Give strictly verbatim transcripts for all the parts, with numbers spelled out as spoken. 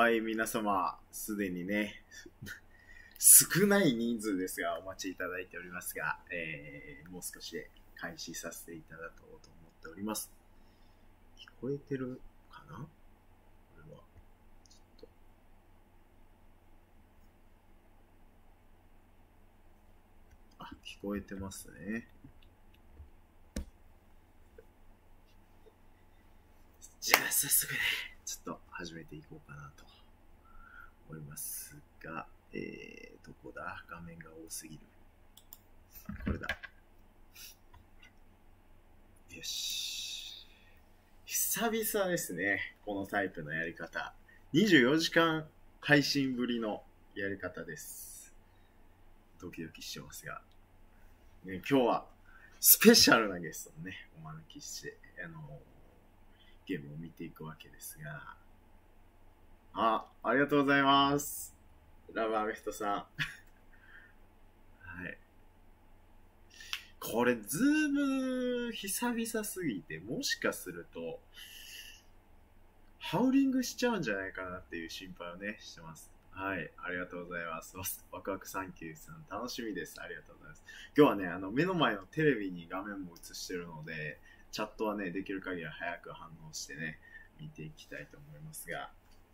はい、皆様、すでにね、少ない人数ですが、お待ちいただいておりますが、えー、もう少しで開始させていただこうと思っております。聞こえてるかな？これは。ちょっと。あ、聞こえてますね。じゃあ、早速ね、ちょっと始めていこうかなと思いますが、えー、どこだ？画面が多すぎる。これだ。よし。久々ですね。このタイプのやり方。にじゅうよじかん配信ぶりのやり方です。ドキドキしてますが。ね、今日はスペシャルなゲストをね、お招きして、あの、ゲームを見ていくわけですが。あ、ありがとうございます。ラブアメフトさん。はい。これ、ズーム、久々すぎて、もしかすると、ハウリングしちゃうんじゃないかなっていう心配をね、してます。はい。ありがとうございます。ワクワクサンキューさん、楽しみです。ありがとうございます。今日はね、あの、目の前のテレビに画面も映してるので、チャットはね、できる限り早く反応してね、見ていきたいと思いますが、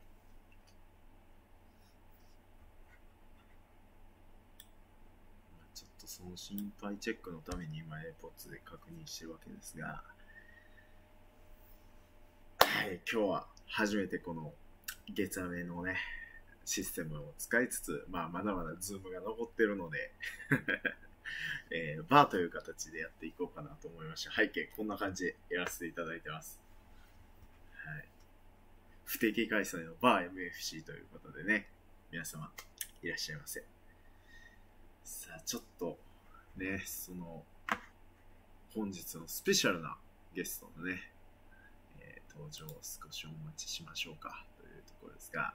ちょっとその心配チェックのために今 AirPods で確認してるわけですが、はい、今日は初めてこの月アメのね、システムを使いつつ、まあまだまだズームが残ってるので、えー、バーという形でやっていこうかなと思いました。背景こんな感じでやらせていただいてます。はい。不定期開催のバー エムエフシー ということでね、皆様いらっしゃいませ。さあ、ちょっとね、その、本日のスペシャルなゲストのね、えー、登場を少しお待ちしましょうかというところですが、はい、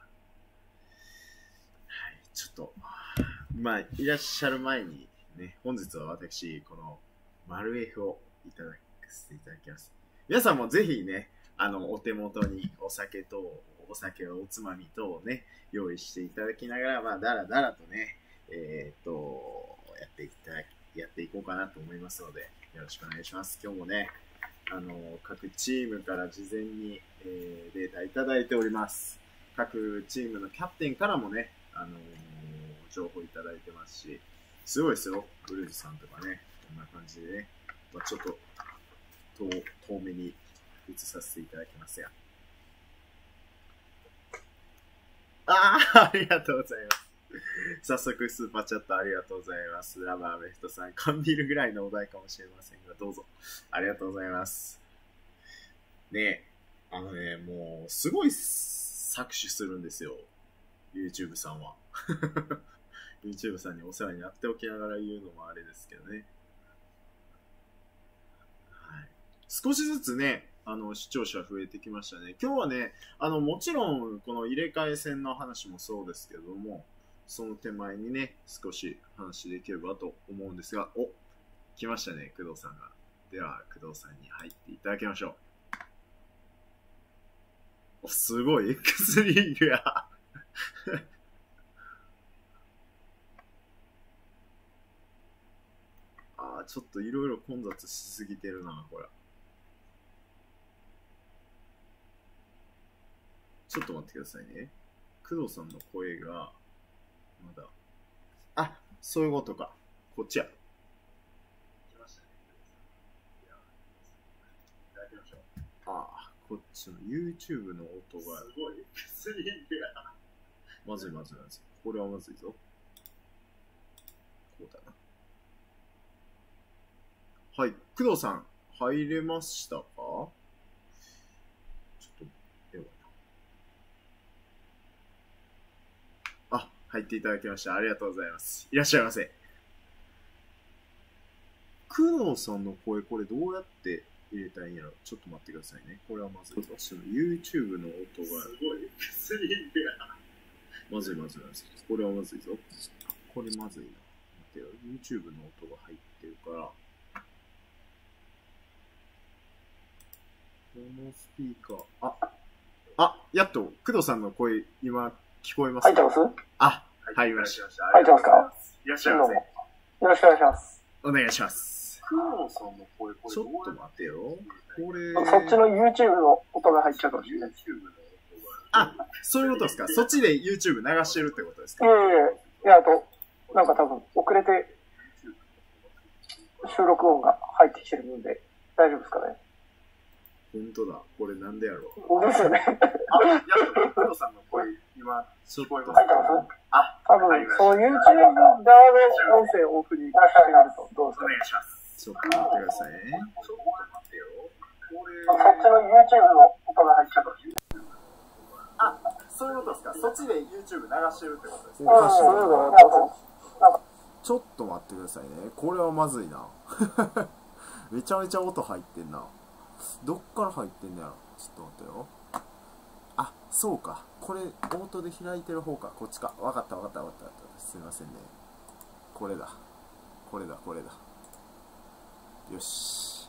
ちょっと、まあ、いらっしゃる前にね、本日は私、この、マルエフをいただかせていただきます。皆さんもぜひね、あの、お手元にお酒と、お酒をおつまみ等をね、用意していただきながら、まあ、だらだらとね、えー、っと、やっていただき、やっていこうかなと思いますので、よろしくお願いします。今日もね、あの、各チームから事前に、えー、データいただいております。各チームのキャプテンからもね、あのー、情報いただいてますし、すごいですよ。ブルーズさんとかね、こんな感じでね、まあ、ちょっと遠、遠目に映させていただきますが。ああ、ありがとうございます。早速スーパーチャットありがとうございます。ラバーベフトさん、缶ビールぐらいのお題かもしれませんが、どうぞ。ありがとうございます。ねえ、あのね、もう、すごい搾取するんですよ。YouTube さんは。YouTube さんにお世話になっておきながら言うのもあれですけどね。はい。少しずつね、あの、視聴者増えてきましたね。今日はね、あの、もちろん、この入れ替え戦の話もそうですけども、その手前にね、少し話できればと思うんですが、お、来ましたね、工藤さんが。では、工藤さんに入っていただきましょう。お、すごい、X リーグや。あー、ちょっといろいろ混雑しすぎてるな、これ。ちょっと待ってくださいね。工藤さんの声が、まだ。あ、そういうことか。こっちや。来ましたね。いただきましょう。ああ、こっちの YouTube の音が。すごい。スリーグや。まずいまずいまずい。これはまずいぞ。こうだな。はい。工藤さん、入れましたか？ちょっと、やばいな。あ、入っていただきました。ありがとうございます。いらっしゃいませ。工藤さんの声、これどうやって入れたいんやろ？ちょっと待ってくださいね。これはまずいぞ。YouTube の音が。すごい。スリーグや。まずいまずいまずい。これはまずいぞ。これまずいな。待ってよ。YouTube の音が入ってるから。このスピーカー、あ、 あ、やっと、工藤さんの声、今、聞こえますか？ 入ってます？ あ、入りました。 入ってますか？ いらっしゃいませ。 よろしくお願いします。 お願いします。ちょっと待ってよ。これ。 そっちの YouTube の音が入っちゃうかもしれない。 あ、そういうことですか。そっちで YouTube 流してるってことですか？ いやいやいや、いや、あと、なんか多分、遅れて、収録音が入ってきてるんで、大丈夫ですかね？ 本当だ。これなんでやろう。 本当ですよね。 あ、やっと、工藤さんの声、今、聞こえます。 入ってます？ あ、 多分、その YouTube 側の音声をオフにしてみると、どうですか？ お願いします。ちょっと待ってくださいね。ちょっと待ってよ。これ。 そっちの YouTube の音が入っちゃうかもしれない。 あ、そういうことですか。そっちで YouTube 流してるってことですか？ おかしいな。 ちょっと待ってくださいね。これはまずいな。めちゃめちゃ音入ってんな。どっから入ってんだよ。ちょっと待ってよ。あ、そうか。これ、オートで開いてる方か。こっちか。わかったわかったわかったわかった。すいませんね。これだ。これだ、これだ。よし。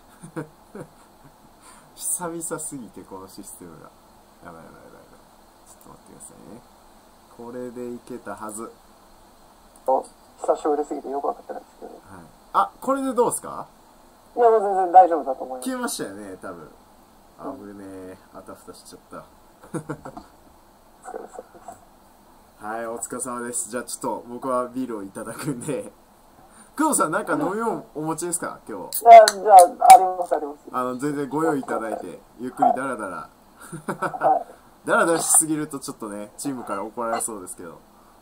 久々すぎて、このシステムが。やばいやばいやばいやばい。ちょっと待ってくださいね。これでいけたはず。 久しぶりすぎてよくわかってないですけど、ね。 はい。あ、これでどうですか？ いや、全然大丈夫だと思います。 消えましたよね、多分。あぶねえ、あたふたしちゃった。はい、お疲れ様です。じゃあちょっと僕はビールをいただくんで。工藤さん、なんか飲み物お持ちですか、今日？ いや、じゃあ、あります、あります。 あの、全然ご用意いただいて、ゆっくりダラダラ。 はい、 ダラダラしすぎるとちょっとね、チームから怒られそうですけど。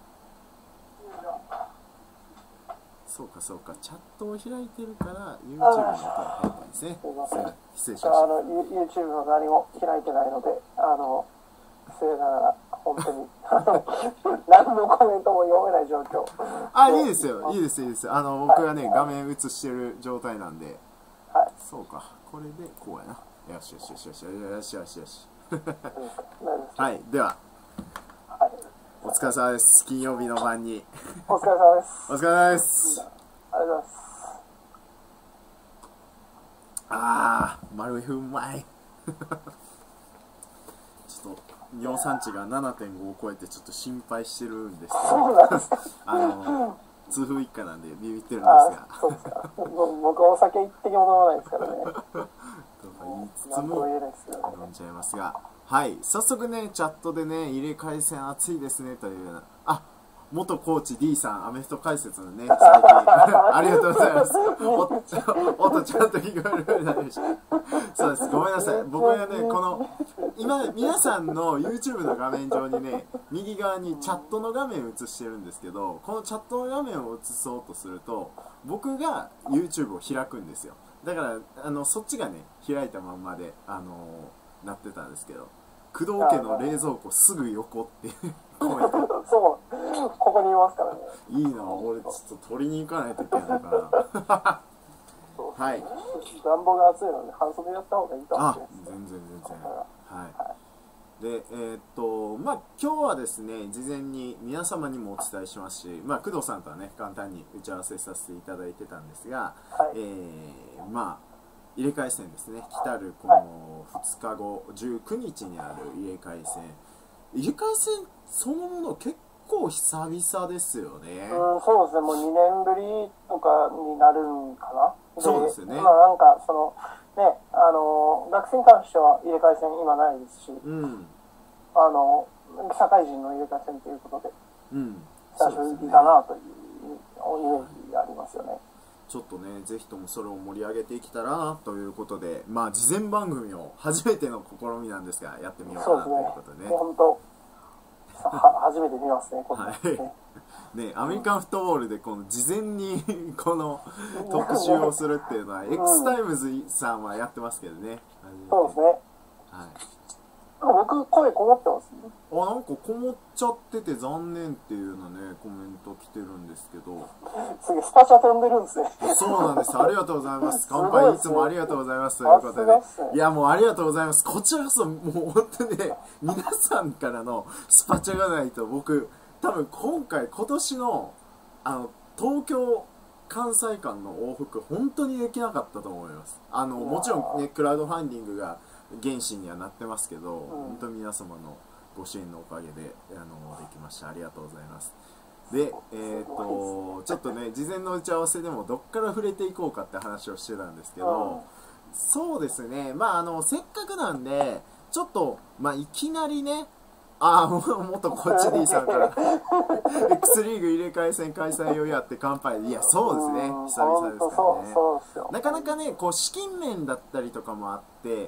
そうかそうか、チャットを開いてるから YouTube の音が入ったんですね。失礼しました。 あの YouTube の何も開いてないので、あの失礼ながら本当に何のコメントも読めない状況。 あ、いいですよ、いいですいいです。あの僕がね、画面映してる状態なんで。はい。そうか、これでこうやな。よしよしよしよしよしよしよし。はい、では。お疲れ様です。金曜日の晩に。 お疲れ様です。 お疲れ様です。 ありがとうございます。 あー、マルエフうまい。ちょっと尿酸値が ななてんご を超えてちょっと心配してるんですけど。 そうなんですか。 あの痛風一家なんでビビってるんですが。 そうですか。僕はお酒一滴も飲まないですからね。 とか言いつつも飲んじゃいますが。はい、早速ね、チャットでね、入れ替え戦熱いですねというような、あ、元コーチ D さん、アメフト解説のね、最近、ありがとうございます。お、音ちゃんと聞こえるようになりました。そうです、ごめんなさい。僕はね、この、今、皆さんの YouTube の画面上にね、右側にチャットの画面を映してるんですけど、このチャットの画面を映そうとすると、僕が YouTube を開くんですよ。だから、あの、そっちがね、開いたまんまで、あのー、なってたんですけど、工藤家の冷蔵庫すぐ横ってコメント。 そう、ここにいますからね。 いいな、俺ちょっと取りに行かないといけないのかな。はい。 暖房が暑いので半袖やった方がいいかもしれないです。 あ、全然全然。はい。で、えー、っと、まあ今日はですね、事前に皆様にもお伝えしますし、まあ工藤さんとはね、簡単に打ち合わせさせていただいてたんですが、はい、えー、まあ、入れ替え戦ですね。来たるこのふつかご、じゅうくにちにある入れ替え戦。入れ替え戦そのもの結構久々ですよね。 うん、そうですね。もうにねんぶりとかになるんかな。 そうですよね。 まあなんかそのね、あの学生に関しては入れ替え戦今ないですし、うん、あの社会人の入れ替え戦ということで、うん、久しぶりだなというイメージがありますよね。 ちょっとね、ぜひともそれを盛り上げていけたらなということで、まあ事前番組を初めての試みなんですが、やってみようかなということでね。 本当、は初めて見ますね、これ。 はい。ね、アメリカンフットボールでこの事前にこの特集をするっていうのは、X タイムズさんはやってますけどね。 そうですね。はい。僕、声こもってますね。 あ、なんかこもっちゃってて残念っていうのね、コメント来てるんですけど。 すげえ、スパチャ飛んでるんですね。 そうなんです。ありがとうございます。乾杯いつもありがとうございます。ということで。いや、もうありがとうございます。こちらこそ、もう本当にね、皆さんからのスパチャがないと、僕、多分今回、今年の、あの、東京、関西間の往復、本当にできなかったと思います。あの、もちろんね、クラウドファンディングが、 原資にはなってますけど、 うん、 本当に皆様のご支援のおかげであのできました。ありがとうございます。で、えーとちょっとね、事前の打ち合わせでもどっから触れていこうかって話をしてたんですけど、うん、そうですね、まああのせっかくなんでちょっと、まあ、いきなりね、ああ、元コッチ D さんから X リーグ入れ替え戦開催をやって乾杯。いや、そうですね、久々ですからね。なかなかね、こう資金面だったりとかもあって、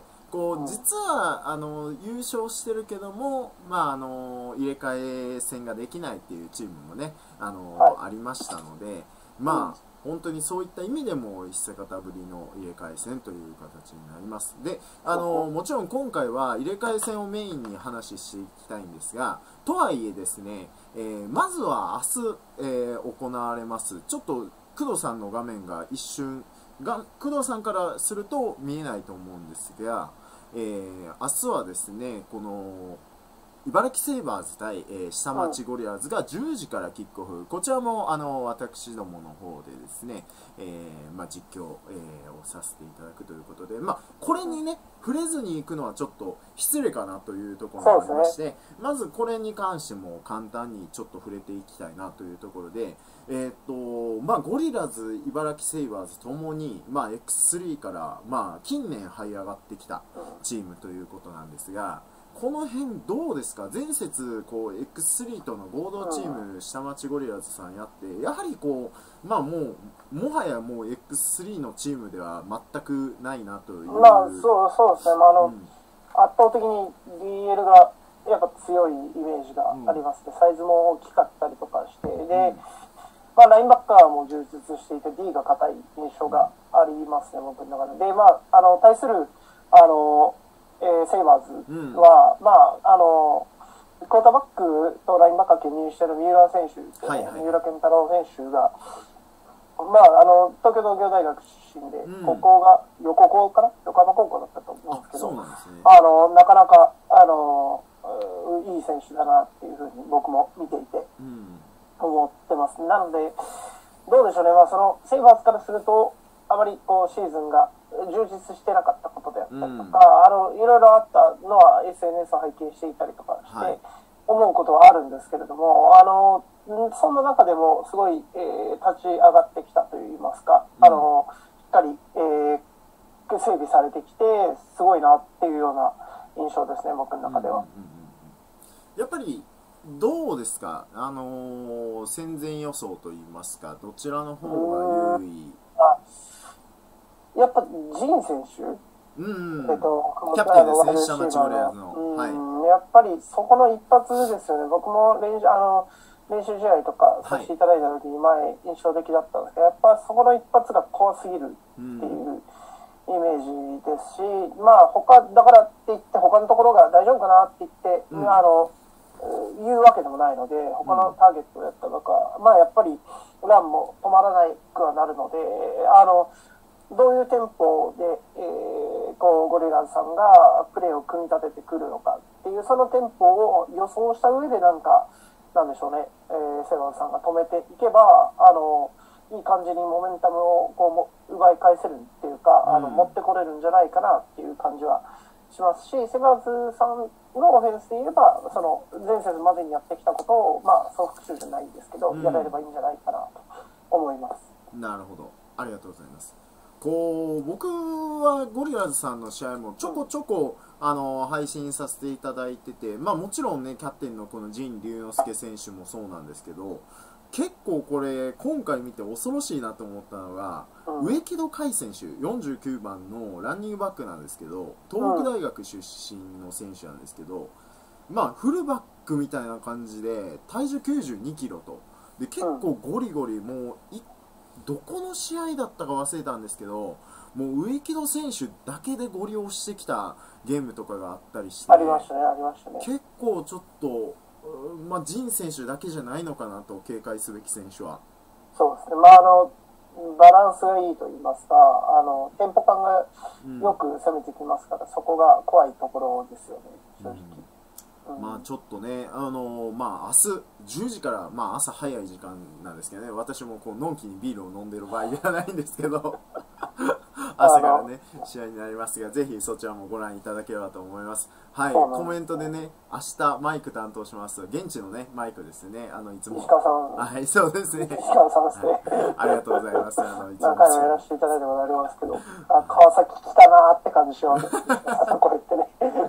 こう実はあの優勝してるけども、まあ、あの入れ替え戦ができないっていうチームもね、あの、はい、ありましたので、まあ、本当にそういった意味でも久方ぶりの入れ替え戦という形になります。で、あのもちろん今回は入れ替え戦をメインに話していきたいんですが、とはいえですね、えー、まずは明日、えー、行われます、ちょっと工藤さんの画面が一瞬が工藤さんからすると見えないと思うんですが、えー、明日はですね、この茨城セイバーズ対、えー、下町ゴリラーズがじゅうじからキックオフ、こちらもあの私どもの方でですね、えーまあ、実況、えー、をさせていただくということで、まあ、これにね触れずに行くのはちょっと失礼かなというところがありまして、ね、まずこれに関しても簡単にちょっと触れていきたいなというところで、えーっとまあ、ゴリラーズ、茨城セイバーズともに、まあ、エックススリー から、まあ、近年這い上がってきたチームということなんですが、この辺どうですか。前節こう エックススリー との合同チーム下町ゴリラーズさんやって、やはりこうまあもうもはやもう エックススリー のチームでは全くないなという。 まあそうそうですね。まああの、うん、圧倒的に ディーエル がやっぱ強いイメージがありますね。うん、サイズも大きかったりとかして、で、うん、まあラインバッカーも充実していて D が硬い印象がありますね、僕の中で。で、まああの対するあの。えー、セイバーズは、うん、まああのクォーターバックとラインバッカー兼任している三浦選手、はいはい、三浦健太郎選手が、まあ、あの東京農業大学出身で、うん、高校が横高かな、横浜高校だったと思うんですけど、あ、ね、あのなかなかあのいい選手だなっていうふうに僕も見ていて、うん、思ってます。なのでどうでしょうね、まあ、そのセイバーズからするとあまりこうシーズンが充実してなかったことであったりとか、うん、あのいろいろあったのは エスエヌエス を拝見していたりとかして思うことはあるんですけれども、あのそんな中でもすごい、えー、立ち上がってきたといいますか、うん、あのしっかり、えー、整備されてきてすごいなっていうような印象ですね、僕の中では。うんうんうん、 やっぱりどうですか、あのー、戦前予想といいますか、どちらの方が有利？ やっぱジン選手、 うんうん、 えっと、 キャプテンですね、下町ゴリラーズの、 うん、はい、やっぱりそこの一発ですよね。僕も練習あの練習試合とかさせていただいた時に前印象的だったんですけど、やっぱそこの一発が怖すぎるっていうイメージですし、まあ他だからって言って他のところが大丈夫かなって言って、うん、あの言うわけでもないので、他のターゲットをやったとか、うん、まあやっぱりランも止まらないくはなるので、あのどういうテンポで、えー、こうゴリラーズさんがプレーを組み立ててくるのかっていう、そのテンポを予想した上でなんかなんでしょうね、えー、セバンさんが止めていけば、あのいい感じにモメンタムをこう奪い返せるっていうか、うん、あの持ってこれるんじゃないかなっていう感じはしますし、セバンズさんのオフェンスで言えばその前節までにやってきたことを、まあ総復習じゃないんですけど、うん、やれればいいんじゃないかなと思います。 なるほど、ありがとうございます。こう僕はゴリラーズさんの試合もちょこちょこ、うん、あの配信させていただいてて、まあ、もちろんねキャプテンのこの陣龍之介選手もそうなんですけど、結構これ今回見て恐ろしいなと思ったのが、うん、植木戸海選手よんじゅうきゅうばんのランニングバックなんですけど、東北大学出身の選手なんですけど、まあフルバックみたいな感じで体重きゅうじゅうにキロとで結構ゴリゴリもういどこの試合だったか忘れたんですけど、もう植木戸選手だけでゴリ押してきたゲームとかがあったりして、 ありましたね、ありましたね。 結構ちょっと、まあ、ジン選手だけじゃないのかなと警戒すべき選手は。 そうですね、まあ、あのバランスがいいと言いますか、あのテンポ感がよく攻めてきますから、うん、そこが怖いところですよね、正直。うんまあちょっとね、あのー、まあ明日じゅうじから、まあ朝早い時間なんですけどね、私もこうのんきにビールを飲んでる場合ではないんですけど明朝からね、試合になりますが、ぜひそちらもご覧いただければと思います。はい、コメントでね、明日マイク担当します。現地のね、マイクですね。あの、いつも。 石川さん。 はい、そうですね。 石川さんですね。 はい、ありがとうございます。あの、いつも。 何回もやらせていただいたことありますけど、あ、川崎来たなーって感じします。あそこ行ってね。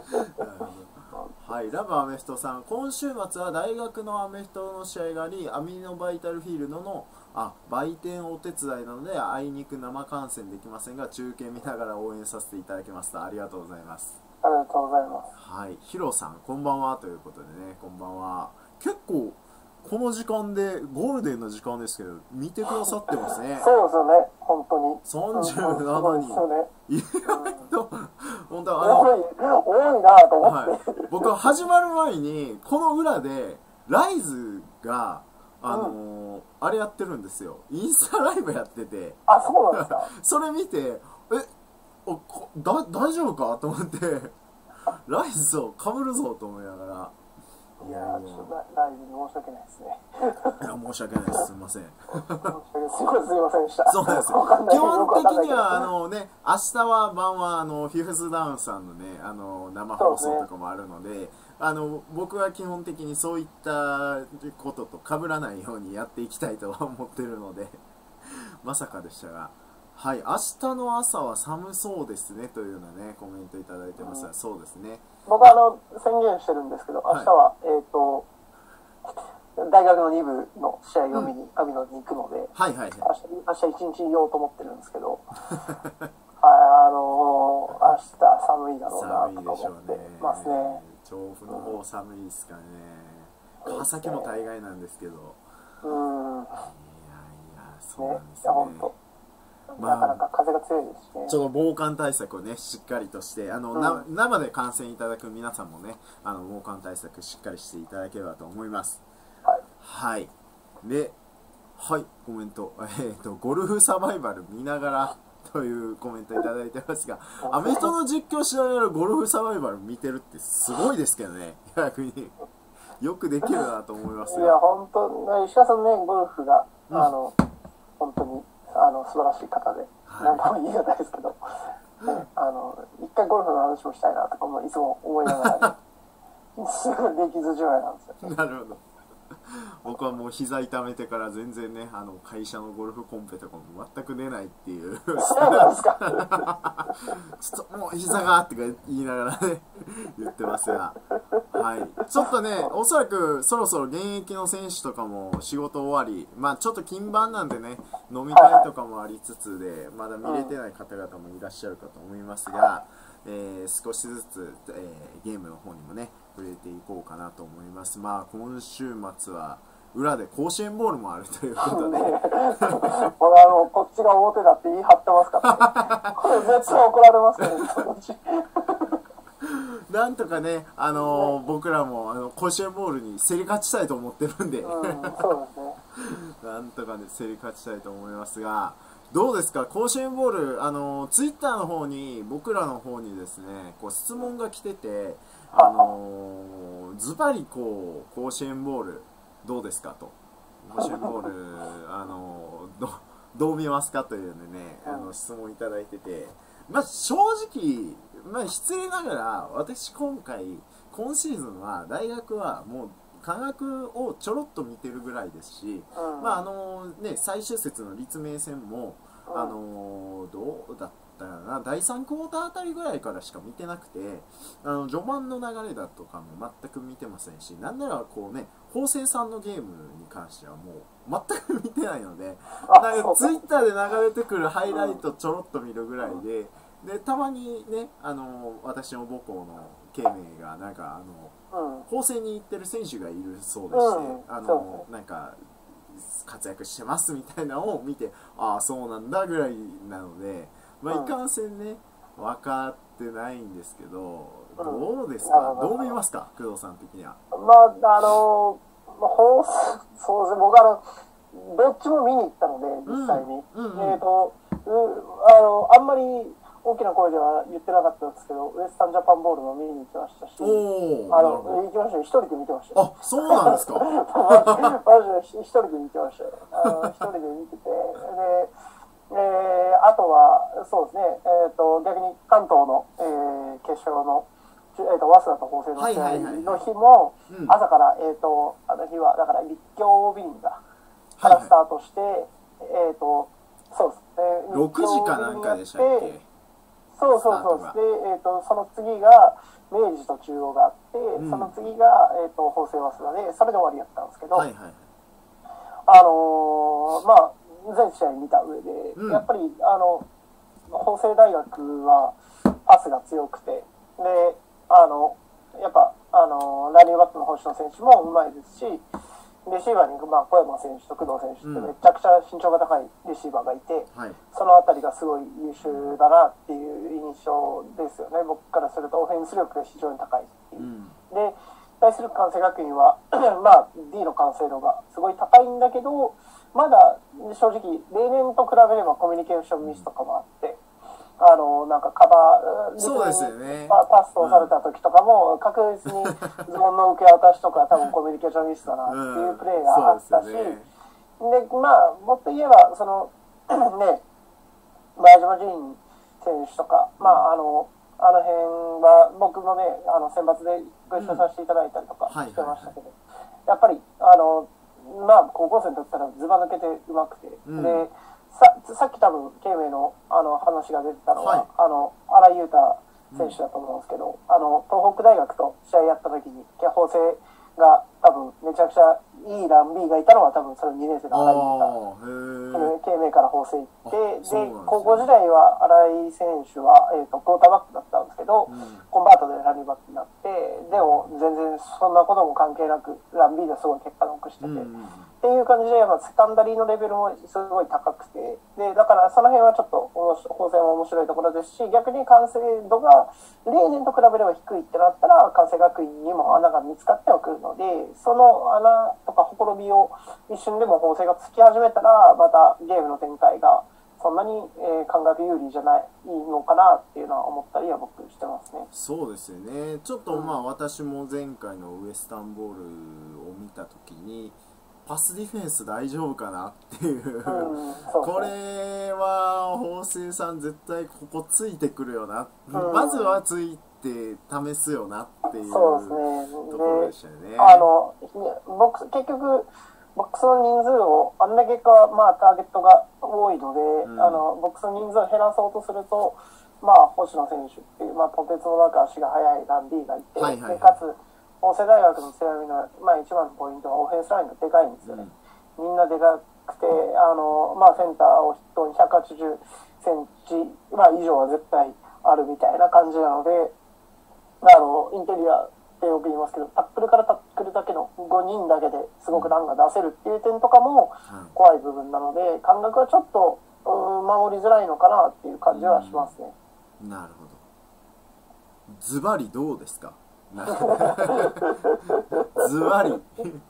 はい、ラブアメフトさん、今週末は大学のアメフトの試合があり、アミノバイタルフィールドのあ売店お手伝いなので、あいにく生観戦できませんが、中継見ながら応援させていただきますと、ありがとうございます。 ありがとうございます。 はい、ヒロさん、こんばんはということでね、こんばんは。結構、この時間で、ゴールデンの時間ですけど、見てくださってますね。 そうですよね、本当に。 さんじゅうななにん。意外と、本当あの、多い、多いなと思って。はい、 僕は始まる前に、この裏で、ライズが、あのーうん、あれやってるんですよ。インスタライブやってて。 あ、そうなんですか。 それ見て、え、おこだ大丈夫かと思って、ライズをかぶるぞと思いながら。 いやー、ちょっとライズに申し訳ないですね。 いや、申し訳ないです。すみません。 すごいすみませんでした。 そうなんですよ。基本的には、あのね、明日は晩は、あの、フィフスダウンさんのね、あの、生放送とかもあるので、あの、僕は基本的にそういったことと被らないようにやっていきたいとは思ってるので、まさかでしたが。はい、明日の朝は寒そうですねというようなね、コメントいただいてますが、うん、そうですね。 僕はあの、宣言してるんですけど、明日は、はい、えっと、大学のに部の試合を見に、網野、うん、に行くので、 はいはいはい。 明日、明日一日いようと思ってるんですけど、あのー、明日寒いだろうなと思ってますね。 調布の方寒いですかね。うん、川崎も大概なんですけど。 うん。いやいや、 そうなんですね。 いや、本当。まあ、なかなか風が強いですしね。 ちょっと防寒対策をね、しっかりとして、あの、うん、な生で観戦いただく皆さんもね、あの、防寒対策しっかりしていただければと思います。 はい。 はい。で、はい、コメント。えっ、ー、と、ゴルフサバイバル見ながらというコメントいただいてますが、アメフトの実況しながらゴルフサバイバル見てるってすごいですけどね、逆に。よくできるなと思いますよ。 いや、本当、石川さんね、ゴルフが、うん、あの、本当に。あの素晴らしい方で、はい、なんかも言い難いですけど、ね、あの一回ゴルフの話もしたいなとかもいつも思いながら、ね、すごいできずじまいなんですよ。 なるほど。僕はもう膝痛めてから全然ね、あの会社のゴルフコンペとかも全く出ないっていう。 そうなんですか。 ちょっともう膝がって言いながらね言ってますが、はい。ちょっとね、おそらくそろそろ現役の選手とかも仕事終わり、まあちょっと金番なんでね、飲み会とかもありつつで、まだ見れてない方々もいらっしゃるかと思いますが、えー、少しずつ、えー、ゲームの方にもね触れていこうかなと思います。まあ今週末は裏で甲子園ボールもあるということで、ね、 これあのこっちが表だって言い張ってますからね。これ絶対怒られますね。 なんとかね、あのーね、僕らもあの甲子園ボールに競り勝ちたいと思ってるんで、 うん、そうですね。 なんとかね競り勝ちたいと思いますが。どうですか、甲子園ボール、あのツイッターの方に僕らの方にですね、こう質問が来てて、あのズバリこう甲子園ボールどうですかと、甲子園ボールあのどどう見ますかというのでね、あの質問いただいてて、まあ正直、まあ失礼ながら私今回今シーズンは大学はもう科学をちょろっと見てるぐらいですし、うん、まああのね最終節の立命戦も、うん、あのどうだったかな、だいさんクォーターあたりぐらいからしか見てなくて、あの序盤の流れだとかも全く見てませんし、なんならこうね法政さんのゲームに関してはもう全く見てないので、なんかツイッターで流れてくるハイライトちょろっと見るぐらいで、でたまにねあの私の母校の慶明がなんかあの法政に行ってる選手がいるそうでして、うん、あのなんか活躍してますみたいなのを見て、ああそうなんだぐらいなので、まあ、いかんせんね分かってないんですけど、うん、どうですか、どう見ますか工藤さん的には。 まああの法そうですね、僕はどっちも見に行ったので実際に、うんうんうん、えっ、ー、とあのあんまり大きな声では言ってなかったんですけど、ウエスタンジャパンボールも見に行きましたし、あの行きましたよ、一人で見てましたよ。 あ、そうなんですか。 マジで一人で見てましたよ。あの一人で見てて、で、 えー、あとは、そうですね、えっ、ー、と、逆に関東の、えー、決勝の、えー、と早稲田と法政の試合の日も、朝から、えっ、ー、と、あの日は、だから立教便だからスタートして、はいはい、えっ、ー、と、そうですね、 ろくじかなんかでしたっけ？ そうそうそう。で、えっ、ー、と、その次が、明治と中央があって、うん、その次が、えっ、ー、と、法政早稲田で、それで終わりやったんですけど、はいはい、あのー、まあ、全試合見た上で、うん、やっぱり、あの、法政大学はパスが強くて、で、あの、やっぱ、あの、ランニングバックの星野選手もうまいですし、レシーバーに、まあ、小山選手と工藤選手ってめちゃくちゃ身長が高いレシーバーがいて、うん、そのあたりがすごい優秀だなっていう印象ですよね。僕からするとオフェンス力が非常に高いっていう。うん、で、対する関西学院は、まあ、D の完成度がすごい高いんだけど、まだ正直、例年と比べればコミュニケーションミスとかもあって、あの、なんかカバー、 そうですよね。 パ, パスをされた時とかも、確実にズボンの受け渡しとか多分コミュニケーションミスだなっていうプレーがあったし、うん、で、ね、まあ、もっと言えば、その、ね、前島仁選手とか、まあ、あの、あの辺は、僕もね、あの、選抜でご一緒させていただいたりとかしてましたけど、やっぱり、あの、まあ、高校生だったらずば抜けてうまくて、うん、で、さ, さっき多分、慶明のあの話が出てたのは、はい、あの新井優太選手だと思うんですけど、うん、あの東北大学と試合やった時に、法政が多分、めちゃくちゃいいラン B がいたのは、多分そのにねん生の新井優太、慶明から法政行って、で、ね、高校時代は新井選手は、えーと、クォーターバックだったんですけど、うん、コンバートでランニングバックになって、でも全然そんなことも関係なく、ラン B ですごい結果残してて。うん、っていう感じで、まあ、セカンダリーのレベルもすごい高くて、で、だからその辺はちょっと、法政も面白いところですし、逆に完成度が例年と比べれば低いってなったら、関西学院にも穴が見つかってはくるので、その穴とかほころびを一瞬でも法政がつき始めたら、またゲームの展開がそんなに、えー、感覚有利じゃないのかなっていうのは思ったりは僕してますね。 そうですよね。ちょっとまあ、うん、私も前回のウエスタンボールを見たときに、パスディフェンス大丈夫かなっていう、うん、そうこれは法政さん絶対ここついてくるよな、うん、まずはついて試すよなっていうところでしたよね。 あの僕結局ボックスの人数をあんだけか、まあ、ターゲットが多いので、うん、あのボックスの人数を減らそうとすると、まあ、星野選手っていう、まあ、とてつもなく足が速いラン B がいて、はいはいはい、でかつ法政大学の強みの、まあ、一番のポイントはオフェンスラインがでかいんですよね。うん、みんなでかくて、あの、まあ、センターを筆頭にひゃくはちじゅっセンチ、まあ、以上は絶対あるみたいな感じなので、あの、インテリアってよく言いますけど、タックルからタックルだけのごにんだけですごくランが出せるっていう点とかも怖い部分なので、感覚はちょっと、うん、守りづらいのかなっていう感じはしますね。 うん、なるほど。ズバリどうですか？ズバリ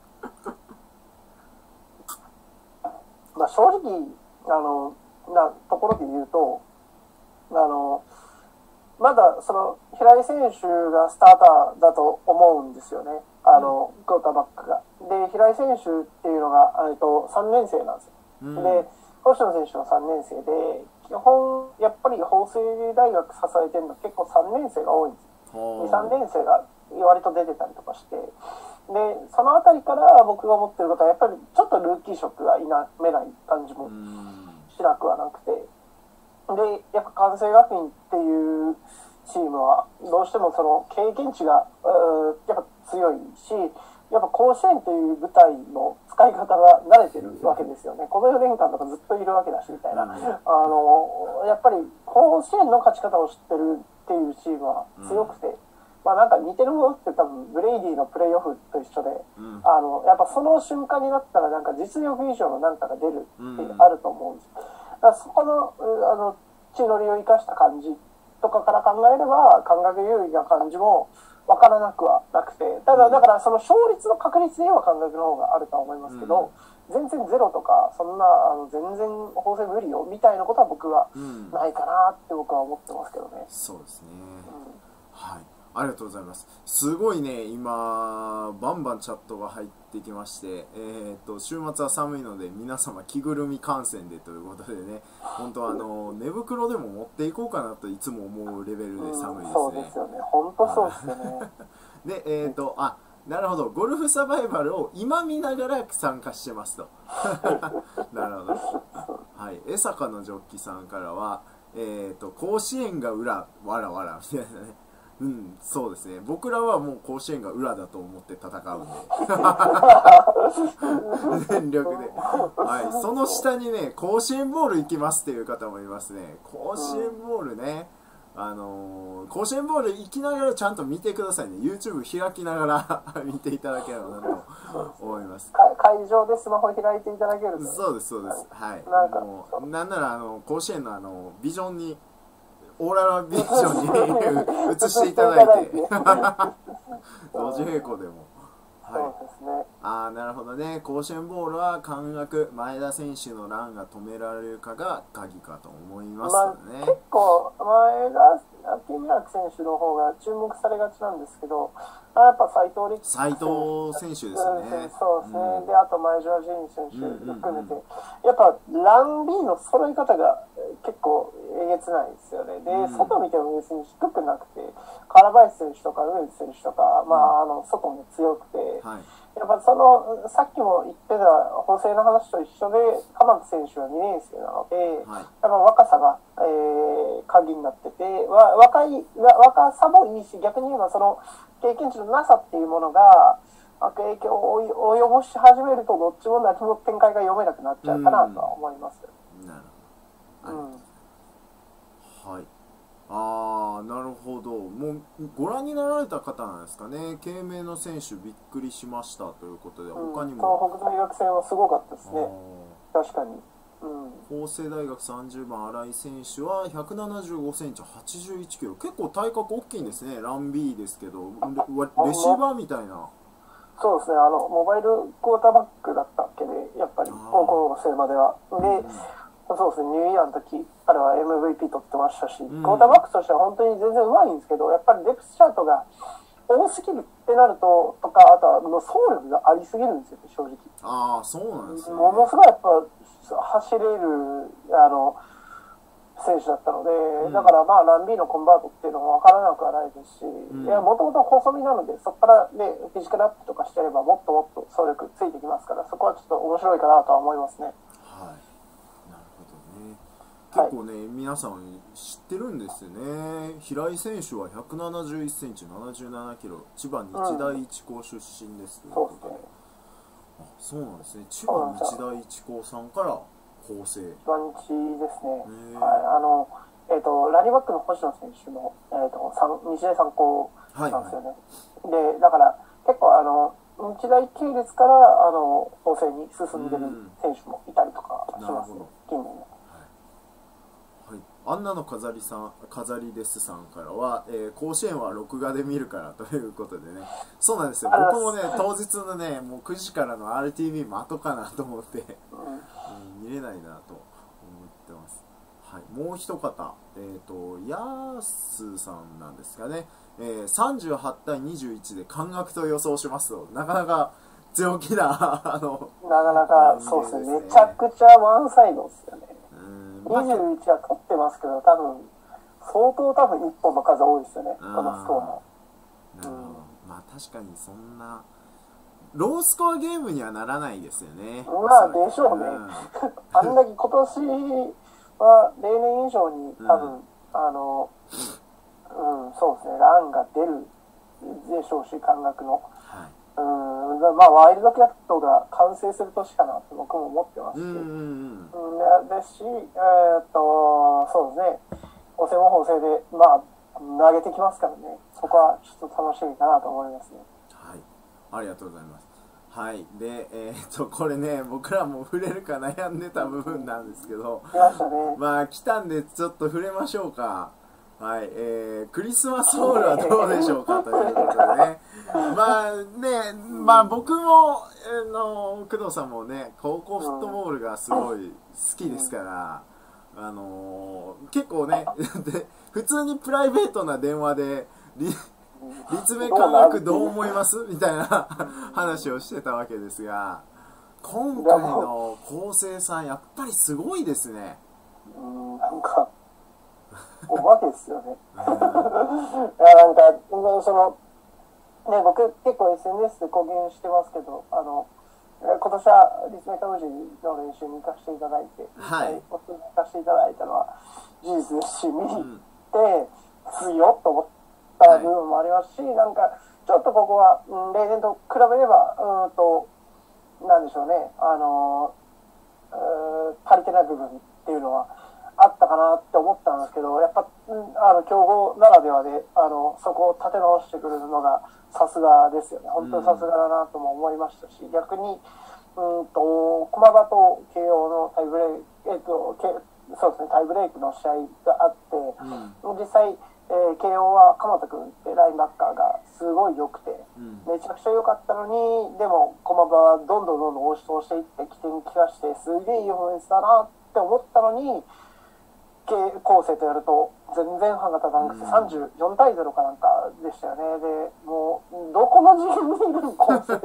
まあ正直あのなところで言うと、あのまだその平井選手がスターターだと思うんですよね。あの、うん、クォーターバックがで、平井選手っていうのがえっとさんねん生なんですよ。うん、で、星野選手はさんねん生で、基本やっぱり法政大学支えてるの結構さんねん生が多いんですよ。に、さんねん生が割と出てたりとかして、で、そのあたりから僕が思ってることは、やっぱりちょっとルーキー色が否めない感じもしなくはなくて、で、やっぱ関西学院っていうチームは、どうしてもその経験値が、やっぱ強いし、やっぱ甲子園という舞台の使い方が慣れてるわけですよね。このよねんかんとかずっといるわけだし、みたいな。あの、やっぱり甲子園の勝ち方を知ってるっていうチームは強くて、うん、まあなんか似てるものって多分ブレイディのプレイオフと一緒で、うん、あの、やっぱその瞬間になったらなんか実力以上の何かが出るってあると思うんです。だからそこの、あの、血のりを生かした感じとかから考えれば、感覚優位な感じもわからなくはなくて、ただだからその勝率の確率では感覚の方があるとは思いますけど、うん、全然ゼロとか、そんな、あの、全然法政無理よみたいなことは僕はないかなって僕は思ってますけどね。 うん、そうですね。うん、はい。 ありがとうございます。すごいね、今、バンバンチャットが入ってきまして、えー、と週末は寒いので、皆様、着ぐるみ観戦でということでね、本当あの、寝袋でも持っていこうかなといつも思うレベルで寒いですね。うん、 そうですよね、本当そうですよね。 で、えー、と、あなるほど、ゴルフサバイバルを今見ながら参加してますと。なるほど。はい、江坂のジョッキさんからは、えー、と甲子園が裏、わらわらみたいなね。うん、そうですね。僕らはもう甲子園が裏だと思って戦うんで。全力で。はい、その下にね、甲子園ボール行きますっていう方もいますね。甲子園ボールね。あのー、甲子園ボール行きながらちゃんと見てくださいね。YouTube 開きながら見ていただければなと思います。 会場でスマホ開いていただけると。 そうです、そうです。はい。なんかもう、なんならあの、甲子園のあの、ビジョンに、オーララビジョンに映していただいて同時並行でも、はい、そうですね。ああ、なるほどね。甲子園ボールは関学前田選手のランが止められるかが鍵かと思いますね。 まあ、結構前田明明選手の方が注目されがちなんですけど、やっぱ斉藤力斉藤選手ですね。 そうですね。うん、で、あと前島仁選手含めて、やっぱラン B の揃い方が結構えげつないですよね。で、うん、外見ても別に低くなくて、唐林選手とか梅津選手とか、まあ、あの外も強くて、はい、やっぱそのさっきも言ってた法政の話と一緒で、鎌田選手はにねん生なので、はい、やっぱ若さが、えー、鍵になってて、わ若い若さもいいし、逆に言えばその経験値のなさっていうものが影響を及ぼし始めると、どっちも何も展開が読めなくなっちゃうかなとは思います。 うん、なるほど。うん、はい。ああ、なるほど。もうご覧になられた方なんですかね。慶明の選手びっくりしましたということで、うん、他にも東北大学戦はすごかったですね。確かに。 うん、法政大学さんじゅうばん新井選手はひゃくななじゅうごセンチ、はちじゅういちキロ、結構体格大きいんですね。ラン B ですけど、レ、レシーバーみたいな。 そうですね、あのモバイルクォーターバックだったっけで、やっぱり高校生までは。で、うんそうですね、ニューイヤーの時、彼は エムブイピー 取ってましたし、うん、クォーターバックとしては本当に全然うまいんですけど、やっぱりデプスチャートが多すぎるってなると、とか、あとはもう走力がありすぎるんですよ、正直。 ああ、そうなんですね。 ものすごいやっぱ走れるあの選手だったので、うん、だからまあラン B のコンバートっていうのも分からなくはないですし、うん、いや、もともと細身なので、そこからね、フィジカルアップとかしてれば、もっともっと走力ついてきますから、そこはちょっと面白いかなとは思いますね。 はい。結構ね、はい、皆さん知ってるんですよね。平井選手はひゃくななじゅういちセンチ、ななじゅうななキロ、千葉日大一高出身ですということで、うん、あ、そうなんですね。千葉日大一高さんから法政。 千葉日ですね。はい、あの、えっ、ー、と、ラリーバックの星野選手の、えー、と日大三高なんですよね。はいはい、で、だから結構あの、日大系列からあの法政に進んでる選手もいたりとかしますね、近年ね。 アンナの飾りさん、飾りですさんからは、えー、甲子園は録画で見るからということでね、そうなんですよ。僕もね、当日のね、もうくじからの アールティービー も後かなと思って、うん、見れないなと思ってます。はい、もう一方、えっ、ー、と、ヤースさんなんですかね、えー、さんじゅうはちたいにじゅういちで関学と予想しますと、なかなか強気な、あの、 なかなか、そうですね、めちゃくちゃワンサイドですよね。にじゅういちは取ってますけど、多分相当多分いっぽんの数多いですよね、このスコアも。 なるほど、うん、まあ確かにそんなロースコアゲームにはならないですよね。 まあでしょうね。うん、あんだけ今年は例年以上に多分、うん、あの、うん、そうですね、ランが出るでしょうし、関学の。はい、うん、まあワイルドキャットが完成する年かなって僕も思ってますし、うん、うん、ですし、えー、っとそうですね、法政も法政でまあ投げてきますからね、そこはちょっと楽しみかなと思いますね。 はい、ありがとうございます。はい、で、えー、っとこれね、僕らも触れるか悩んでた部分なんですけど、 来ましたね。 まあ来たんでちょっと触れましょうか。はい、えー、クリスマスホールはどうでしょうかということでね。まあね、まあ僕も、あの、工藤さんもね、高校フットボールがすごい好きですから、あのー、結構ね、で、普通にプライベートな電話で、 立命館学どう思いますみたいな話をしてたわけですが、今回の昴生さんやっぱりすごいですね。 うん、なんかお化けですよね。いやなんかそのね、僕結構 エスエヌエス で公言してますけど、あの今年は立命館宇治の練習に行かせていただいて、 はい、 行かせていただいたのは事実ですし、見に行って強っと思った部分もありますし、なんかちょっとここは、うん、例年と比べればうんとなんでしょうね、あのー、足りてない部分っていうのはあったかなって思ったんですけど、やっぱ、うん、あの強豪ならではであのそこを立て直してくるのがさすがですよね。本当にさすがだなとも思いましたし、逆にうんと駒場と慶応のタイブレーク、えっとそうですね、タイブレークの試合があって、うん、実際、えー、慶応は鎌田君ってラインバッカーがすごい良くて、うん、めちゃくちゃ良かったのに、でも駒場はどんどんどんどん押し通していって起点利かしてすげえいいオフェンスだなって思ったのに、昴生とやると全然歯が立たなくて、さんじゅうよんたいゼロかなんかでしたよね。でもうどこの次元にいるの昴生って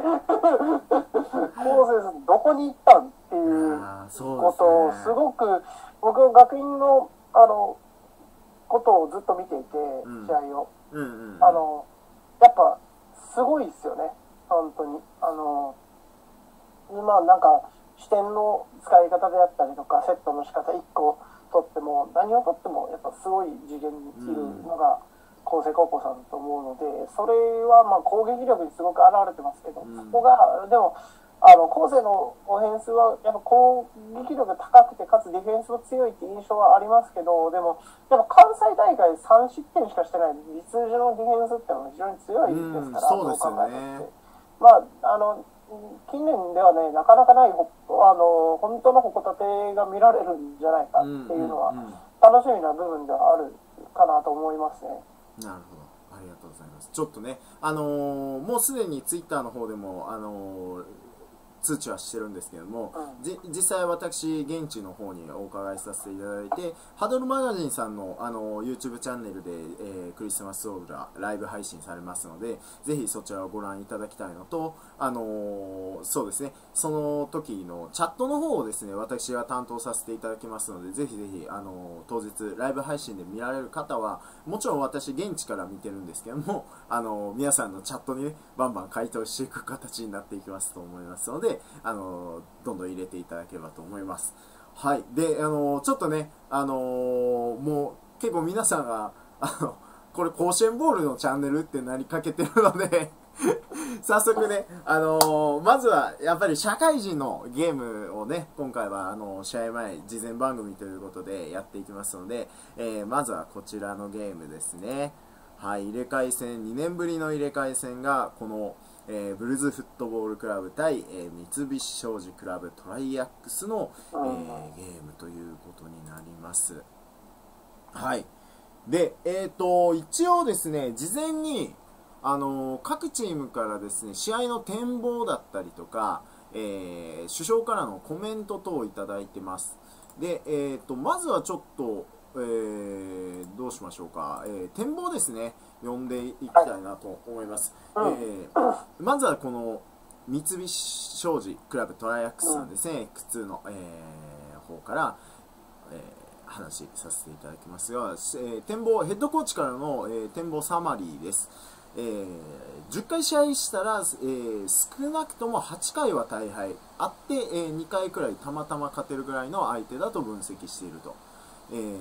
昴生さんどこに行ったんっていうことをすごく僕は学院のあのことをずっと見ていて、試合を、あのやっぱすごいですよね、本当に。あのまあなんか視点の使い方であったりとか、セットの仕方いっことっても何をとってもやっぱすごい次元にいるのが昴生高校さんだと思うので、それはまあ攻撃力にすごく表れてますけど、そこがでもあの昴生のオフェンスはやっぱ攻撃力が高くてかつディフェンスも強いって印象はありますけど、でもやっぱ関西大会さん失点しかしてない実需のディフェンスっていうのは非常に強いですから、 そうですよね。 まああの近年ではね、なかなかないあの本当の矛盾が見られるんじゃないかっていうのは、楽しみな部分ではあるかなと思いますね。 なるほど、ありがとうございます。ちょっとね、あのー、もうすでにツイッターの方でも、あのー通知はしてるんですけども、うん、じ実際私現地の方にお伺いさせていただいて、ハドルマガジンさんの、あの YouTube チャンネルで、えー、クリスマスオーラライブ配信されますので、ぜひそちらをご覧いただきたいのと、あのー、そうですね、その時のチャットの方をですね、私が担当させていただきますので、ぜひぜひ、あのー、当日ライブ配信で見られる方は、もちろん私現地から見てるんですけども、あのー、皆さんのチャットにね、バンバン回答していく形になっていきますと思いますので、あのどんどん入れていただければと思います。はい。で、あのちょっとね、あのもう結構皆さんが、あの、これ甲子園ボールのチャンネルってなりかけてるので早速ね、あのまずはやっぱり社会人のゲームをね、今回はあの試合前、事前番組ということでやっていきますので、えー、まずはこちらのゲームですね。はい、入れ替え戦、にねんぶりの入れ替え戦がこのえー、ブルズフットボールクラブ対、えー、三菱商事クラブトライアックスの、えー、ゲームということになります。はい。で、えっと、一応ですね、事前に、あのー、各チームからですね、試合の展望だったりとか、えー、主将からのコメント等をいただいてます。で、えっと、まずはちょっと、えー、どうしましょうか、えー、展望ですね、読んでいきたいなと思います。えー、まずはこの三菱商事クラブトライアックスさんですね、エックスツー の、えー、方から、えー、話させていただきますが、えー、展望、ヘッドコーチからの、えー、展望サマリーです。えー、じゅっかい試合したら、えー、少なくともはちかいは大敗あって、えー、にかいくらいたまたま勝てるぐらいの相手だと分析していると。えー、待って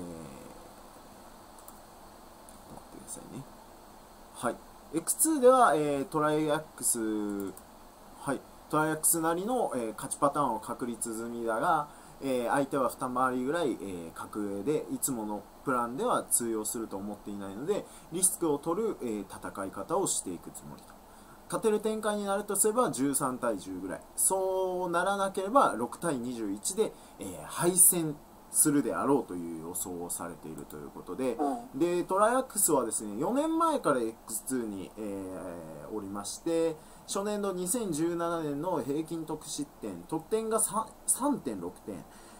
くださいね。はい。エックスツー では、えー、トライアックス、はい、トライアックスなりの、えー、勝ちパターンを確立済みだが、えー、相手は二回りぐらい、えー、格上でいつものプランでは通用すると思っていないので、リスクを取る、えー、戦い方をしていくつもりと。勝てる展開になるとすればじゅうさんたいじゅうぐらい、そうならなければろくたいにじゅういちで、えー、敗戦するであろうという予想をされているということで、うん、でトライアックスはですね、よねんまえから エックスツー に、えー、おりまして、初年度にせんじゅうななねんの平均得失点、得点が さんてんろくてん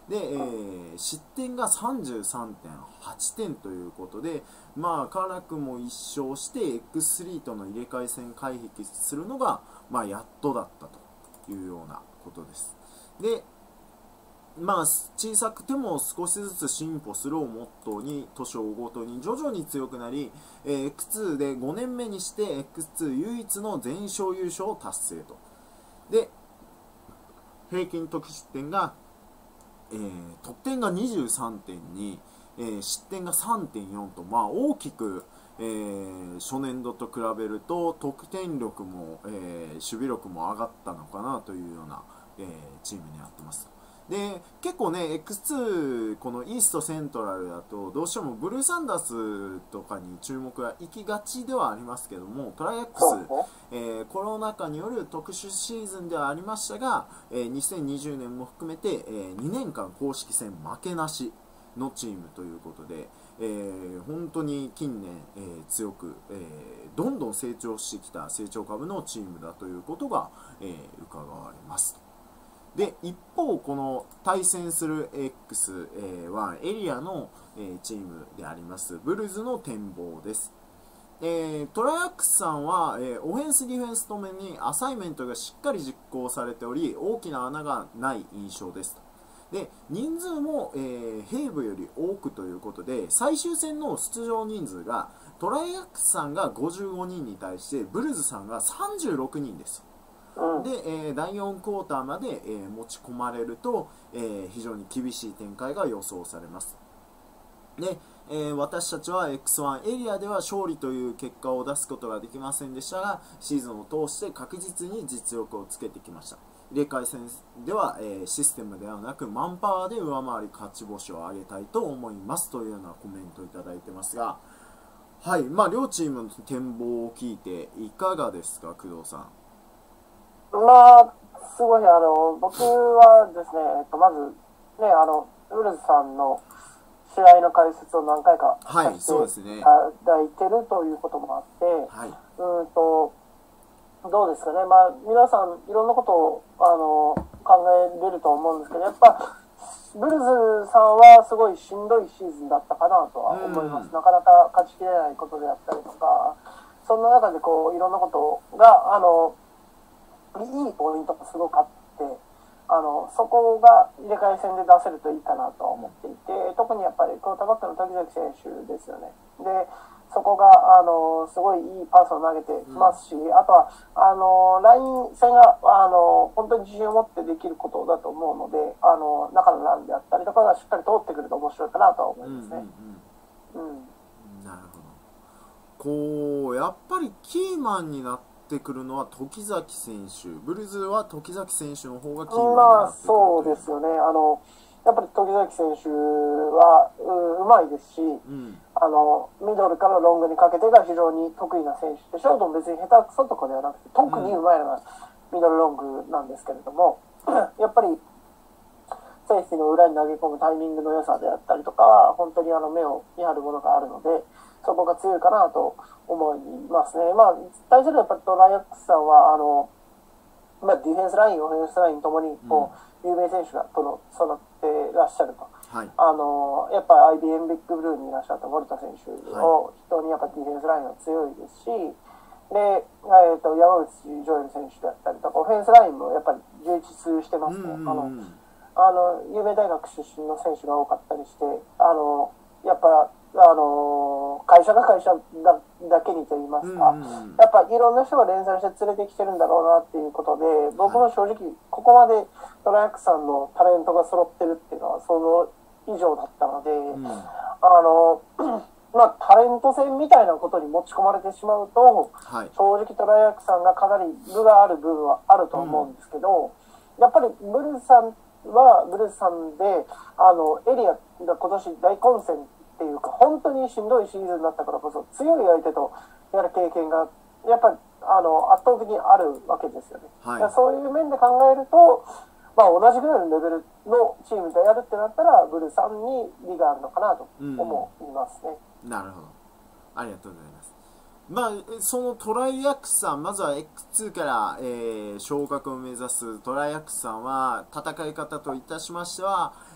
で、えー、失点が さんじゅうさんてんはち 点ということで、まあ、辛くもいっ勝して エックススリー との入れ替え戦回避するのが、まあ、やっとだったというようなことです。で、まあ、小さくても少しずつ進歩するをモットーに年を追うごとに徐々に強くなり、えー、エックスツー でごねんめにして エックスツー 唯一の全勝優勝を達成と。で、平均得失点が、えー、得点が にじゅうさんてんに、えー、失点が さんてんよん と、まあ、大きく、えー、初年度と比べると得点力も、えー、守備力も上がったのかなというような、えー、チームになってます。で、結構ね エックスツー このイーストセントラルだとどうしてもブルーサンダースとかに注目が行きがちではありますけども、トライアックス、えー、コロナ禍による特殊シーズンではありましたが、えー、にせんにじゅうねんも含めて、えー、にねんかん公式戦負けなしのチームということで、えー、本当に近年、えー、強く、えー、どんどん成長してきた成長株のチームだということが、えー、伺われます。で、一方この対戦する X はエリアのチームでありますブルズの展望です。えー、トライアックスさんは、えー、オフェンスディフェンスともにアサイメントがしっかり実行されており大きな穴がない印象です。で、人数も、えー、ヘイブより多くということで最終戦の出場人数がトライアックスさんがごじゅうごにんに対してブルズさんがさんじゅうろくにんです。で、えー、だいよんクォーターまで、えー、持ち込まれると、えー、非常に厳しい展開が予想されます。で、えー、私たちは エックスワン エリアでは勝利という結果を出すことができませんでしたが、シーズンを通して確実に実力をつけてきました。入れ替え戦では、えー、システムではなくマンパワーで上回り勝ち星を挙げたいと思いますというようなコメントをいただいてますが、はい、まあ両チームの展望を聞いていかがですか、工藤さん。 まあ、すごい、あの、僕はですね、えっと、まず、ね、あの、ウルズさんの試合の解説を何回かさせていただいてるということもあって、はい、うんと、どうですかね、まあ、皆さん、いろんなことを、あの、考えれると思うんですけど、やっぱ、ブルズさんはすごいしんどいシーズンだったかなとは思います。なかなか勝ちきれないことであったりとか、そんな中でこう、いろんなことが、あの、いいポイントがすごくあって、あのそこが入れ替え戦で出せるといいかなと思っていて、特にやっぱりクォーターバックの時々選手ですよね。で、そこがあのすごいいいパスを投げてきますし、うん、あとはあのライン戦があの本当に自信を持ってできることだと思うので、あの中のランであったりとかがしっかり通ってくると面白いかなとは思いますね。うんうんうん、 なるほど。こうやっぱりキーマンになっててくるのは時崎選手、ブルズは時崎選手の方がキーマンになってくるという。 まあそうですよね。あのやっぱり時崎選手は う, うまいですし、うん、あのミドルからロングにかけてが非常に得意な選手で、ショートも別に下手くそとかではなくて特にうまいのがミドルロングなんですけれども、うん、やっぱりセーフティの裏に投げ込むタイミングの良さであったりとかは本当にあの目を見張るものがあるので、そこが強いかなと思いますね。まあ、対するやっぱりトライアックスさんは、あの、まあ、ディフェンスライン、オフェンスラインともに、こう、有名選手がとの育ってらっしゃると。はい、あの、やっぱり アイビーエム ビッグブルーにいらっしゃった森田選手を筆頭にやっぱディフェンスラインは強いですし、で、えっと、山内ジョエル選手であったりとか、オフェンスラインもやっぱり充実してますね。あの、あの、有名大学出身の選手が多かったりして、あの、やっぱ、あの会社が会社 だ, だけにと言いますか、うんうんうん、やっぱいろんな人が連載して連れてきてるんだろうなっていうことで、僕も正直ここまでトライアックさんのタレントが揃ってるっていうのはその以上だったので、うん、あのまあタレント戦みたいなことに持ち込まれてしまうと、はい、正直トライアックさんがかなり分がある部分はあると思うんですけど、うん、やっぱりブルーさんはブルーさんであのエリアが今年大混戦っていうか本当にしんどいシーズンだったからこそ強い相手とやる経験がやっぱりあの圧倒的にあるわけですよね。はい、そういう面で考えると、まあ、同じぐらいのレベルのチームでやるってなったらブルーさんに利があるのかなと思いますね。 うん、なるほど、ありがとうございます。まあ、そのトライアックスさん、まずは エックスツー から、えー、昇格を目指すトライアックスさんは戦い方といたしましては、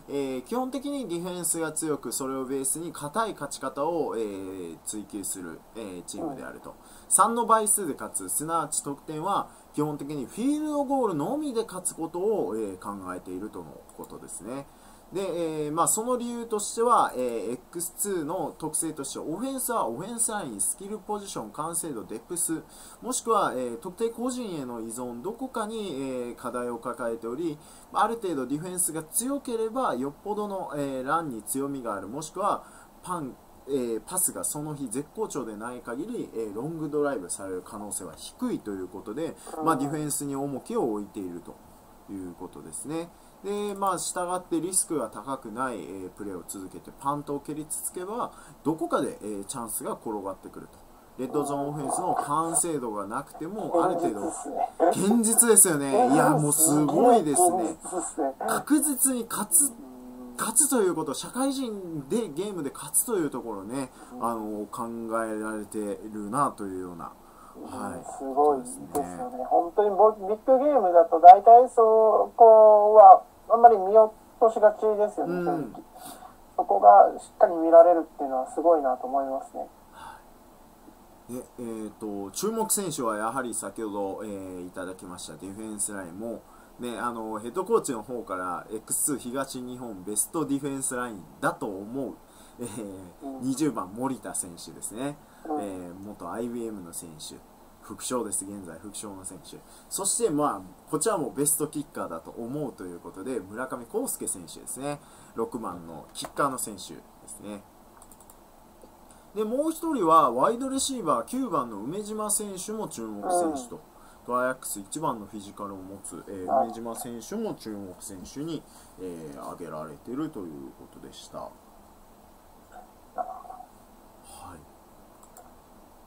えー、基本的にディフェンスが強く、それをベースに硬い勝ち方を、えー、追求する、えー、チームであると。さんの倍数で勝つ、すなわち得点は基本的にフィールドゴールのみで勝つことを、えー、考えているとのことですね。で、えーまあ、その理由としては、えー、エックスツー の特性としてオフェンスはオフェンスライン、スキルポジション、完成度、デプス、もしくは、えー、特定個人への依存、どこかに、えー、課題を抱えており、ある程度ディフェンスが強ければよっぽどの、えー、ランに強みがある、もしくはパン、えー、パスがその日絶好調でない限り、えー、ロングドライブされる可能性は低いということで、まあ、ディフェンスに重きを置いているということですね。で、まあ、従ってリスクが高くない、えー、プレーを続けてパントを蹴りつつけばどこかで、えー、チャンスが転がってくると。レッドゾーンオフェンスの完成度がなくてもある程度現実ですよね。いやもうすごいですね。確実に勝つ勝つということ、社会人でゲームで勝つというところね、あの考えられているなというような。 はい、すごいですよね。本当にビッグゲームだと大体そこはあんまり見落としがちですよね、正直。そこがしっかり見られるっていうのはすごいなと思いますね。 でえー、と注目選手はやはり先ほど、えー、いただきましたディフェンスラインも、ね、あのヘッドコーチの方から エックスツー 東日本ベストディフェンスラインだと思う、えー、にじゅうばん森田選手ですね、えー、元 アイビーエム の選手、副将です、現在副将の選手、そして、まあ、こちらもベストキッカーだと思うということで村上康介選手ですね、ろくばんのキッカーの選手ですね。でもう一人はワイドレシーバーきゅうばんの梅島選手も注目選手と、トライアックスいちばんのフィジカルを持つ、えー、梅島選手も注目選手に、えー、挙げられているということでした。はい。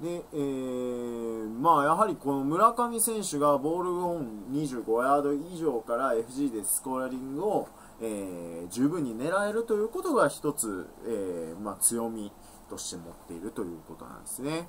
で、えー、まあやはりこの村上選手がボールオンにじゅうごヤード以上から エフジー でスコアリングを、えー、十分に狙えるということが一つ、えーまあ、強みとして持っているということなんですね。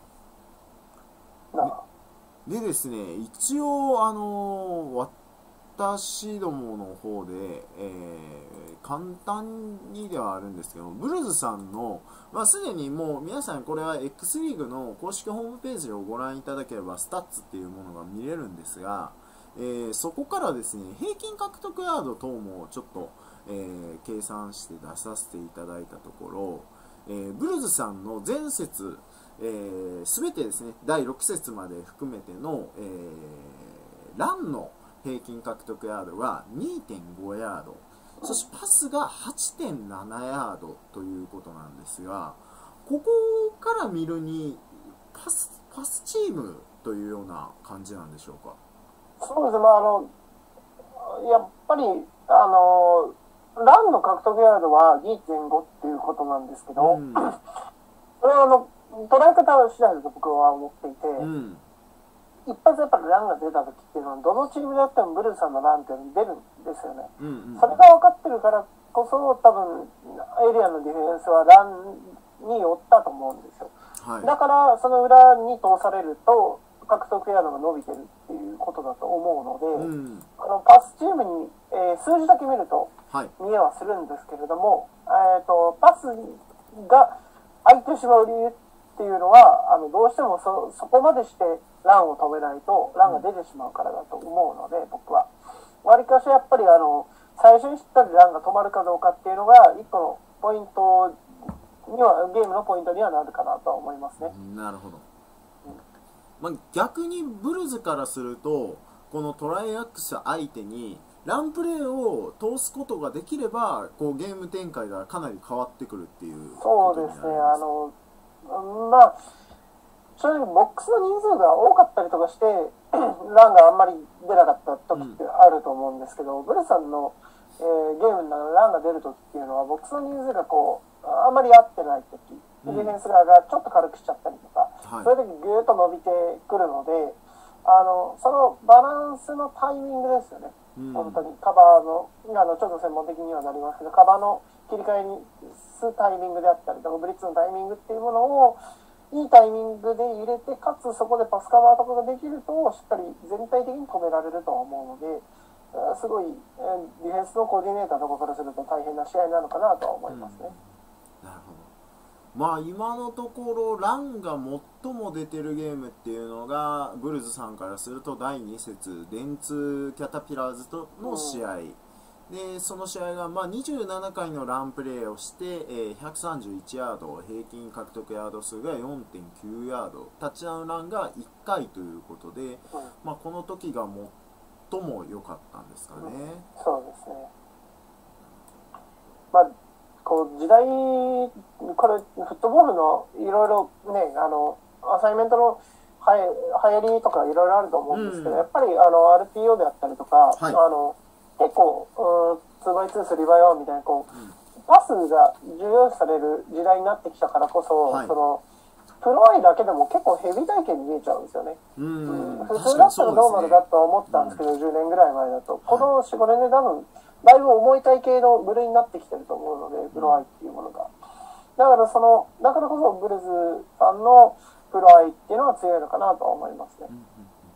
で、でですね、一応あの私どもの方で、えー、簡単にではあるんですけど、ブルズさんの、まあ、すでにもう皆さんこれは X リーグの公式ホームページをご覧いただければスタッツっていうものが見れるんですが、えー、そこからですね、平均獲得ヤード等もちょっと、えー、計算して出させていただいたところ、えー、ブルズさんの前節、えー、全てですねだいろく節まで含めての、えー、ランの平均獲得ヤードが にてんご ヤード、そしてパスが はちてんなな ヤードということなんですが、ここから見るにパス、パスチームというような感じなんでしょうか。 そうですね、まあ、あのやっぱりあのランの獲得ヤードは にてんご っていうことなんですけど、うん、それはあの捉え方次第だと僕は思っていて、うん、一発やっぱりランが出た時っていうのはどのチームであってもブルーさんのランっていうのに出るんですよね、うんうん、それが分かってるからこそ多分エリアのディフェンスはランに寄ったと思うんですよ、はい、だからその裏に通されると獲得ヤードが伸びてるっていうことだと思うので、うん、あのパスチームに、えー、数字だけ見ると見えはするんですけれども、はい、えーと、パスが空いてしまう理由っていうのはあのどうしても そ, そこまでしてランを止めないとランが出てしまうからだと思うので、僕はわりかしやっぱりあの最初にしっかりランが止まるかどうかっていうのが一個のポイントにはゲームのポイントにはなるかなとは思いますね。 なるほど。まあ、逆にブルズからするとこのトライアックス相手にランプレーを通すことができればこうゲーム展開がかなり変わってくるっていうことになります。そうですね、あのまあ正直ボックスの人数が多かったりとかしてランがあんまり出なかった時ってあると思うんですけど、うん、ブルさんの、えー、ゲームのランが出る時っていうのはボックスの人数がこうあんまり合ってない時、ディフェンス側がちょっと軽くしちゃったりとか、はい、そういう時ギューッと伸びてくるので、あのそのバランスのタイミングですよね、うん、本当にカバーのあのちょっと専門的にはなりますけど、カバーの切り替えにすタイミングであったりとかブリッツのタイミングっていうものをいいタイミングで入れて、かつそこでパスカバーとかができるとしっかり全体的に止められるとは思うので、 すごいディフェンスのコーディネーターとかからすると大変な試合なのかなとは思いますね。 うん、なるほど。まあ今のところランが最も出てるゲームっていうのがブルズさんからするとだいに節電通キャタピラーズとの試合、うん、でその試合がまあにじゅうななかいのランプレーをして、えー、ひゃくさんじゅういちヤード、平均獲得ヤード数が よんてんきゅうヤード、タッチダウンランがいっかいということで、うん、まあこの時が最も良かったんですかね。うん、 そうですね。まあこう時代、これフットボールのいろいろね、あのアサイメントのはや流行りとかいろいろあると思うんですけど、うん、やっぱりあの アールピーオー であったりとか、はい、あの結構 ツーバイツー、スリーバイワン みたいなこう、うん、パスが重要視される時代になってきたからこそ、はい、そのプロアイだけでも結構ヘビー体験に見えちゃうんですよね。うん、うん、普通だったらノーマルだとは思ったんですけど、うん、じゅうねんぐらい前だと、このよん、ごねんで多分だいぶ重い体型の部類になってきてると思うので、プロアイっていうものが。だからその、だからこそブルズさんのプロアイっていうのは強いのかなとは思いますね。うんうん、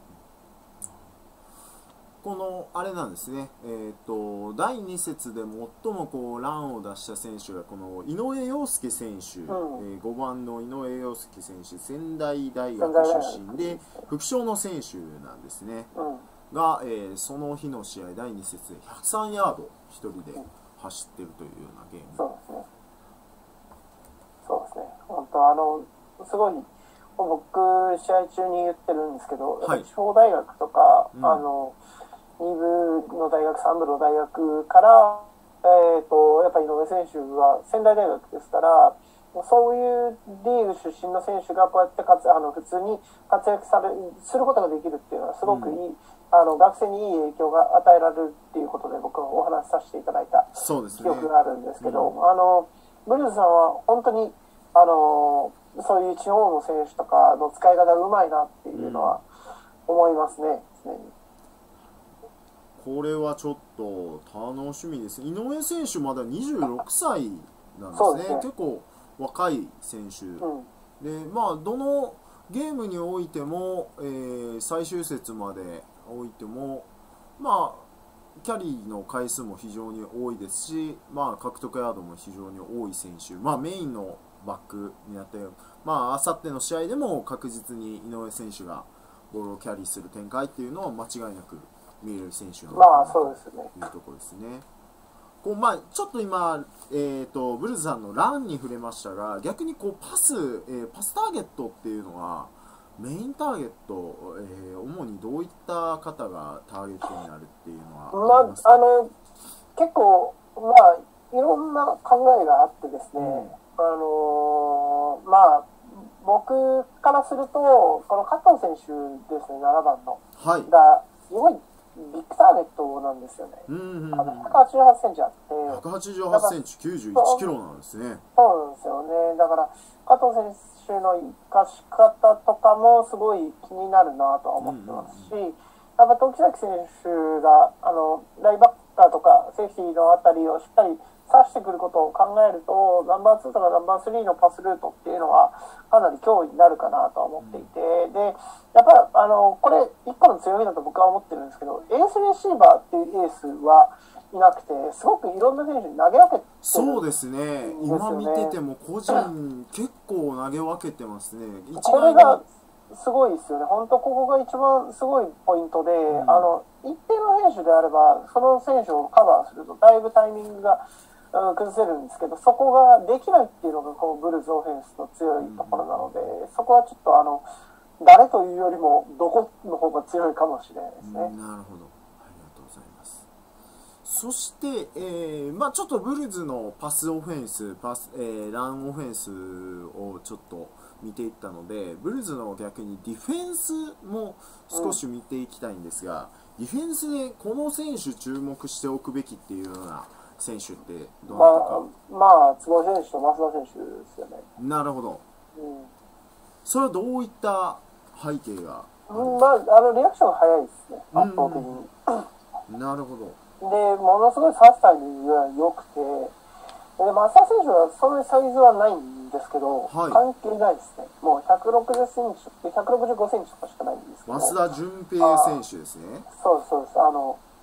この、あれなんですね、えっと、だいに節で最もこう、ランを出した選手が、この井上陽介選手、うん、えー、ごばんの井上陽介選手、仙台大学出身で、副将の選手なんですね。うん、が、えー、その日の試合だいに節でひゃくさんヤードひとりで走ってるというようなゲーム。 そうですね。そうですね。本当あのすごい僕試合中に言ってるんですけど、はい、地方大学とか、うん、あのに部の大学さん部の大学からえっとやっぱり井上選手は仙台大学ですから。そういうリーグ出身の選手がこうやって活あの普通に活躍されすることができるっていうのはすごくいい、うん、あの学生にいい影響が与えられるっていうことで僕はお話しさせていただいた記憶があるんですけど、うん、あのブルーズさんは本当にあのそういう地方の選手とかの使い方がうまいなっていうのは思いますね、常に。 これはちょっと楽しみです。井上選手まだにじゅうろくさいなんですね。ですね、結構若い選手、うん、でまあどのゲームにおいても、えー、最終節までおいてもまあキャリーの回数も非常に多いですし、まあ獲得ヤードも非常に多い選手、まあメインのバックになって、まあ明後日の試合でも確実に井上選手がボールをキャリーする展開っていうのは間違いなく見える選手のまあそうですねというところですね。こうまあ、ちょっと今、えーと、ブルズさんのランに触れましたが、逆にこうパス、えー、パスターゲットっていうのはメインターゲット、えー、主にどういった方がターゲットになるっていうのはありますか？ まあ、あの結構、まあ、いろんな考えがあってですね、うん、あのー、まあ僕からするとこの加藤選手ですね、ななばんの、はい、がすごいビッグターゲットなんですよね。ひゃくはちじゅうはちセンチあって、ひゃくはちじゅうはちセンチ、きゅうじゅういちキロなんですね。 そうなんですよね。だから加藤選手の生かし方とかもすごい気になるなとは思ってますし、やっぱ時崎選手があのライバッターとかセーフティーのあたりをしっかり刺してくることを考えると、ナンバーツーとかナンバースリーのパスルートっていうのはかなり脅威になるかなとは思っていて、うん、でやっぱあのこれ一個の強みだと僕は思ってるんですけど、エースレシーバーっていうエースはいなくて、すごくいろんな選手に投げ分けてるんですよね。 そうですね。今見てても個人結構投げ分けてますね。 これがすごいですよね。本当ここが一番すごいポイントで、うん、あの一定の選手であればその選手をカバーするとだいぶタイミングが崩せるんですけど、そこができないっていうのがこのブルーズオフェンスの強いところなので、うん、そこはちょっとあの誰というよりもどこの方が強いかもしれないですね。 うん、なるほど、ありがとうございます。そして、えーまあ、ちょっとブルーズのパスオフェンスパス、えー、ランオフェンスをちょっと見ていったので、ブルーズの逆にディフェンスも少し見ていきたいんですが、うん、ディフェンスでこの選手注目しておくべきっていうような選手ってどうなったか。まあ、まあ、坪井選手と増田選手ですよね。 なるほど、うん、それはどういった背景がある？ うん、まあ、あのリアクションが早いですね、圧倒的に。なるほど。 で、ものすごいサスタイルが良くて、で増田選手はそんなにサイズはないんですけど、はい、関係ないですね。もうひゃくろくじゅっセンチ、ひゃくろくじゅうごセンチとかしかないんですけど。 増田純平選手ですね。 そうそうです。あの、サ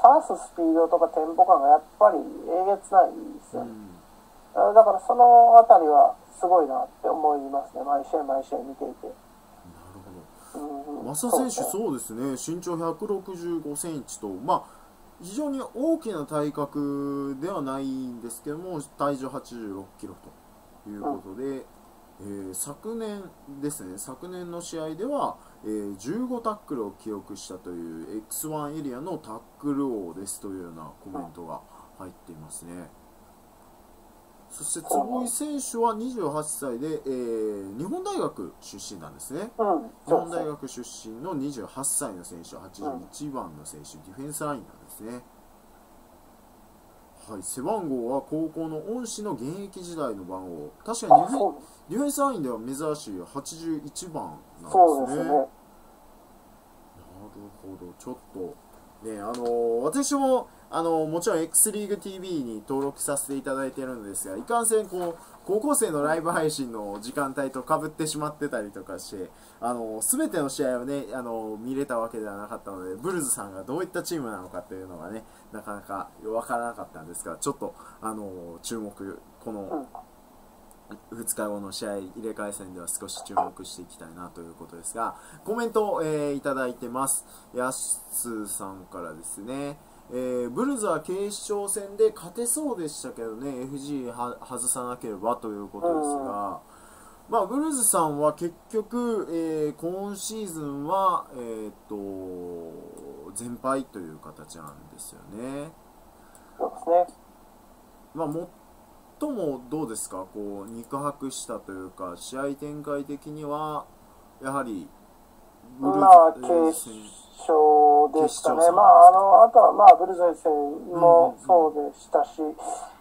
かわすスピードとかテンポ感がやっぱりえげつないですよね。うん、だからそのあたりはすごいなって思いますね、毎試合毎試合見ていて。 増田選手、そうですね、身長ひゃくろくじゅうごセンチと、まあ、非常に大きな体格ではないんですけども、体重はちじゅうろっキロということで、うん、えー、昨年ですね、昨年の試合では、えー、じゅうごタックルを記録したという エックスワン エリアのタックル王ですというようなコメントが入っていますね。そして坪井選手はにじゅうはっさいで、えー、日本大学出身なんですね、うん、日本大学出身のにじゅうはっさいの選手、はちじゅういちばんの選手、ディフェンスラインなんですね。はい、背番号は高校の恩師の現役時代の番号、確かにディフェン、ディフェンスラインでは珍しいはちじゅういちばんなんですね。なるほど、ちょっとね、あのー、私もあのー、もちろん X リーグ ティービー に登録させていただいているのですが、いかんせんこう高校生のライブ配信の時間帯とかぶってしまってたりとかして、あのー、全ての試合をね、あのー、見れたわけではなかったので、ブルズさんがどういったチームなのかというのがね、なかなか分からなかったんですが、ちょっと、あのー、注目、このふつかごの試合入れ替え戦では少し注目していきたいなということですが、コメントを、えー、いただいてます。やすさんからですね、えー、ブルズは警視庁戦で勝てそうでしたけどね、エフジー は外さなければということですが、まあ、ブルズさんは結局、えー、今シーズンは、えー、っと全敗という形なんですよね。 そうですね。 まあもともどうですか、こう肉薄したというか、試合展開的にはやはりブルズ、まあ、決勝でしたね。まあ、あのあとは、まあ、ブルズ戦もそうでしたし、うん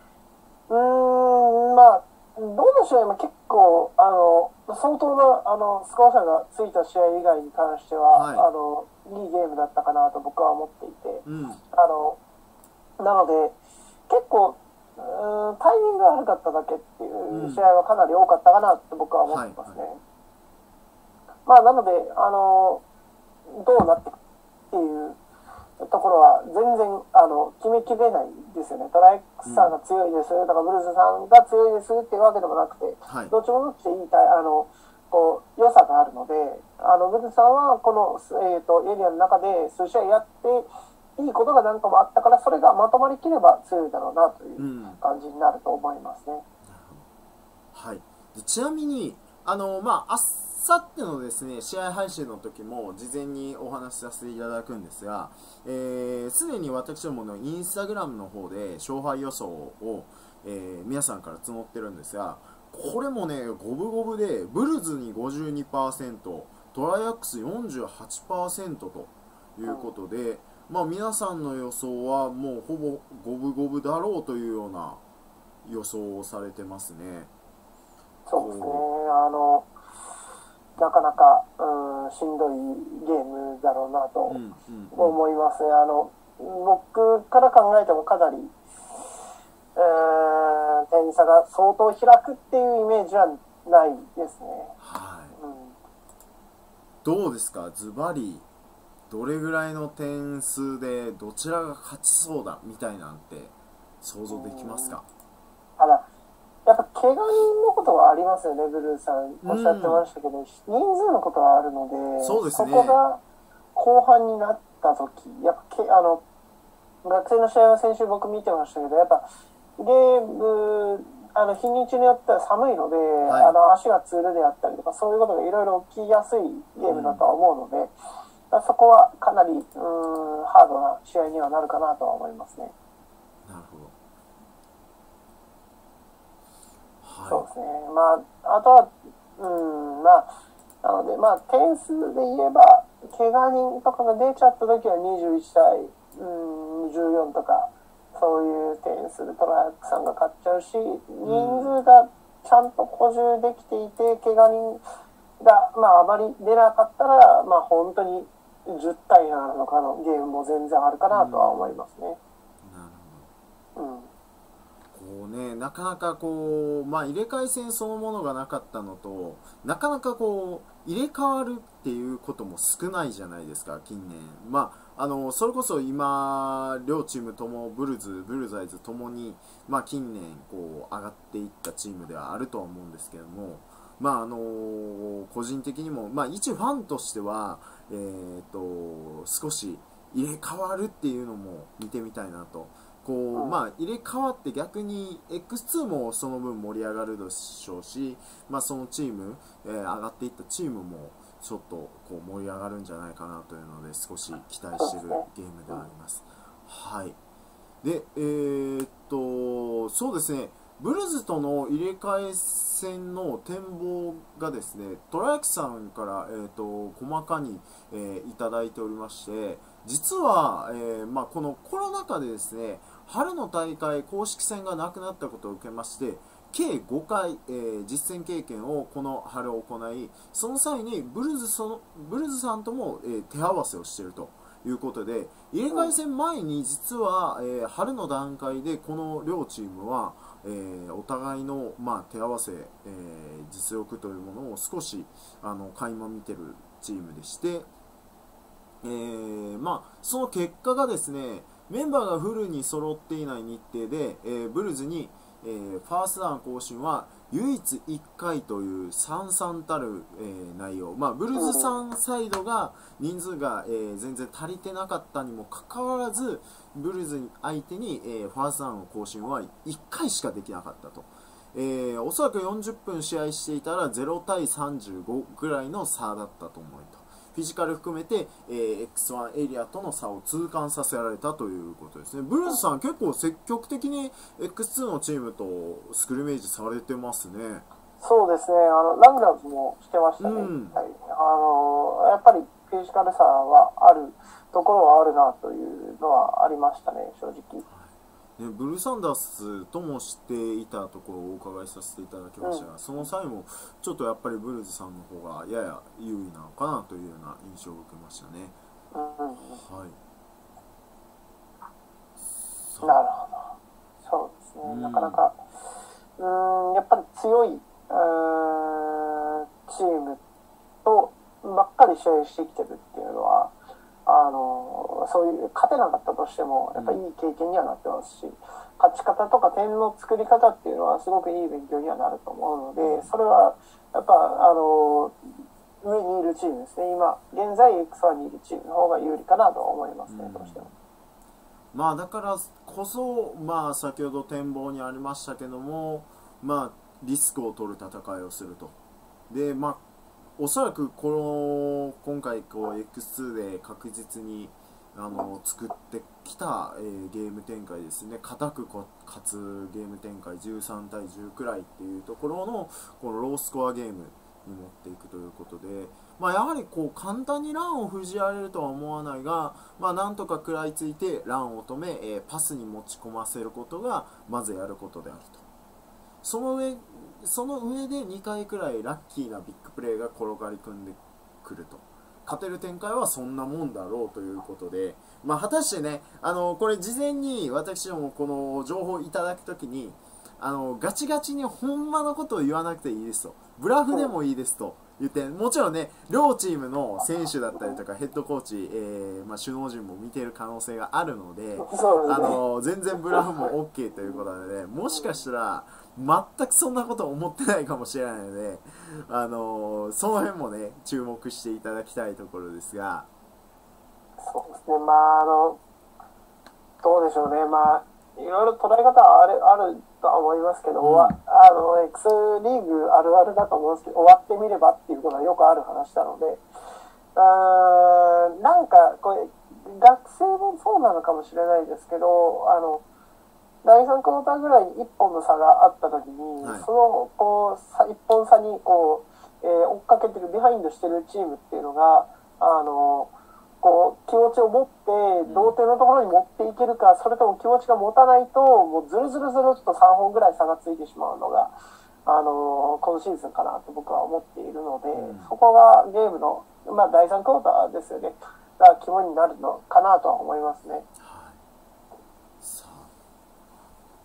、うん、まあ、どの試合も結構、あの相当なあのスコア差がついた試合以外に関しては、はい、あのいいゲームだったかなと僕は思っていて、うん、あのなので、結構、うんタイミングが悪かっただけっていう試合はかなり多かったかなって僕は思ってますね。はいはい、まあ、なので、あのどうなっていくっていうところは全然あの決めきれないですよね。トライクスさんが強いです、うん、だからブルーズさんが強いですっていうわけでもなくて、はい、どっちもどっちでいいあのこう良さがあるので、あのブルーズさんはこの、えーと、エリアの中で数試合やっていいことが何個もあったから、それがまとまりきれば強いだろうなという感じになると思いますね。うん、 はい、でちなみにあの、まあ、あさってのですね、試合配信の時も事前にお話しさせていただくんですが、す、えー、で、に私どものインスタグラムの方で勝敗予想を、えー、皆さんから募ってるんですが、これもね、五分五分で、ブルズに ごじゅうにパーセント、トライアックス よんじゅうはちパーセント ということで、まあ、皆さんの予想はもうほぼ五分五分だろうというような予想をされてますね。 そうですね、あのなかなか、うん、しんどいゲームだろうなと思いますね。あの僕から考えてもかなり、えー、点差が相当開くっていうイメージはないですね。はい、 うん、どうですか、ズバリどれぐらいの点数でどちらが勝ちそうだみたいなんて想像できますか？ あら、やっぱ怪我人のことはありますよね。ブルーさんおっしゃってましたけど、うん、人数のことはあるので、 そうですね、 そこが後半になった時、やっぱけあの学生の試合は先週僕見てましたけど、やっぱゲームあの日にちによっては寒いので、はい、あの足がつるであったりとか、そういうことがいろいろ起きやすいゲームだとは思うので、うん、そこはかなりうーんハードな試合にはなるかなとは思いますね。 なるほど。 そうですね。まあ、あとは、うん、まあ、なので、まあ、点数で言えば、怪我人とかが出ちゃった時はにじゅういちたい、うん、じゅうよんとか、そういう点数でトライアックさんが勝っちゃうし、人数がちゃんと補充できていて、怪我人が、まあ、あまり出なかったら、まあ、本当にじゅうたいななのかのゲームも全然あるかなとは思いますね。 なるほど。うん。こうね、なかなかこう、まあ、入れ替え戦そのものがなかったのと、なかなかこう入れ替わるっていうことも少ないじゃないですか、近年。まあ、あのそれこそ今、両チームとも、ブルズ、ブルザイズともに、まあ、近年こう上がっていったチームではあるとは思うんですけども、まああの個人的にも、まあ、一ファンとしては、えー、と少し入れ替わるっていうのも見てみたいなと。こうまあ、入れ替わって逆に エックスツー もその分盛り上がるでしょうし、まあ、そのチーム、えー、上がっていったチームもちょっとこう盛り上がるんじゃないかなというので少し期待しているゲームであります。はい、で、えー、っとそうですね、ブルズとの入れ替え戦の展望がですね、トラヤキさんから、えー、と細かに、えー、いただいておりまして、実は、えーまあ、このコロナ禍でですね、春の大会公式戦がなくなったことを受けまして、計ごかい、えー、実戦経験をこの春行い、その際にブルズそのブルズさんとも、えー、手合わせをしているということで、入れ替え戦前に実は、えー、春の段階でこの両チームは、えー、お互いの、まあ、手合わせ、えー、実力というものを少しあの垣間見ているチームでして、えーまあ、その結果がですね、メンバーがフルに揃っていない日程で、えー、ブルズに、えー、ファーストダウン更新は唯一いっかいという惨々たる、えー、内容、まあ、ブルズさんサイドが人数が、えー、全然足りてなかったにもかかわらず、ブルズ相手に、えー、ファーストダウン更新はいっかいしかできなかったと。えー、おそらくよんじゅっぷん試合していたらゼロたいさんじゅうごぐらいの差だったと思うと。フィジカル含めて、えー、エックスワン エリアとの差を痛感させられたということですね。ブルーズさん、結構積極的に エックスツー のチームとスクリメージされてますね。 そうですね、あのラングラーズもしてましたね、うん、はい、あのやっぱりフィジカルさはあるところはあるなというのはありましたね、正直。 ね、ブルーサンダースともしていたところをお伺いさせていただきましたが、うん、その際もちょっとやっぱりブルーズさんの方がやや優位なのかなというような印象を受けましたね。 うん、はい。なるほど。そうですね、うん、なかなかうんやっぱり強いチームとばっかり試合してきてるっていうのは、あのそういう勝てなかったとしてもやっぱりいい経験にはなってますし、勝ち方とか点の作り方っていうのはすごくいい勉強にはなると思うので、それはやっぱあの上にいるチームですね、今現在 エックスワン にいるチームの方が有利かなと思いますね、どうしても。 まあだからこそ、まあ、先ほど展望にありましたけども、まあ、リスクを取る戦いをすると。で、まあおそらくこの今回こう エックスツー で確実にあの作ってきた、えー、ゲーム展開ですね、固く勝つゲーム展開じゅうさんたいじゅうくらいっていうところのこのロースコアゲームに持っていくということで、まあ、やはりこう簡単にランを封じられるとは思わないが、まあ、なんとか食らいついてランを止め、えー、パスに持ち込ませることがまずやることであると。その上その上でにかいくらいラッキーなビッグプレーが転がり込んでくると。勝てる展開はそんなもんだろうということで、まあ、果たしてね、あのこれ事前に私どもこの情報をいただくときにあのガチガチにほんまのことを言わなくていいですと、ブラフでもいいですと言って、もちろんね、両チームの選手だったりとかヘッドコーチ、えーまあ、首脳陣も見ている可能性があるので、あの全然ブラフも OK ということで、ね、もしかしたら全くそんなこと思ってないかもしれないので、あのー、その辺もね注目していただきたいところですが。 そうですね、まああのどうでしょうね、まあいろいろ捉え方はあるあるとは思いますけど、うん、あの X リーグあるあるだと思うんですけど、終わってみればっていうことはよくある話なので、うーんなんかこれ学生もそうなのかもしれないですけど、あのだいさんクォーターぐらいにいっぽんの差があった時に、はい、そのこういっぽん差にこう、えー、追っかけてるビハインドしてるチームっていうのがあのこう気持ちを持って同点のところに持っていけるか、それとも気持ちが持たないともうずるずるずるっとさんほんぐらい差がついてしまうのがあの今シーズンかなと僕は思っているので、うん、そこがゲームの、まあ、だいさんクォーターですよねが肝になるのかなとは思いますね。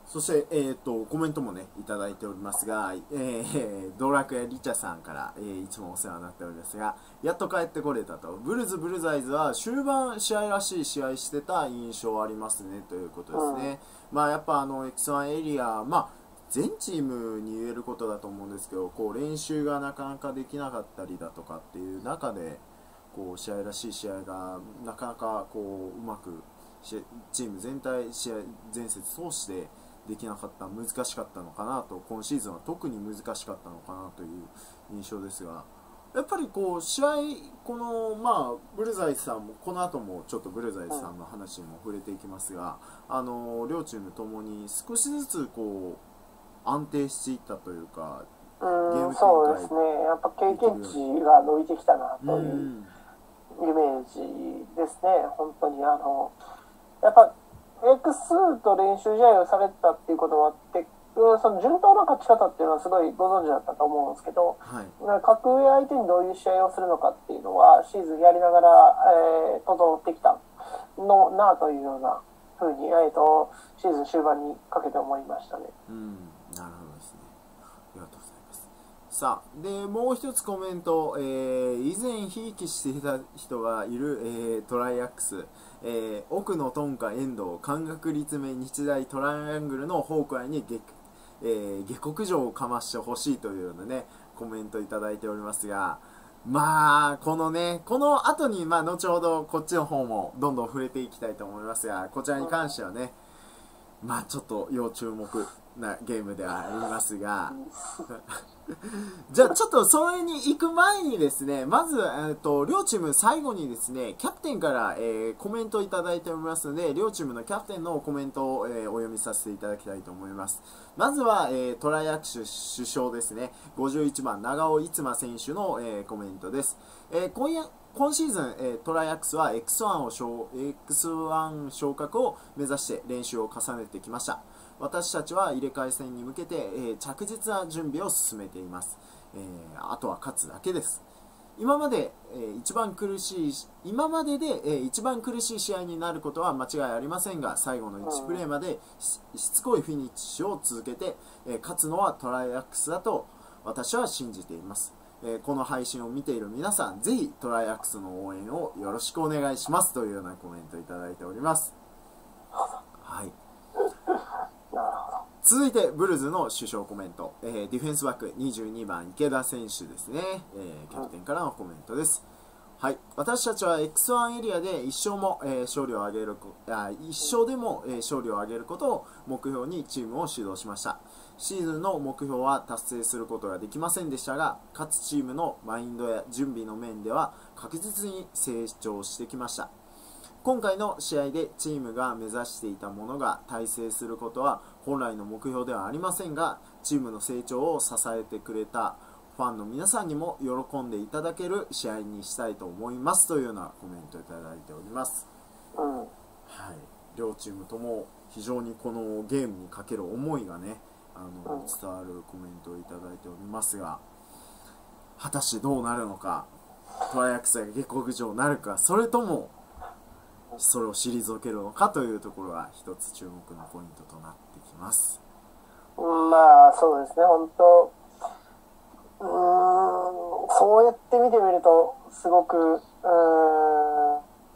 そして、えー、とコメントもねいただいておりますが、えー、ドラクエリチャさんから、えー、いつもお世話になっておりますが、やっと帰ってこれたと。ブルズ・ブルザイズは終盤試合らしい試合してた印象ありますねということですね。うん、まあやっぱあの エックスワン エリア、まあ全チームに言えることだと思うんですけど、こう練習がなかなかできなかったりだとかっていう中で、こう試合らしい試合がなかなかこううまくチーム全体試合前節通してできなかった、難しかったのかなと、今シーズンは特に難しかったのかなという印象ですが、やっぱりこう試合、このまあブルザイスさんもこの後もちょっとブルザイスさんの話にも触れていきますが、あの両チームともに少しずつこう安定していったというか、 うん、ゲームそうですね、やっぱ経験値が伸びてきたなというイメージですね、本当にあのやっぱ エックス と練習試合をされてたっていうこともあって、その順当な勝ち方っていうのはすごいご存知だったと思うんですけど、はい、格上相手にどういう試合をするのかっていうのはシーズンやりながら、えー、整ってきたのなというようなふうに、えー、とシーズン終盤にかけて思いましたね。 うん、なるほどですね。ありがとうございます。さあ、でもう一つコメント、えー、以前ひいきしていた人がいる、えー、トライアックス、えー、奥のトンカ遠藤関学立命日大トライアングルのホークアイに下、えー、下克上をかましてほしいというようなねコメントいただいておりますが、まあこのねこの後にまあ後ほどこっちの方もどんどん触れていきたいと思いますが、こちらに関してはねまあちょっと要注目なゲームではありますがじゃあちょっとそれに行く前にですね、まず、えー、と両チーム最後にですねキャプテンから、えー、コメントをいただいておりますので、両チームのキャプテンのコメントを、えー、お読みさせていただきたいと思います。まずは、えー、トライアクシュ首相ですね、ごじゅういちばん長尾逸馬選手の、えー、コメントです。えー、今夜今シーズン、えー、トライアックスは エックスワン, を エックスワン 昇格を目指して練習を重ねてきました。私たちは入れ替え戦に向けて、えー、着実な準備を進めています。えー、あとは勝つだけです。今まで、えー、一番苦しい今までで、えー、一番苦しい試合になることは間違いありませんが、最後のいちプレーまで し, しつこいフィニッシュを続けて、えー、勝つのはトライアックスだと私は信じています。えー、この配信を見ている皆さん、ぜひトライアックスの応援をよろしくお願いしますというようなコメントいただいております。はい。続いてブルズの首相コメント、えー、ディフェンスバックにじゅうにばん池田選手ですね、えー、キャプテンからのコメントです。はい、私たちは エックスワン エリアで一勝も、えー、勝利を挙げるあ一勝でも、えー、勝利を挙げることを目標にチームを指導しました。シーズンの目標は達成することができませんでしたが、勝つチームのマインドや準備の面では確実に成長してきました。今回の試合でチームが目指していたものが達成することは本来の目標ではありませんが、チームの成長を支えてくれたファンの皆さんにも喜んでいただける試合にしたいと思いますというようなコメントをいただいております。 うん、 はい、両チームとも非常にこのゲームにかける思いがねあの、うん、伝わるコメントをいただいておりますが、果たしてどうなるのか、トライアックスが下克上になるか、それともそれを退けるのかというところが一つ注目のポイントとなってきます。 まあそうですね、本当うーんそうやって見てみるとすごくうーん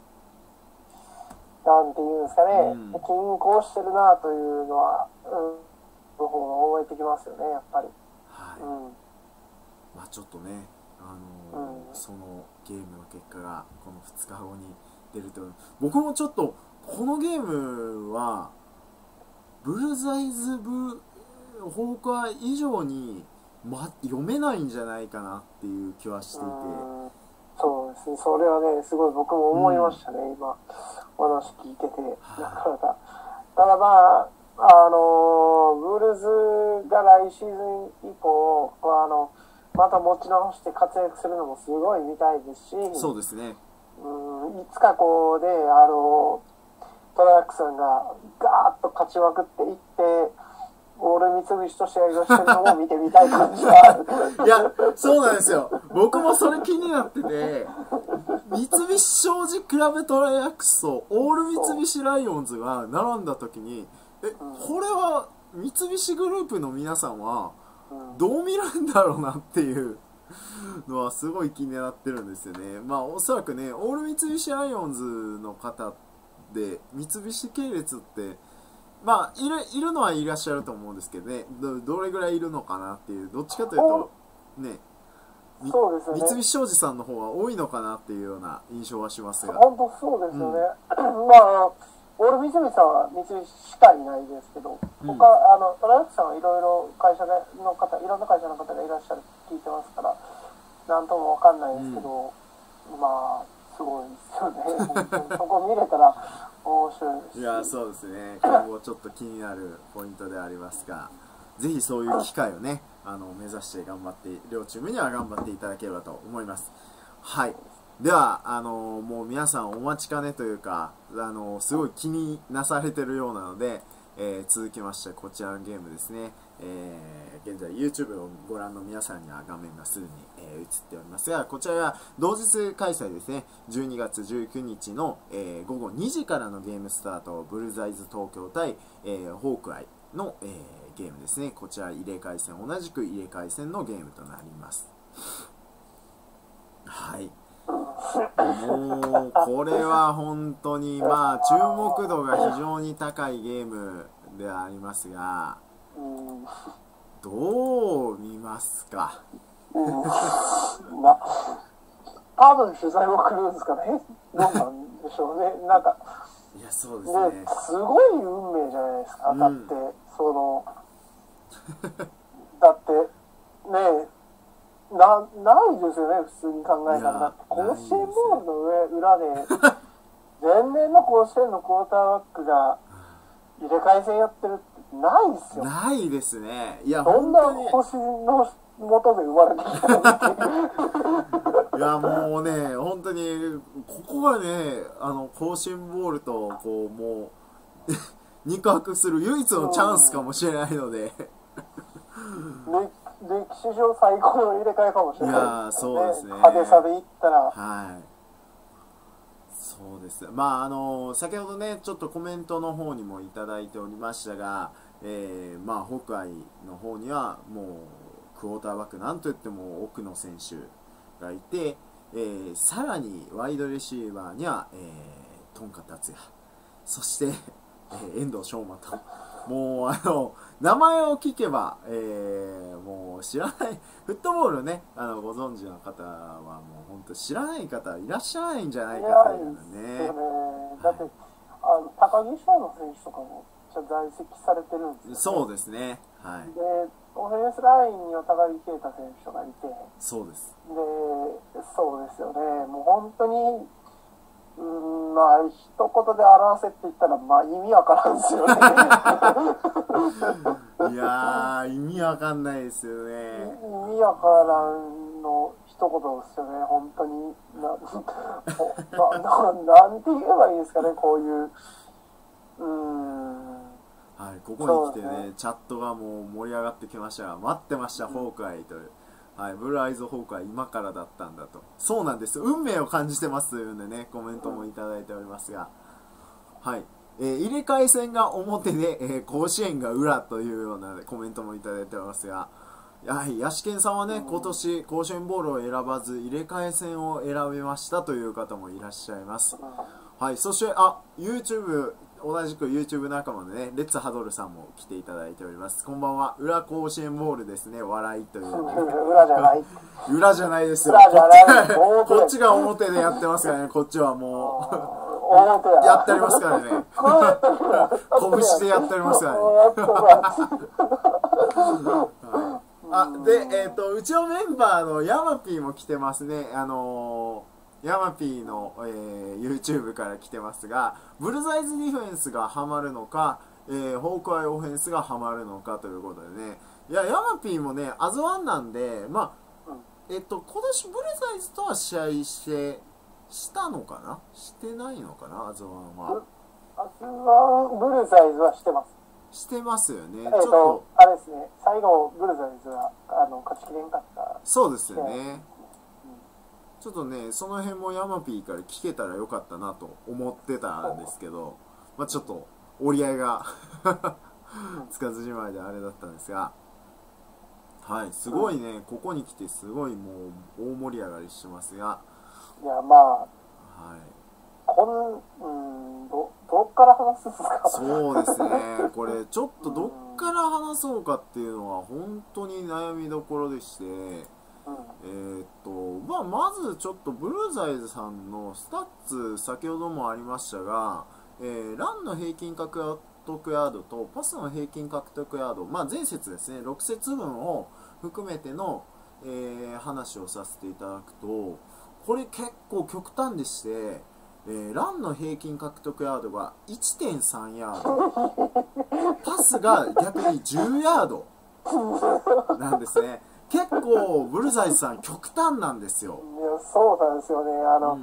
なんていうんですかね、うん、均衡してるなというのは、うん、の方が覚えてきますよね、やっぱり。 はい、うん、まあちょっとね、あのーうん、そのゲームの結果がこのふつかごに出ると、僕もちょっとこのゲームはブルザイズブホークアイ以上に、ま、読めないんじゃないかなっていう気はしていて、 そうですね、それはねすごい僕も思いましたね、うん、今お話聞いてて、なかなかただまああのブルーズが来シーズン以降あのまた持ち直して活躍するのもすごい見たいですし、 そうですね、 うん、いつかこうであのトライアックスさんがガーッと勝ちまくっていってオール三菱と試合をしてるのも見てみたい感じがある。 いやそうなんですよ、僕もそれ気になってて三菱商事クラブトライアックスとオール三菱ライオンズが並んだ時にえ、うん、これは三菱グループの皆さんはどう見るんだろうなっていうのはすごい気になってるんですよね。まあおそらくね、オール三菱ライオンズの方で三菱系列ってまあいるいるのはいらっしゃると思うんですけどね、 ど, どれぐらいいるのかなっていう、どっちかというとね、 そうですよね、 三菱商事さんの方は多いのかなっていうような印象はしますが。 本当そうですよね、うん、まあオール三菱さんは三菱しかいないですけど、他、うん、あのトライアックさんはいろいろ会社の方、いろんな会社の方がいらっしゃるって聞いてますから、なんともわかんないですけど、うん、まあすごいですよね。そこ見れたら面白いです。 いや、そうですね。今後ちょっと気になるポイントでありますが、ぜひそういう機会をね、あの目指して頑張って、両チームには頑張っていただければと思います。はい。では、あのもう皆さんお待ちかねというか、あのすごい気になされてるようなので、えー、続きましてこちらのゲームですね、えー、現在 YouTube をご覧の皆さんには画面がすぐに、えー、映っておりますが、こちらは同日開催ですね。じゅうにがつじゅうくにちの、えー、ごごにじからのゲームスタート、ブルーザイズ東京対、えー、ホークアイの、えー、ゲームですね。こちら入れ替え戦、同じく入れ替え戦のゲームとなります。はい、もうこれは本当にまあ注目度が非常に高いゲームでありますが、どう見ますか？ ま多分取材も来るんですかね。どうなんでしょうね。なんかいや、そうですね。 ね、すごい運命じゃないですか。うん、だってそのだってね。な, ないですよね、普通に考えたら。だって甲子園ボールの上裏で前年の甲子園のクォーターバックが入れ替え戦やってるってないですよ。 ないですね。いや、 どんな星の元で生まれてきたのって。 いや、もうね、本当にここがね、あの甲子園ボールとこうもう肉薄する唯一のチャンスかもしれないので。 ね、歴史上最高の入れ替えかもしれない、ね、 いや、そうですね。 派手さでいったら、 はい、そうです。まああの先ほどねちょっとコメントの方にもいただいておりましたが、えー、まあホークアイの方にはもうクォーターバックなんといっても奥野選手がいて、えー、さらにワイドレシーバーには、えー、トンカ達也、そして、えー、遠藤昌磨と。もうあの名前を聞けば、えー、もう知らないフットボールね、あのご存知の方はもう本当知らない方いらっしゃらないんじゃないかというね。 ね、だって、はい、あの高木翔の選手とかも在籍されてるんですよね。 そうですね。はい。 でオフェンスラインには高木啓太選手がいて、 そうです。 でそうですよね。もう本当に。うん、まあ一言で表せって言ったらまあ意味わからんですよね。 いやー、意味わかんないですよね。 意味わからんの一言ですよね、本当に。ななななんて言えばいいんですかね、こういう。うーん、 はい、ここに来てね、ねチャットがもう盛り上がってきましたが、待ってました、うん、ホークアイという。はい、ブルーアイズホークは今からだったんだと。そうなんです。運命を感じてますというんでね、コメントもいただいておりますが、はい、えー、入れ替え戦が表で、えー、甲子園が裏というようなコメントもいただいておりますが、はい、ヤシケンさんはね、今年甲子園ボールを選ばず入れ替え戦を選びましたという方もいらっしゃいます。はい、そしてあ YouTube、同じく YouTube 仲間のね、レッツハドルさんも来ていただいております。こんばんは。裏甲子園ボールですね。笑いという、ね。 裏じゃない。 裏じゃないですよ。 裏じゃない。 こっちが表でやってますからね。こっちはもうやってありますからね。拳してやってありますからね。あ、で、えっと、うちのメンバーのヤマピーも来てますね。あのー。ヤマピーの、えー、YouTube から来てますが、ブルザイズディフェンスがハマるのか、えー、ホークアイオフェンスがハマるのかということでね、いやヤマピーもねアズワンなんで、まあえっと今年ブルザイズとは試合してしたのかな、してないのかな、アズワンは。 アズワンブルザイズはしてます。 してますよね。 えー、とちょっとあれですね、最後ブルザイズはあの勝ちきれんかった。 そうですよね。ちょっとね、その辺もヤマピーから聞けたらよかったなと思ってたんですけど、まあ、ちょっと折り合いがつかずじまいであれだったんですが、はい、すごいね、ここに来てすごいもう大盛り上がりしてますが、 いや、まあ、 はい、 こん、うん、ど、どっから話すんですか？ そうですね、これちょっとどっから話そうかっていうのは本当に悩みどころでして、うん、えー、っと、まあ、まずちょっとブルーザイズさんのスタッツ、先ほどもありましたが、えー、ランの平均獲得ヤードとパスの平均獲得ヤード、まあ、前節ですね、ろく節分を含めての、えー、話をさせていただくと、これ結構極端でして、えー、ランの平均獲得ヤードが いってんさん ヤード、パスが逆にじゅうヤードなんですね。結構ブルザイズさん極端なんですよ。 いや、そうなんですよね。あの、うん、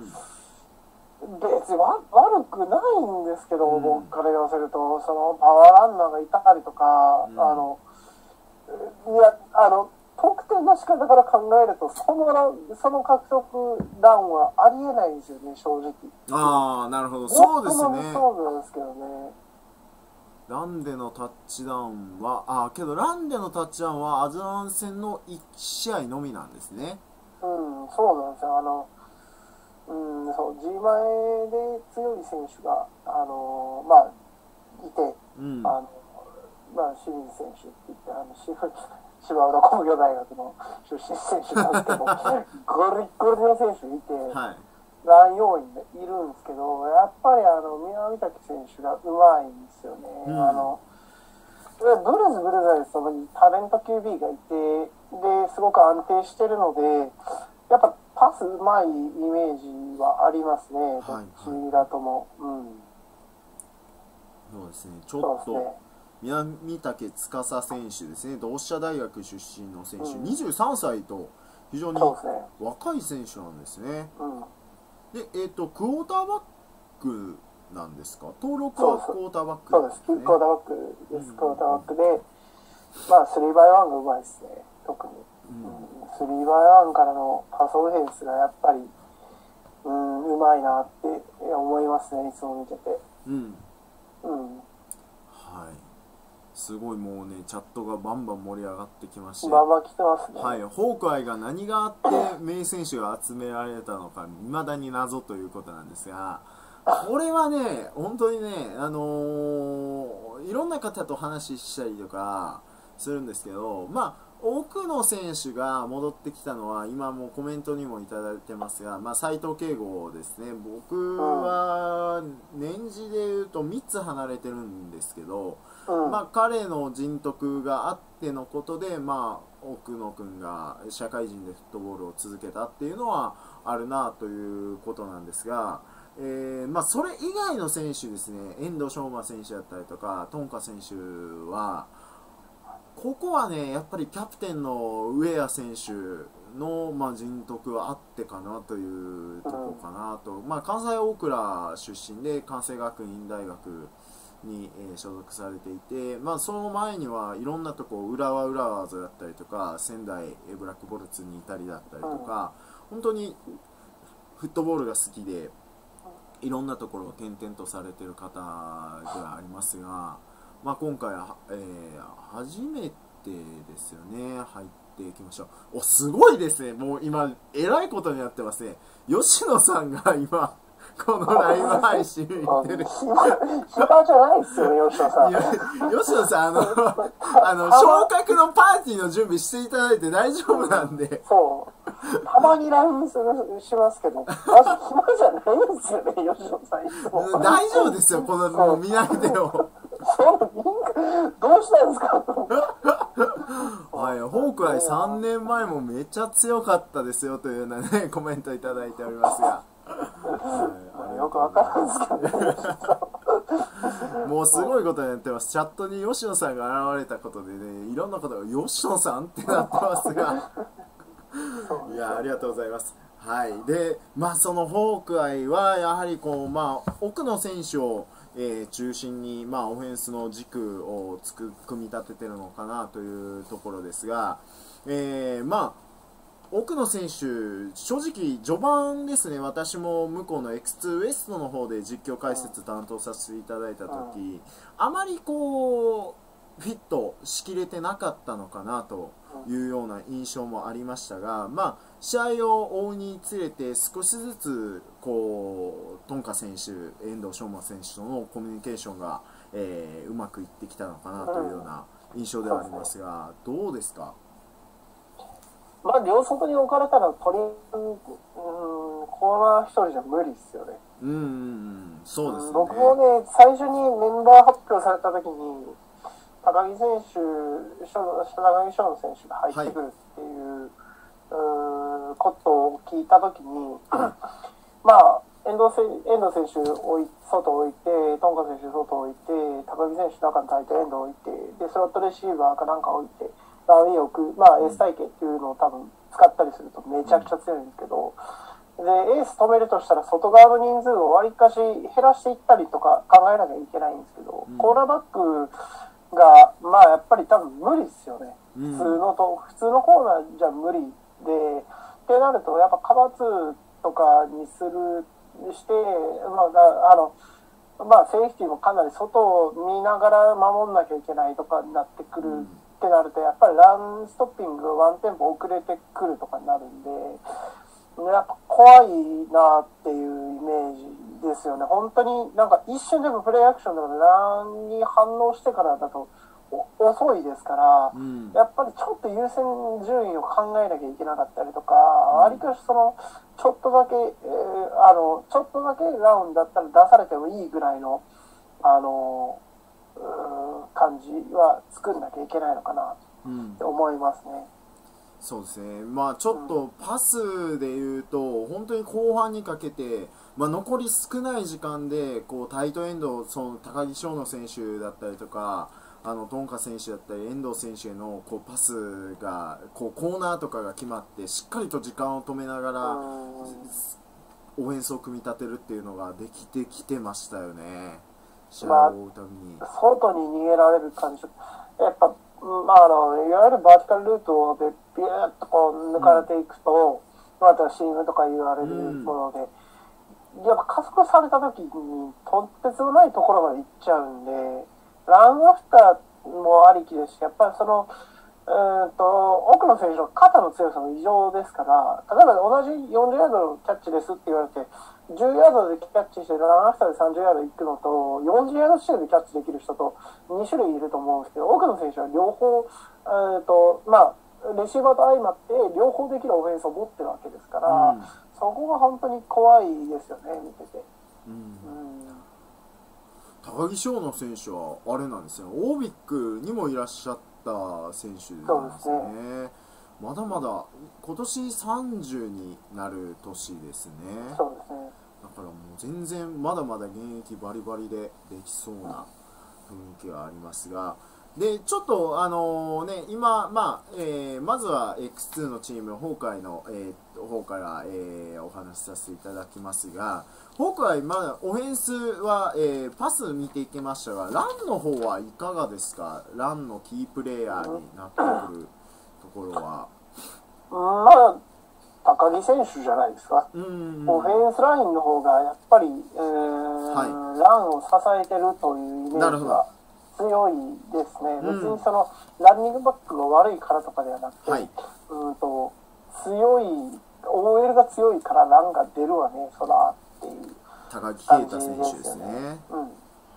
別にわ悪くないんですけど、うん、僕から言わせると、そのパワーランナーがいたりとか、うん、あの、いや、あの、得点の仕方から考えると、そのラン、その獲得ランはありえないんですよね、正直。 ああ、なるほど。そうですね。 そうなんですけどね。 ランデのタッチダウンは、ああ、けどランデのタッチダウンはアズワン戦のいち試合のみなんですね。 うん、そうなんですよ。あの、うん、そう、G 前で強い選手が、あの、まあ、いて、うん、あの、まあ、清水選手って言って、あの、芝浦工業大学の出身選手なんですけど、ゴリッゴリの選手いて、はい、ラン要員でいるんですけど、やっぱりあの宮見武選手がうまいんですよね。うん、あのブルーズ、ブルーザイズともにタレント キュービー がいて、ですごく安定してるので、やっぱパスうまいイメージはありますね、どっちだとも。うん、 そうですね、ちょっと。宮見武司選手ですね、同志社大学出身の選手、うん、にじゅうさんさいと非常に若い選手なんですね。うん、で、えっ、ー、と、クォーターバックなんですか？登録はクォーターバックですね。そうです、クォーターバックです、クォーターバックで、まあ、スリーバイワンがうまいですね、特に。うん、スリーバイワンからのパスオフェンスがやっぱり、うん、うまいなって思いますね、いつも見てて。うん。 うん。はい。すごいもうね、チャットがバンバン盛り上がってきまして、 バンバン来てますね。 はい、ホークアイが何があって名選手が集められたのか未だに謎ということなんですが、これはね、本当にね、あのー、いろんな方と話したりとかするんですけど、まあ奥野選手が戻ってきたのは今もコメントにもいただいてますが、まあ、斉藤慶吾ですね。僕は年次でいうとみっつ離れてるんですけど、まあ、彼の人徳があってのことで、まあ、奥野君が社会人でフットボールを続けたっていうのはあるなということなんですが、えーまあ、それ以外の選手ですね、遠藤昌磨選手だったりとかトンカ選手はここはね、やっぱりキャプテンの上谷選手の、まあ、人徳はあってかなというところかなと、まあ、関西大倉出身で関西学院大学に、えー、所属されていて、まあ、その前にはいろんなとこ浦和浦和だったりとか仙台ブラックボルツにいたりだったりとか、本当にフットボールが好きでいろんなところを転々とされている方ではありますが、まあ、今回は、えー、初めてですよね、入っていきましょう。お、すごいですね、もう今えらいことになってますね。吉野さんが今このライブ配信見てる。 暇じゃないっすよ、吉野さん。 吉野さん、あの、あの、昇格のパーティーの準備していただいて大丈夫なんで。 そう。たまにライブするしますけど、マジ暇じゃないんですよね、吉野さん。いつも大丈夫ですよ、この見なくても。 そのリンク、どうしたんですかはい、ホークアイさんねんまえもめっちゃ強かったですよというようなね、コメントいただいておりますが。 はい、よくわからんですけど、ね、 もうすごいことになってます。チャットに吉野さんが現れたことでね、いろんなことが吉野さんってなってますがいや、ありがとうございます。はい、で、まあそのホークアイはやはりこう、まあ、奥の選手をえー、中心に、まあ、オフェンスの軸をつく組み立ててるのかなというところですが、えー、まあ奥の選手、正直序盤ですね、私も向こうの エックスツー ウエストの方で実況解説担当させていただいた時、あまりこフィットしきれてなかったのかなというような印象もありましたが、まあ、試合を追うにつれて少しずつこうトンカ選手、遠藤昌磨選手とのコミュニケーションが、えー、うまくいってきたのかなというような印象ではありますが、どうですか？ まあ、両外に置かれたらとりあえず、うん、コーナー一人じゃ無理ですよね。 うんうんうん、そうですね。 僕もね、最初にメンバー発表された時に、高木選手、高木翔の選手が入ってくるっていう、はい、うことを聞いた時に、まあ、遠藤選遠藤選手を外置いて、トンカ選手外置いて、高木選手中に対して遠藤置いて、で、スロットレシーバーかなんか置いて、ランウェイを置く、まあ、エース体系っていうのを多分使ったりするとめちゃくちゃ強いんですけど、で、エース止めるとしたら外側の人数をわりかし減らしていったりとか考えなきゃいけないんですけど、うん、コーナーバックが、まあ、やっぱり多分無理ですよね。うん、普通のと、普通のコーナーじゃ無理で、ってなると、やっぱカバーツーとかにする、して、まあ、あの、まあ、セーフティーもかなり外を見ながら守んなきゃいけないとかになってくるってなると、やっぱりランストッピングがワンテンポ遅れてくるとかになるんで、やっぱ怖いなっていうイメージですよね。本当になんか一瞬でもプレイアクションでもランに反応してからだと遅いですから、うん、やっぱりちょっと優先順位を考えなきゃいけなかったりとか、わりかしそのちょっとだけ、えー、あのちょっとだけラウンだったら出されてもいいぐらいのあの感じは作んなきゃいけないのかなって思いますね。うん、 そうですね、まあ、ちょっとパスでいうと、本当に後半にかけて、まあ、残り少ない時間でこうタイトエンド、その高木翔の選手だったりとか、あのトンカ選手だったり遠藤選手へのこうパスがこうコーナーとかが決まって、しっかりと時間を止めながらオフェンスを組み立てるっていうのができてきてましたよね、試合を追うたびに。 まあ、外に逃げられる感じ、やっぱまあ、あのいわゆるバーティカルルートでビューッとこう抜かれていくと、うん、またシームとか言われるもので、うん、やっぱ加速された時にとってつもないところまで行っちゃうんで、ランアフターもありきですし、やっぱりそのうんと奥の選手の肩の強さも異常ですから、例えば同じよんじゅうヤードのキャッチですって言われて、じゅうヤードでキャッチしてランアフターでさんじゅうヤード行くのと、よんじゅうヤード地点でキャッチできる人とに種類いると思うんですけど、奥の選手は両方、えーとまあ、レシーバーと相まって両方できるオフェンスを持ってるわけですから、うん、そこが本当に怖いですよね、見てて。うんうん、 高木翔の選手はあれなんですよ、オービックにもいらっしゃった選手なんですね。まだまだ今年さんじゅうになる年ですね。 そうですね。 だからもう全然まだまだ現役バリバリでできそうな雰囲気はありますが、でちょっとあのね今まあ、えー、まずは エックスツー のチームホーカイの、えー、方から、えー、お話しさせていただきますが、ホーカイまだオフェンスは、えー、パス見ていきましたが、ランの方はいかがですか？ランのキープレーヤーになってくるところは。 まあ高木選手じゃないですか。うんうん、オフェンスラインの方がやっぱり、えーはい、ランを支えてるというイメージが強いですね。別にそのランニングバックが悪いからとかではなくて、はい、うんと強い オーエル が強いからランが出るわね、そらっていう高木啓太選手ですね。うん、はい、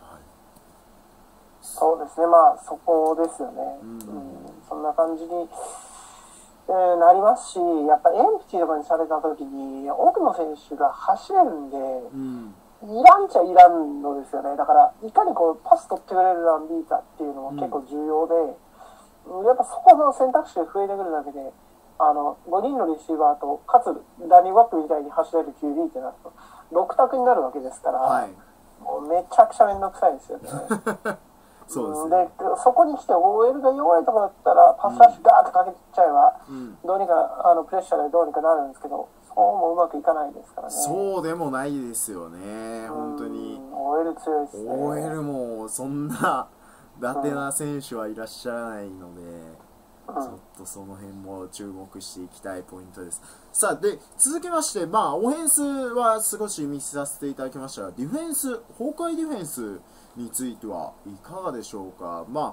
そうですね、まあそこですよね。うん、うん、そんな感じに、えー、なりますし、やっぱエンプティとかにされた時に奥の選手が走れるんで、うん、いらんちゃいらんのですよね。だからいかにこうパス取ってくれるランビーターっていうのも結構重要で、うん、やっぱそこの選択肢が増えてくるだけで、あのごにんのレシーバーとかつダニー・ワップみたいに走れる キュービー ってなるとろく択になるわけですから、はい、もうめちゃくちゃめんどくさいですよね。そうですね。で、そこに来て オーエル が弱いところだったらパスラッシュガーッとかけちゃえば、うん、どうにかあのプレッシャーでどうにかなるんですけど、そうもうまくいかないですからね。 そうでもないですよね、本当に。 オーエル 強いですね。 オーエル もそんな伊達な選手はいらっしゃらないので、うん、ちょっとその辺も注目していきたいポイントです。さあ、で続きまして、まあ、オフェンスは少し見させていただきましたが、ディフェンス、崩壊ディフェンスについてはいかがでしょうか。まあ、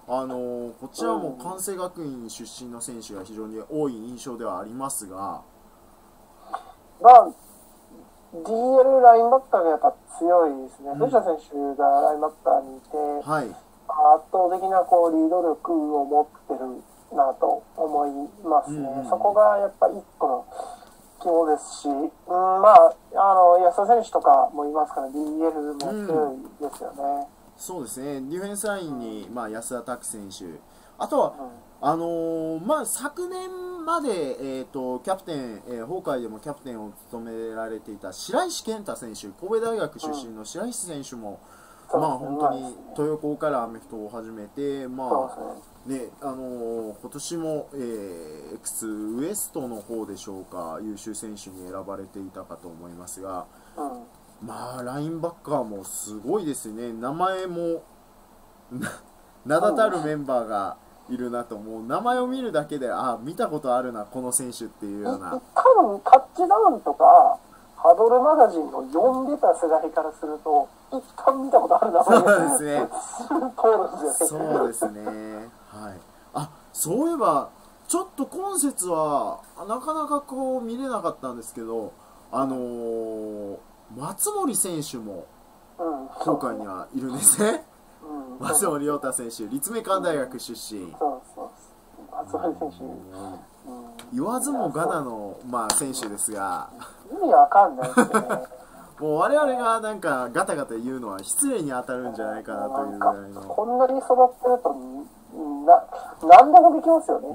あのー、こちらも関西学院出身の選手が非常に多い印象ではありますが、 まあ、ディーエル ラインバッターがやっぱ強いですね。藤田選手がラインバッターにいて、 はい、 圧倒的なこうリード力を持ってるなと思いますね。うんうん、そこがやっぱ一個の肝ですし、うん、まあ、あの安田選手とかもいますから ディーエル も強いですよね。うん、 そうですね。ディフェンスラインに、まあ、安田拓選手、あとは、うん、あのー、まあ、昨年まで、えーと、キャプテン、えー、崩壊でもキャプテンを務められていた白石健太選手、神戸大学出身の白石選手も、うん、まあ、本当に豊高からアメフトを始めて、まあね、あのー、今年も、えー、X ウエストの方でしょうか、優秀選手に選ばれていたかと思いますが、うん、まあ、ラインバッカーもすごいですね、名前も名だたるメンバーがいるなと、もう名前を見るだけで、あ、見たことあるな、この選手っていうような。 多分タッチダウンとか、ハドルマガジンを読んでた世代からすると、一旦見たことあるな、 そうですね。 通るんですよね。 そうですね。はい。あ、そういえば、ちょっと今節は、なかなかこう見れなかったんですけど、あのー、松森選手も、東海にはいるんですね。うん、松森亮太選手、立命館大学出身。 そうそう松森選手、うん、 言わずもがなの、まあ、選手ですが、 意味わかんないですね。 もう我々がなんかガタガタ言うのは失礼に当たるんじゃないかなというぐらいの。 こんなに育ってるとな何でもできますよね。うん、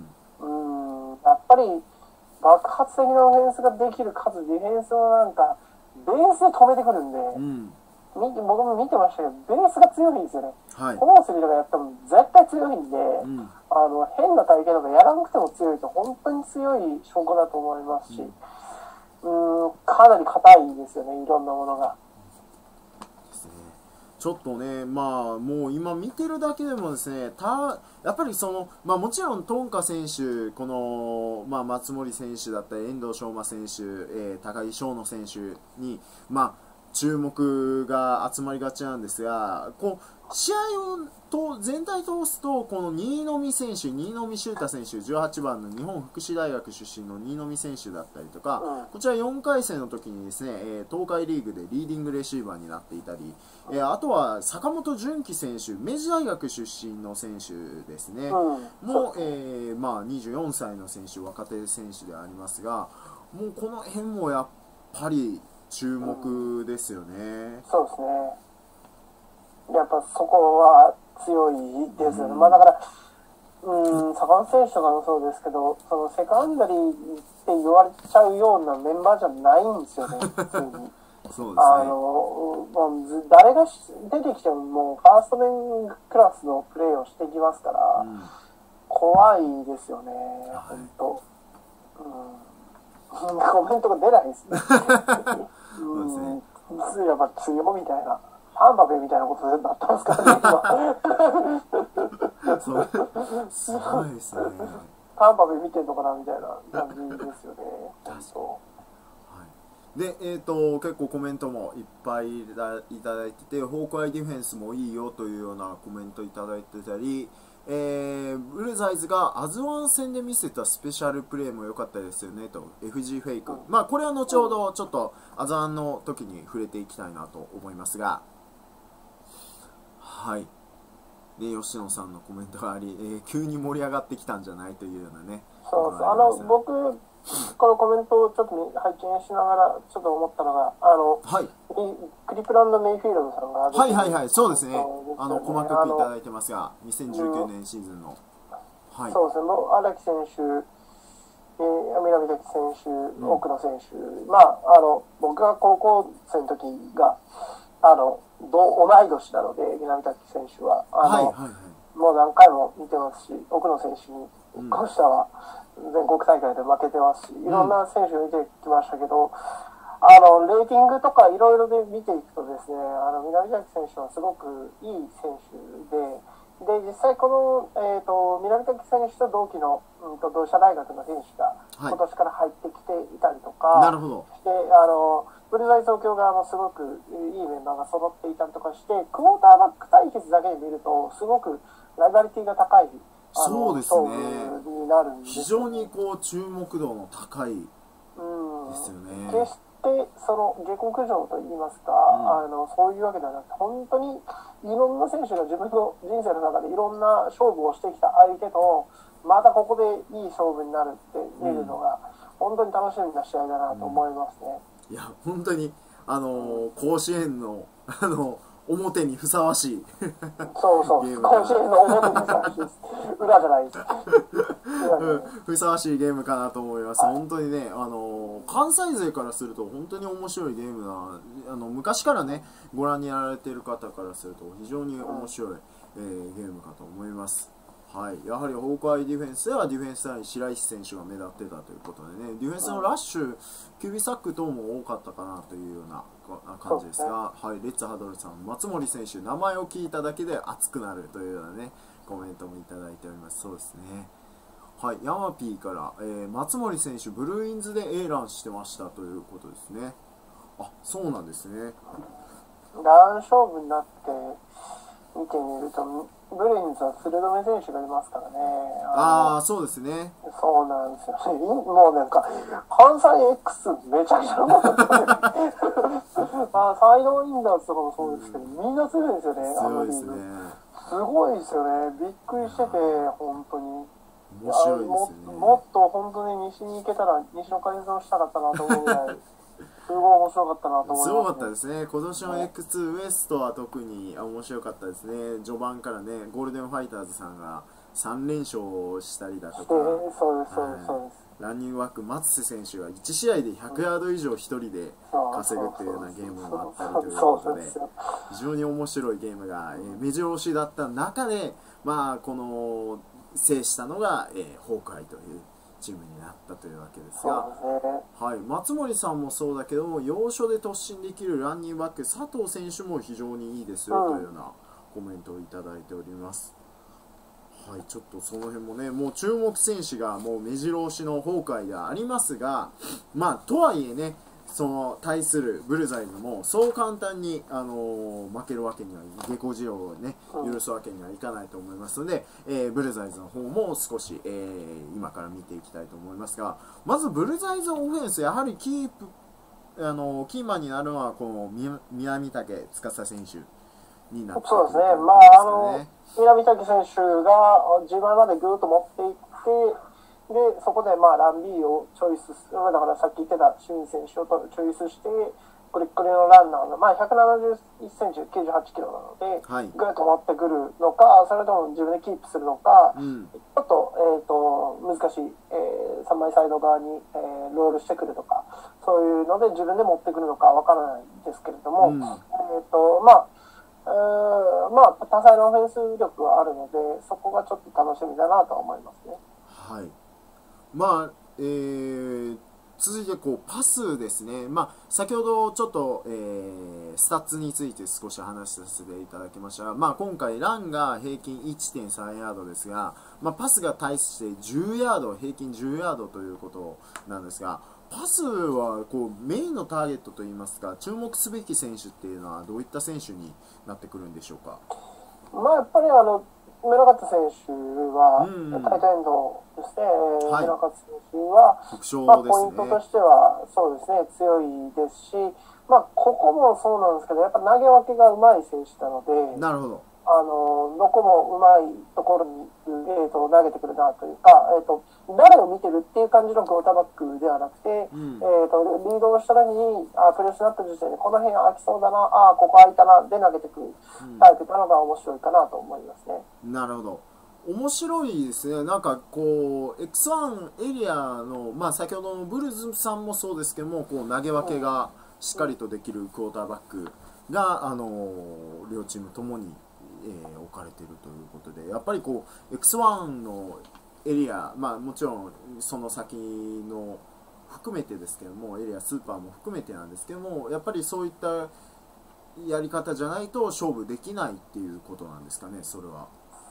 うんやっぱり爆発的なオフェンスができるかつディフェンスをなんかベースで止めてくるんで。うん、僕も見てましたけど、ベースが強いんですよね。はい、コースリーとかやっても絶対強いんで、うん、あの変な体型とかやらなくても強いと本当に強い証拠だと思いますし、うん、うんかなり硬いですよね、いろんなものが。 ですね、ちょっとね、まあもう今見てるだけでもですね、たやっぱりその、まあ、もちろんトンカ選手、この、まあ、松森選手だったり遠藤昌磨選手、えー、高木翔野選手に、まあ注目が集まりがちなんですが、こう試合をと全体通すと、この新浪選手、新浪修太選手、じゅうはちばんの日本福祉大学出身の新浪選手だったりとか、うん、こちらよんかい戦の時にですね、えー、東海リーグでリーディングレシーバーになっていたり、えー、あとは坂本純喜選手、明治大学出身の選手ですね、うん、もう、えーまあ、にじゅうよんさいの選手、若手選手でありますが、もうこの辺もやっぱり注目ですよね、うん。 そうですね。やっぱそこは強いですよね。うん、まあだから、うん、坂本選手とかもそうですけど、そのセカンダリーって言われちゃうようなメンバーじゃないんですよね、普通に。 そうですね。 あの、もう誰が出てきてももうファーストメンクラスのプレーをしてきますから、うん、怖いですよね、本当。うん、コメントが出ないですね。うん、やっぱ強みたいな、パンパペみたいなことになってますからね、今。 すごいですね。 パンパペ見てんのかなみたいな感じですよね。 はい、で、えーと、結構コメントもいっぱいいただいてて、ホークアイディフェンスもいいよというようなコメントいただいてたり、えー、ブルーザイズがアズワン戦で見せたスペシャルプレーも良かったですよねと エフジー フェイク、うん、まあこれは後ほどちょっとアズワンの時に触れていきたいなと思いますが、はい。で吉野さんのコメントがあり、えー、急に盛り上がってきたんじゃないというようなね。 そうです。あの僕このコメントをちょっと拝見しながらちょっと思ったのが、あの、はい、クリプランド・メイフィールドさんが、 はいはいはい、そうですね、あの細かくいただいてますが、にせんじゅうきゅうねんシーズンの、 はい、そうですね、荒木選手、えー、南崎選手、奥野選手、うん、まあ、あの僕が高校生の時があの同い年なので、南崎選手はあの、はいはいはい、もう何回も見てますし、奥野選手に一個下は、うん全国大会で負けてますし、いろんな選手を見てきましたけど、うん、あのレーティングとかいろいろで見ていくとですね、あの南崎選手はすごくいい選手で、 で、実際この、えーと、南滝選手と同期の、うん、と同志社大学の選手が今年から入ってきていたりとか、 はい、なるほど。 で、あの、ブルーザイ東京側もすごくいいメンバーが揃っていたりとかして、クォーターバック対決だけで見ると、すごくライバリティが高い、あの、 そうですね。 勝負になるんです、ね。 非常にこう、注目度の高いですよね。 決してその下克上といいますか、うん、あのそういうわけではなくて、本当にいろんな選手が自分の人生の中でいろんな勝負をしてきた相手とまたここでいい勝負になるって見るのが、うん、本当に楽しみな試合だなと思いますね。 うん、いや本当にあのー、甲子園のあの表にふさわしいそうそう甲子園の表にふさわしいです裏じゃないですうん、ふさわしいゲームかなと思います、はい、本当にね、あのー、関西勢からすると本当に面白いゲームなあの昔からねご覧にやられている方からすると非常に面白い、うんえー、ゲームかと思います。はい、やはりホークアイディフェンスではディフェンスライン白石選手が目立ってたということでね、ディフェンスのラッシュ、キュービーサック等も多かったかなというような感じですが、はい、レッツハドルさん、松森選手、名前を聞いただけで熱くなるというようなねコメントもいただいております。そうですね。はい、ヤマピーから、えー、松森選手、ブルーインズで A ランしてましたということですね。あ、そうなんですね。 ラン勝負になって見てみると、ブルーインズは鶴留選手がいますからね。 ああ、そうですね。 そうなんですよね。もうなんか、関西 X めちゃくちゃなかった。あサイドインダーズとかもそうですけど、みんな強いですよね、あのリーグ。すごいですよね。びっくりしてて、本当に。 面白いですね。 も, もっと本当に西に行けたら西の改造したかったなと思うぐらいすごい面白かったなと思います、ね、 すごかったですね。今年の エックスツー ウエストは特に面白かったですね。序盤からねゴールデンファイターズさんがさん連勝したりだとか、 そうですそうですそうです。 ランニングワック松瀬選手がいち試合でひゃくヤード以上ひとりで稼ぐというようなゲームもあったりということで、非常に面白いゲームが目白押しだった中で、まあこの制したのが、えー、ホークアイというチームになったというわけですが、はい、松森さんもそうだけども要所で突進できるランニングバック佐藤選手も非常にいいですよというようなコメントをいただいております。はい、ちょっとその辺もねもう注目選手がもう目白押しのホークアイではありますが、まあとはいえねその対するブルザイズもそう簡単に、あのー、負けるわけには下克上をね許すわけにはいかないと思いますので、えー、ブルザイズの方も少し、えー、今から見ていきたいと思いますが、まずブルザイズオフェンスやはりキープ、あのー、キーマンになるのはこの南竹司選手になってくるということですかね。 そうですね。まああの南竹選手が自前までぐーっと持っていってでそこでまあラン B をチョイスする、だからさっき言ってた清水選手をチョイスしてクリックリのランナーの、まあ、ひゃくななじゅういっセンチきゅうじゅうはちキロなので、はい、ぐっと持ってくるのかそれとも自分でキープするのか、うん、ちょっと,、えー、と難しい、えー、さんまいサイド側に、えー、ロールしてくるとかそういうので自分で持ってくるのかわからないですけれども、うん、えーとまあえー、まあ多彩なオフェンス力はあるのでそこがちょっと楽しみだなと思いますね。 はい、まあえー、続いてこうパスですね、まあ、先ほどちょっと、えー、スタッツについて少し話させていただきましたが、まあ、今回ランが平均 いってんさんヤードですが、まあ、パスが対してじゅうヤード平均じゅうヤードということなんですが、パスはこうメインのターゲットといいますか注目すべき選手っていうのはどういった選手になってくるんでしょうか。 まあ、やっぱりあの村勝選手は、うんうん、タイトエンドですね、はい、村勝選手は、ねまあ、ポイントとしてはそうですね強いですし、まあ、ここもそうなんですけどやっぱ投げ分けがうまい選手なので、 なるほどあのどこもうまいところに、えー、と投げてくるなというか、えー、と誰を見てるっていう感じのクォーターバックではなくて、うん、えー、とリードをした時にあプレスになった時点でこの辺空きそうだなあここ空いたなで投げてくるタイプなのが面白いかなと思いますね。 うん、なるほど面白いですね。なんかこう エックスワン エリアの、まあ、先ほどのブルズさんもそうですけどもこう投げ分けがしっかりとできるクォーターバックが、あの両チームともにえー、置かれているということでやっぱりこう エックスワン のエリア、まあ、もちろんその先の含めてですけどもエリアスーパーも含めてなんですけどもやっぱりそういったやり方じゃないと勝負できないっていうことなんですかね。それは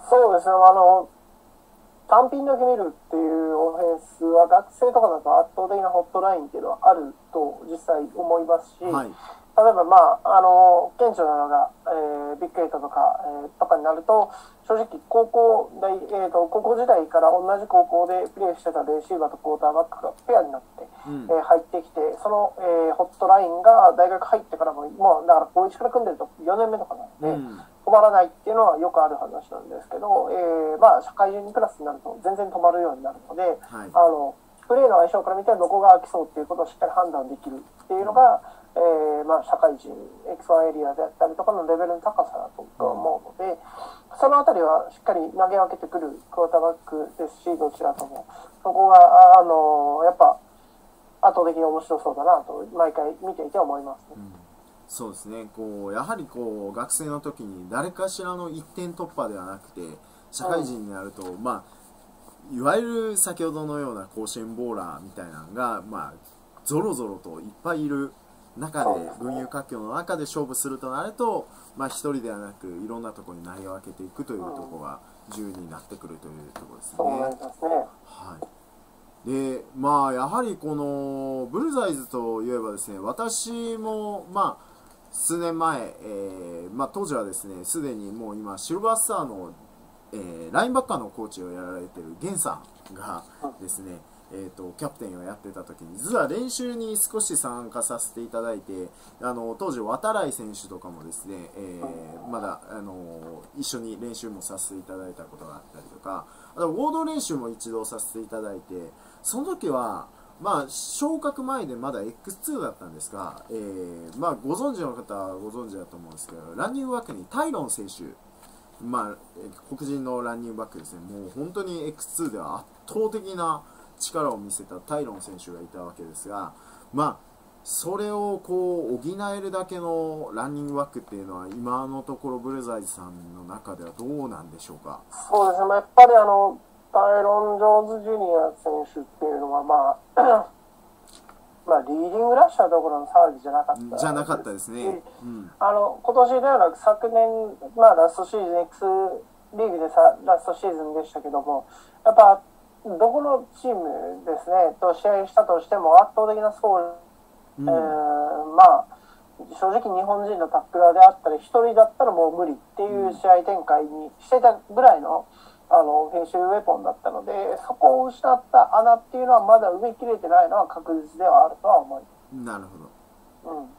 そうですね、あの単品だけ見るっていうオフェンスは学生とかだと圧倒的なホットラインっていうのはあると実際思いますし、はい、例えば、まあ、あの顕著なのが、えー、ビッグエイトとか、えー、とかになると正直高校大、えー、と高校時代から同じ高校でプレーしてたレシーバーとクォーターバックがペアになって、うんえー、入ってきてその、えー、ホットラインが大学入ってからももうだから高いちから組んでるとよねんめとかなので、うん止まらないっていうのはよくある話なんですけど、えー、まあ社会人クラスになると全然止まるようになるので、はい、あのプレーの相性から見てどこが空きそうっていうことをしっかり判断できるっていうのが、うんえーまあ、社会人 エックスワン エリアであったりとかのレベルの高さだと思うので、そのあたりはしっかり投げ分けてくるクォーターバックですしどちらともそこがあのやっぱ圧倒的に面白そうだなと毎回見ていて思いますね。うんそうですね、こうやはりこう学生の時に誰かしらの一点突破ではなくて社会人になると、うん、まあいわゆる先ほどのような甲子園ボーラーみたいなのが、まあ、ぞろぞろといっぱいいる中で群雄割拠の中で勝負するとなると、まあ、一人ではなくいろんなところに投げ分けていくというところが重要になってくるというところですね。 そうなんですね。 はいでまあ、やはりこのブルザイズといえばですね私もまあ数年前、えーまあ、当時はですねすでにもう今シルバースターの、えー、ラインバッカーのコーチをやられているゲンさんがですね、えーと、キャプテンをやってた時に実は練習に少し参加させていただいてあの当時渡来選手とかもですね、えー、まだあの一緒に練習もさせていただいたことがあったりとかあと合同練習も一度させていただいてその時はまあ、昇格前でまだ エックスツー だったんですが、えーまあ、ご存知の方はご存知だと思うんですけどランニングバックにタイロン選手、まあ、黒人のランニングバックですねもう本当に エックスツー では圧倒的な力を見せたタイロン選手がいたわけですが、まあ、それをこう補えるだけのランニングバックっていうのは今のところブルザイズさんの中ではどうなんでしょうか。 そうですね、やっぱりあのタイロン・ジョーンズ・ジュニア選手っていうのは、まあ、まあ、リーディングラッシャーどころの騒ぎじゃなかったじゃなかったですね。 うん、あの今年ではなく昨年、まあ、ラストシーズン X リーグでさラストシーズンでしたけどもやっぱどこのチームですねと試合したとしても圧倒的なスコア、うんえー、まあ正直日本人のタックラーであったり一人だったらもう無理っていう試合展開にしていたぐらいのあのフィニッシュウェポンだったのでそこを失った穴っていうのはまだ埋めきれてないのは確実ではあるとは思います。 なるほど、うん、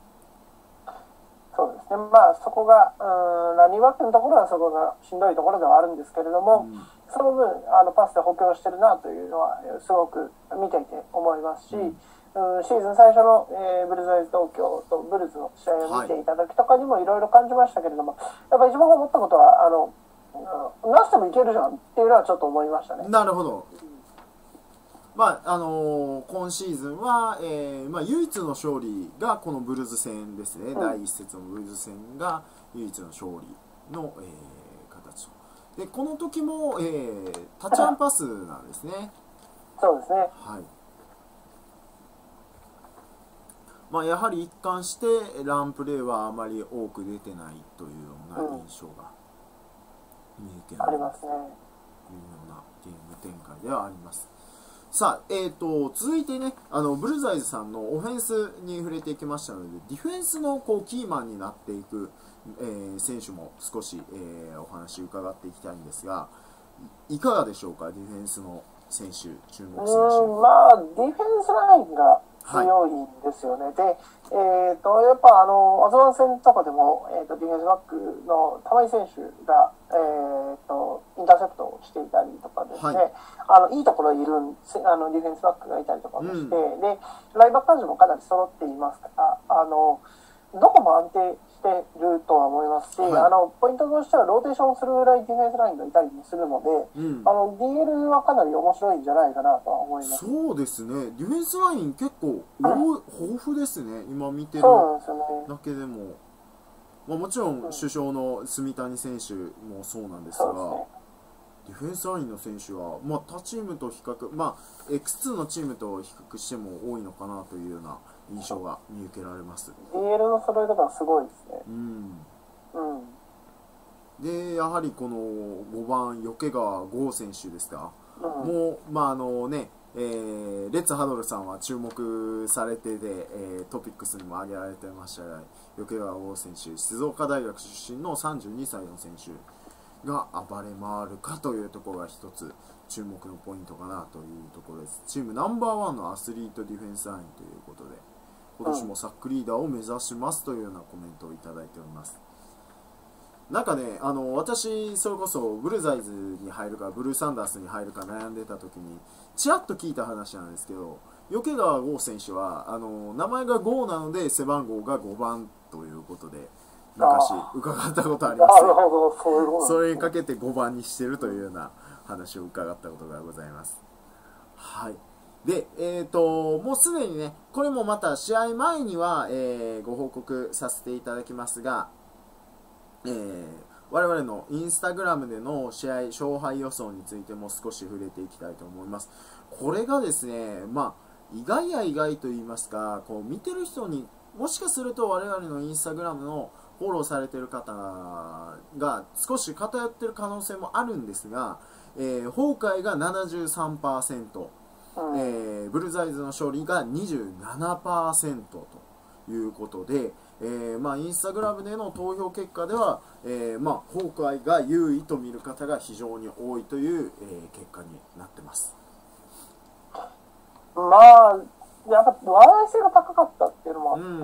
そうですね、まあそこがうんランニングバックのところはそこがしんどいところではあるんですけれども、うん、その分あのパスで補強してるなというのはすごく見ていて思いますし、うんうん、シーズン最初の、えー、ブルザイズ東京とブルズの試合を見ていただきとかにもいろいろ感じましたけれども、はい、やっぱり一番思ったことはあのなしてもいけるじゃんっていうのはちょっと思いましたね。 なるほど、うん、まああのー、今シーズンは、えーまあ、唯一の勝利がこのブルズ戦ですね、うん、だいいち節のブルズ戦が唯一の勝利の、えー、形でこの時も、えー、タッチアンパスなんですね。 そうですね、 はいまあ、やはり一貫してランプレーはあまり多く出てないというような印象が、うん見受けられるというようなゲーム展開ではあります。さあ、えーと、続いてねあのブルザイズさんのオフェンスに触れていきましたのでディフェンスのこうキーマンになっていく、えー、選手も少し、えー、お話伺っていきたいんですがいかがでしょうかディフェンスの選手注目選手。 うんまあディフェンスラインが強いんですよね、はい、で、えー、とやっぱあのアズワン戦とかでも、えー、とディフェンスバックの玉井選手が、えー、とインターセプトをしていたりとかですね、はい、あのいいところにいるあのディフェンスバックがいたりとかもして、うん、でラインバック陣もかなり揃っていますからあのどこも安定してるとは思いますし、はい、あのポイントとしてはローテーションするぐらいディフェンスラインがいたりもするので、うん、あの ディーエル はかなり面白いんじゃないかなとは思います。 そうですねディフェンスライン結構豊富ですね今見てるだけでも、まあ、もちろん主将の住谷選手もそうなんですが、うん、ディフェンスラインの選手は、まあ、他チームと比較、まあ、エックスツー のチームと比較しても多いのかなというような印象が見受けられます。 ディーエル の揃え方はすごいですね。 うん、 うん、 でややはりこのごばん、余川剛選手ですか、うん、もう、まああのねえー、レッツハドルさんは注目されてて、えー、トピックスにも挙げられてましたが、余川剛選手、静岡大学出身のさんじゅうにさいの選手が暴れ回るかというところが一つ注目のポイントかなというところです。チームナンバーワンのアスリートディフェンスラインということで、今年もサックリーダーを目指しますというようなコメントをいただいております。なんかね、あの私それこそブルーザイズに入るかブルーサンダースに入るか悩んでた時にちらっと聞いた話なんですけど、余川剛選手はあの名前が剛なので背番号がごばんということで昔伺ったことありますね。それにかけてごばんにしてるというような話を伺ったことがございます。はい。で、えーと、もうすでにね、これもまた試合前には、えー、ご報告させていただきますが、えー、我々のインスタグラムでの試合勝敗予想についても少し触れていきたいと思います。これがですね、まあ、意外や意外と言いますか、こう見てる人にもしかすると我々のインスタグラムのフォローされている方が少し偏っている可能性もあるんですが、えー、崩壊が ななじゅうさんパーセント、えー、ブルーザイズの勝利が にじゅうななパーセント ということで、えーまあ、インスタグラムでの投票結果では、えーまあ、崩壊が優位と見る方が非常に多いという、えー、結果になってます。 まあやっぱ笑い性が高かったっていうのもあって、うん、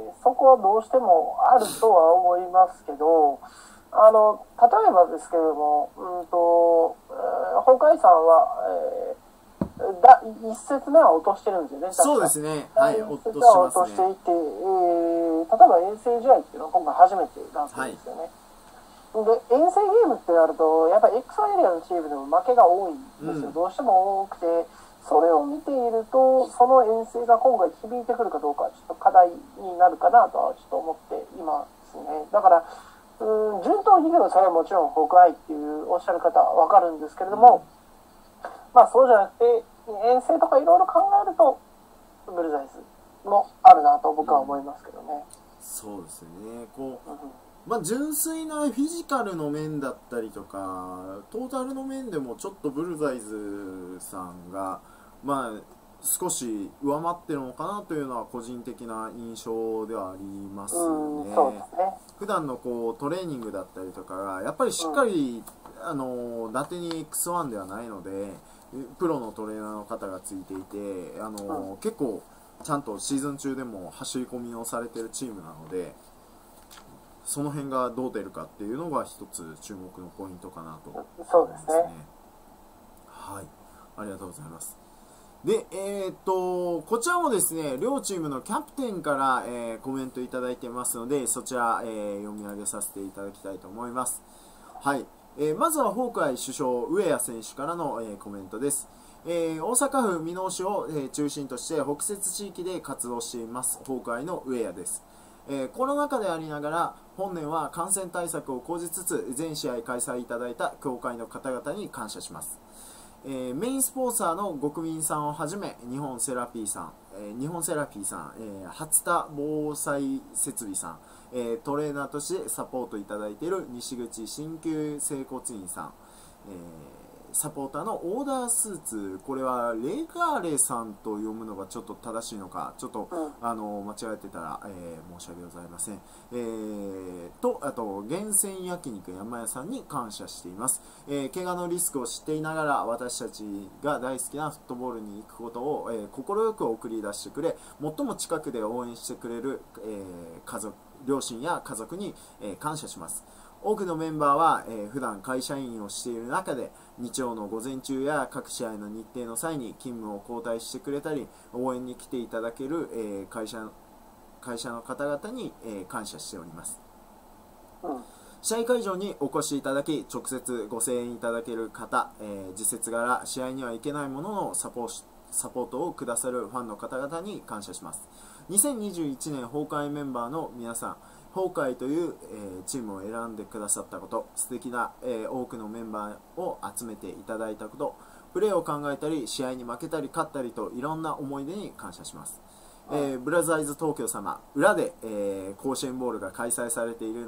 そこはどうしてもあるとは思いますけど、あの例えばですけれども、うんとえー、崩壊さんは、えー、だいっ節目は落としてるんですよね。 そうですね。はい、 落としては落としていて、えー、例えば遠征試合っていうのは今回初めてなんですよね。はい、で遠征ゲームってなるとやっぱり エックスワイ エリアのチームでも負けが多いんですよ、うん、どうしても多くて。それを見ていると、その遠征が今回響いてくるかどうか、ちょっと課題になるかなとはちょっと思っていますね。だから、うん、順当にいけばそれはもちろん崩壊っていうおっしゃる方はわかるんですけれども、うん、まあそうじゃなくて、遠征とかいろいろ考えると、ブルーザイズもあるなと僕は思いますけどね。うん、 そうですね。こう、うんまあ、純粋なフィジカルの面だったりとかトータルの面でもちょっとブルーザイズさんが、まあ、少し上回ってるのかなというのは個人的な印象ではありますよね。 そうですね。 普段のこうトレーニングだったりとかがやっぱりしっかり、うん、あの伊達に エックスワン ではないのでプロのトレーナーの方がついていてあの、うん、結構ちゃんとシーズン中でも走り込みをされているチームなので。その辺がどう出るかっていうのが一つ注目のポイントかなと思いますね。 そうですね。 はい、ありがとうございます。で、えー、っとこちらもですね、両チームのキャプテンから、えー、コメントいただいてますので、そちら、えー、読み上げさせていただきたいと思います。はい、えー、まずはホークアイ主将上谷選手からの、えー、コメントです。えー、大阪府箕面市を、えー、中心として北摂地域で活動していますホークアイの上谷です。えー、コロナ禍でありながら本年は感染対策を講じつつ全試合開催いただいた協会の方々に感謝します。えー、メインスポンサーの国民さんをはじめ日本セラピーさん、えー、日本セラピーさん、えー、初田防災設備さん、えー、トレーナーとしてサポートいただいている西口鍼灸整骨院さん、えーサポーターのオーダースーツ、これはレガーレさんと読むのがちょっと正しいのか、ちょっと、うん、あの間違えてたら、えー、申し訳ございません。えー、と、あと、源泉焼肉山屋さんに感謝しています。えー、怪我のリスクを知っていながら、私たちが大好きなフットボールに行くことを快、えー、く送り出してくれ、最も近くで応援してくれる、えー、家族、両親や家族に、えー、感謝します。多くのメンバーは、えー、普段会社員をしている中で日曜の午前中や各試合の日程の際に勤務を交代してくれたり応援に来ていただける、えー、会社、会社の方々に、えー、感謝しております。うん、試合会場にお越しいただき直接ご声援いただける方、えー、時節柄試合には行けないもののサポーサポートをくださるファンの方々に感謝します。にせんにじゅういちねん崩壊メンバーの皆さん、崩壊という、えー、チームを選んでくださったこと、素敵な、えー、多くのメンバーを集めていただいたこと、プレーを考えたり試合に負けたり勝ったりといろんな思い出に感謝します。えー、ブラザーズ東京様裏で、えー、甲子園ボールが開催されているな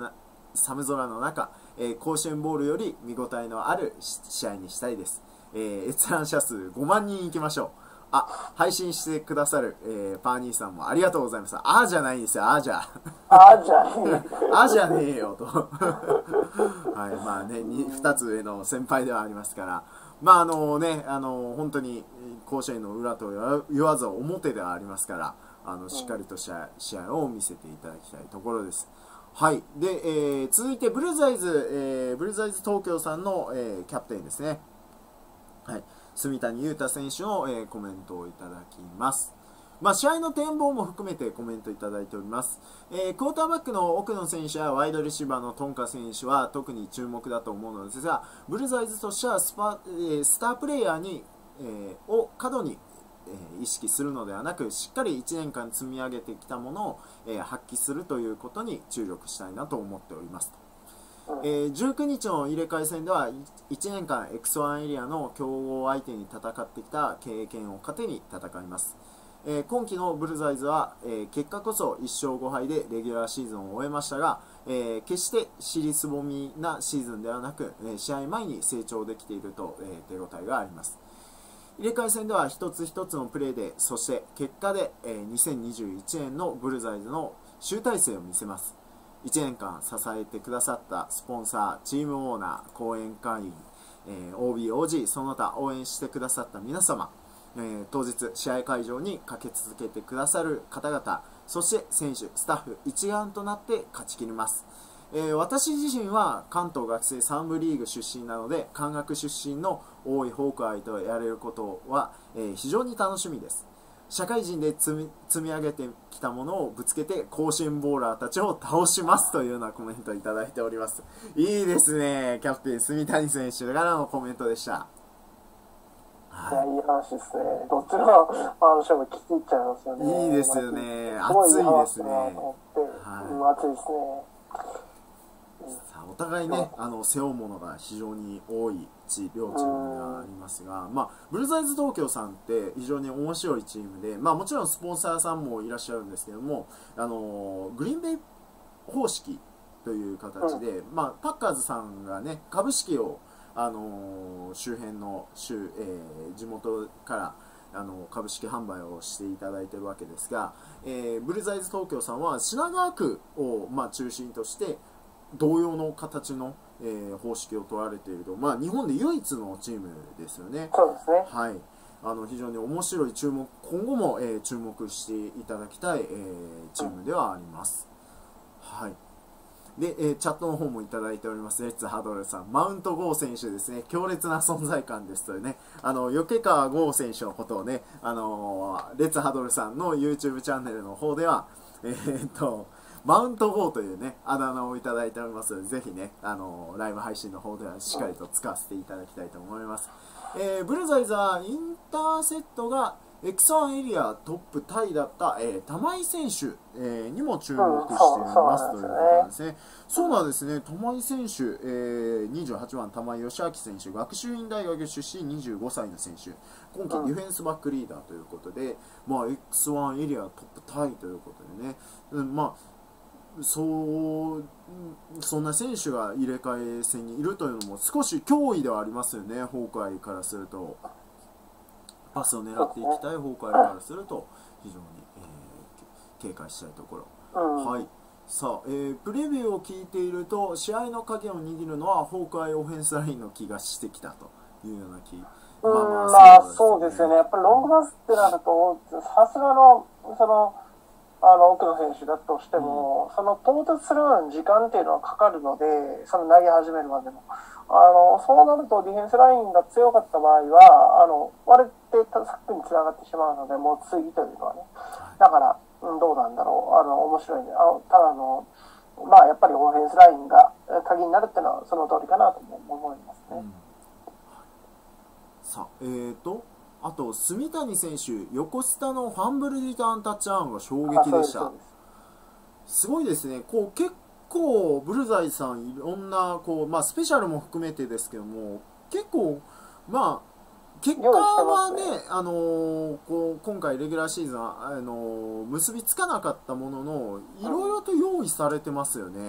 寒空の中、えー、甲子園ボールより見応えのある試合にしたいです。えー、閲覧者数ごまんにんいきましょう。あ、配信してくださる、えー、パーニーさんもありがとうございます。あーじゃないんですよ、あーじゃ。 あーじゃねえ。 あーじゃねえよと。はい、まあね、ふたつ上の先輩ではありますから。まああのね、あの本当に甲子園の裏と言わず表ではありますから、あのしっかりと試合、試合を見せていただきたいところです。はい。で、えー、続いてブルーザイズ、えー、ブルーザイズ東京さんの、えー、キャプテンですね。はい。住谷裕太選手の、えー、コメントをいただきます。まあ、試合の展望も含めてコメントいただいております。えー、クォーターバックの奥野選手やワイドレシーバーのトンカ選手は特に注目だと思うのですが、ブルーザイズとしてはスパ、えー、スタープレイヤーに、えー、を過度に、えー、意識するのではなく、しっかりいちねんかん積み上げてきたものを、えー、発揮するということに注力したいなと思っております。えー、じゅうくにちの入れ替え戦ではいちねんかん エックスワン エリアの強豪相手に戦ってきた経験を糧に戦います。えー、今季のブルーザイズは、えー、結果こそいっしょうごはいでレギュラーシーズンを終えましたが、えー、決して尻すぼみなシーズンではなく、えー、試合前に成長できていると、えー、手応えがあります。入れ替え戦では一つ一つのプレーで、そして結果で、えー、にせんにじゅういちねんのブルーザイズの集大成を見せます。いちねんかん支えてくださったスポンサー、チームオーナー、後援会員、えー、オービー、オージー、その他応援してくださった皆様、えー、当日試合会場に駆け続けてくださる方々、そして選手、スタッフ一丸となって勝ち切ります。えー、私自身は関東学生さん部リーグ出身なので、関学出身の多いホークアイとやれることは、えー、非常に楽しみです。社会人で積み、積み上げてきたものをぶつけて甲子園ボーラーたちを倒しますというようなコメントをいただいております。いいですね、キャプテン住谷選手からのコメントでした。 いや、いい話ですね。どっちの話も聞き入っちゃいますよね。 いいですよね。熱いですね。はい、 うん、熱いですね。 さあお互いね、あの背負うものが非常に多い両チームではありますが、まあ、ブルーザイズ東京さんって非常に面白いチームで、まあ、もちろんスポンサーさんもいらっしゃるんですけども、あのグリーンベイ方式という形で、うん、まあ、パッカーズさんがね株式を、あの周辺の州、えー、地元からあの株式販売をしていただいているわけですが、えー、ブルーザイズ東京さんは品川区を、まあ、中心として同様の形の、えー、方式を取られていると、まあ、日本で唯一のチームですよね。 そうですね。 はい、あの非常に面白い注目、今後も、えー、注目していただきたい、えー、チームではあります。はい。で、えー、チャットの方もいただいております。レッツハドルさん、マウントゴー選手ですね、強烈な存在感ですというね、あの横川ゴー選手のことをね、あのー、レッツハドルさんの YouTube チャンネルの方では、えー、っと、マウントゴーというね、あだ名をいただいておりますので、ぜひね、あのー、ライブ配信の方ではしっかりと使わせていただきたいと思います。えー、ブルーザイズはインターセットがエックスワン エリアトップタイだった、えー、玉井選手、えー、にも注目していますということなんですね。そうなんですね、玉井選手、えー、にじゅうはちばん玉井義明選手、学習院大学出身にじゅうごさいの選手、今季ディフェンスバックリーダーということで、まあ、エックスワン エリアトップタイということでね、うん、まあそうそんな選手が入れ替え戦にいるというのも少し脅威ではありますよね、ホークアイからすると。パスを狙っていきたいホークアイからすると非常に、えー、警戒したいところ、うん、はい。さあ、えー、プレビューを聞いていると試合の鍵を握るのはホークアイオフェンスラインの気がしてきたというような気。 まあまあ、まあそうですよね。やっぱりロングパスってなるとさすがのそのあの奥の選手だとしても、うん、その到達するまでの時間っていうのはかかるので、その投げ始めるまでの。あのそうなるとディフェンスラインが強かった場合はあの割れてサックにつながってしまうので、もう次というのはね、だから、うん、どうなんだろう、あの面白いね。あただあのまあやっぱりオフェンスラインが鍵になるっていうのはその通りかなと思いますね。うん、 さあ、えーとあと住谷選手、横スタのファンブルリターンタッチアーンが衝撃でした。すごいですね。こう結構ブルザイさんいろんなこう、まあ、スペシャルも含めてですけども、結構まあ結果はね、あのー、こう今回レギュラーシーズン、あのー、結びつかなかったもののいろいろと用意されてますよね。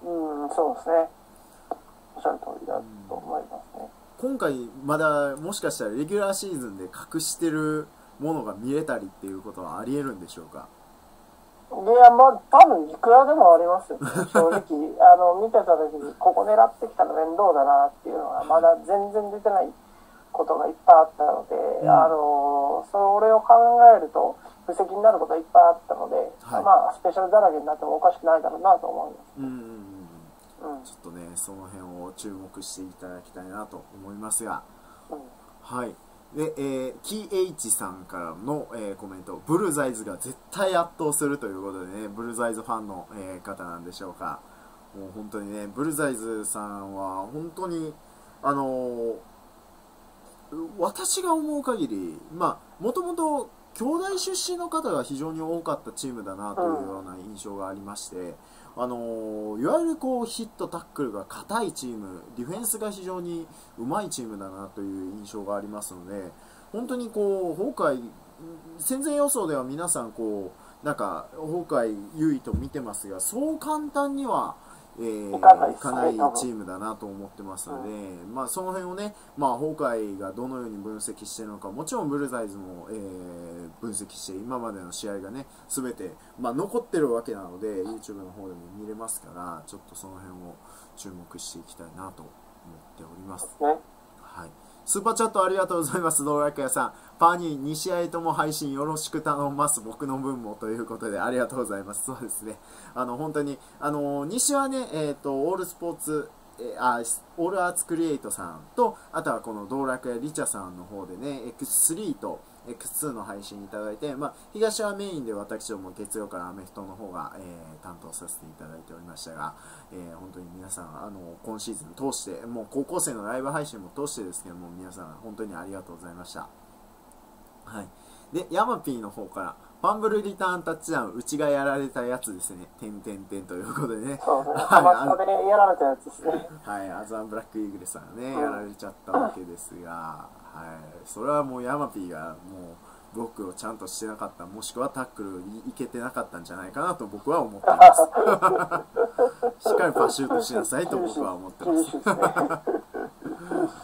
うん、そうですね。おっしゃる通りだと思いますね。 今回まだもしかしたらレギュラーシーズンで隠してるものが見れたりっていうことはありえるんでしょうか？ いや、まあ、多分いくらでもありますよ、ね、正直。あの、見てた時に、ここ狙ってきたら面倒だなっていうのは、まだ全然出てないことがいっぱいあったので、うん、あの、それを考えると、布石になることがいっぱいあったので、はい、まあ、スペシャルだらけになってもおかしくないだろうなと思います。 うんうんうんうん、ちょっとね、その辺を注目していただきたいなと思いますが、うん、はい。で、えー、キーエイチ さんからの、えー、コメント、ブルーザイズが絶対圧倒するということでね、ブルーザイズファンの、えー、方なんでしょうか。もう本当にね、ブルーザイズさんは本当に、あのー、私が思う限り、まあ、もともと兄弟出身の方が非常に多かったチームだなというような印象がありまして、あのー、いわゆるこうヒットタックルが硬いチーム、ディフェンスが非常にうまいチームだなという印象がありますので、本当にこう崩壊、戦前予想では皆さんこうなんか崩壊優位と見てますが、そう簡単には、えー、いかないチームだなと思ってますので、うん、まあ、その辺をね、まあ、崩壊がどのように分析しているのか、もちろんブルーザイズも、えー、分析して今までの試合がね全て、まあ、残ってるわけなので YouTube の方でも見れますから、ちょっとその辺を注目していきたいなと思っております。はい、スーパーチャットありがとうございます。道楽屋さん、パーにに試合とも配信よろしく頼みます。僕の分もということでありがとうございます。そうですね。あの本当にあの西はね、えっとオールスポーツ、えー、あオールアーツクリエイトさんと、あとはこの道楽屋リチャさんの方でね エックススリー と エックスツー の配信いただいて、まあ、東はメインで私ども月曜からアメフトの方が、えー、担当させていただいておりましたが、えー、本当に皆さんあの今シーズン通してもう高校生のライブ配信も通してですけども、皆さん本当にありがとうございました。はい、でヤマピーの方からファンブルリターンタッチダウン、うちがやられたやつですね。てんてんてんということでね。 そうですね。ハマスタでやられたやつですね。 はい、アズワンブラックイーグルさんがね、やられちゃったわけですが、はい、それはもうヤマピーがもうブロックをちゃんとしてなかった、もしくはタックルいけてなかったんじゃないかなと僕は思っています。しっかりパシュートしなさいと僕は思ってます。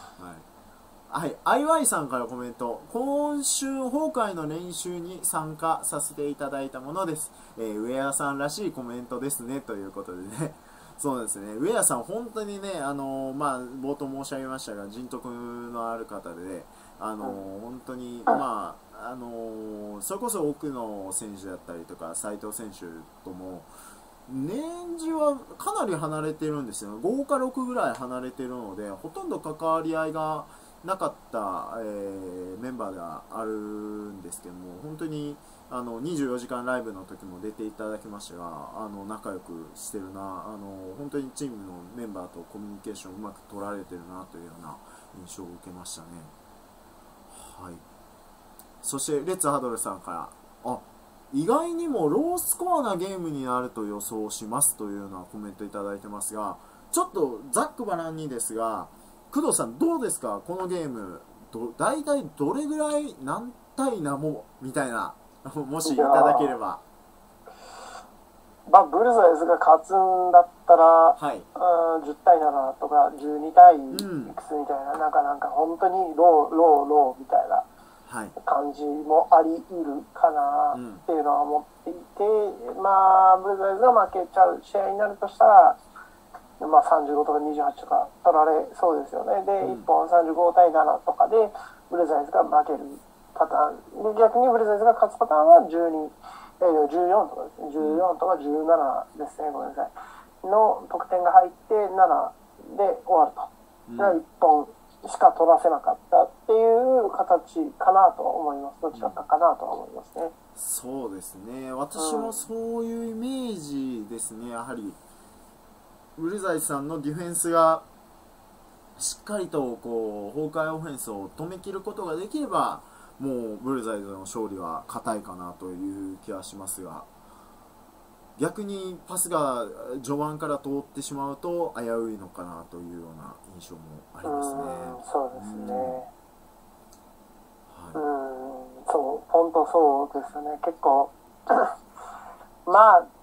はい、アイワイ さんからコメント、今週崩壊の練習に参加させていただいたものです、えー、ウェアさんらしいコメントですねということでね、そうですね、ウェアさん本当にね、あのー、まあ、冒頭申し上げましたが人徳のある方で、ね、あのー、本当に、まああのー、それこそ奥野選手だったりとか斉藤選手とも年次はかなり離れてるんですよ、ごかろくぐらい離れてるので、ほとんど関わり合いがなかった、えー、メンバーではあるんですけども、本当にあのにじゅうよじかんライブの時も出ていただきましたが、あの仲良くしてるな、あの本当にチームのメンバーとコミュニケーションうまく取られてるなというような印象を受けましたね。はい、そしてレッツハドルさんから、あ、意外にもロースコアなゲームになると予想しますというようなコメントいただいてますが、ちょっとざっくばらんにですが、工藤さんどうですか、このゲームど大体どれぐらい何対何もみたいなもしいただければ。 まあ、ブルーザイズが勝つんだったら、はい、うん、じゅうたいななとかじゅうにたいいくつみたいな、うん、なんかなんか本当にローローローみたいな感じもあり得るかなっていうのは思っていて、うん、まあブルーザイズが負けちゃう試合になるとしたら、まあ、さんじゅうごとかにじゅうはちとか取られそうですよね。で、うん、いっぽんさんじゅうごたいななとかでブルーザイズが負けるパターンで、逆にブルーザイズが勝つパターンはじゅうに、えー、じゅうよんとかですね、じゅうよんとかじゅうななですね、ごめんなさいの得点が入ってななで終わると、うん、いっぽんしか取らせなかったっていう形かなと思います。どちらかかなと思いますね。 そうですね、私もそういうイメージですね。やはりブルーザイズさんのディフェンスがしっかりとこう崩壊オフェンスを止めきることができれば、もうブルーザイズの勝利は固いかなという気はしますが、逆にパスが序盤から通ってしまうと危ういのかなというような印象もありますね。 そうですね、うん、はい、うん、そう、本当そうですね。結構まあ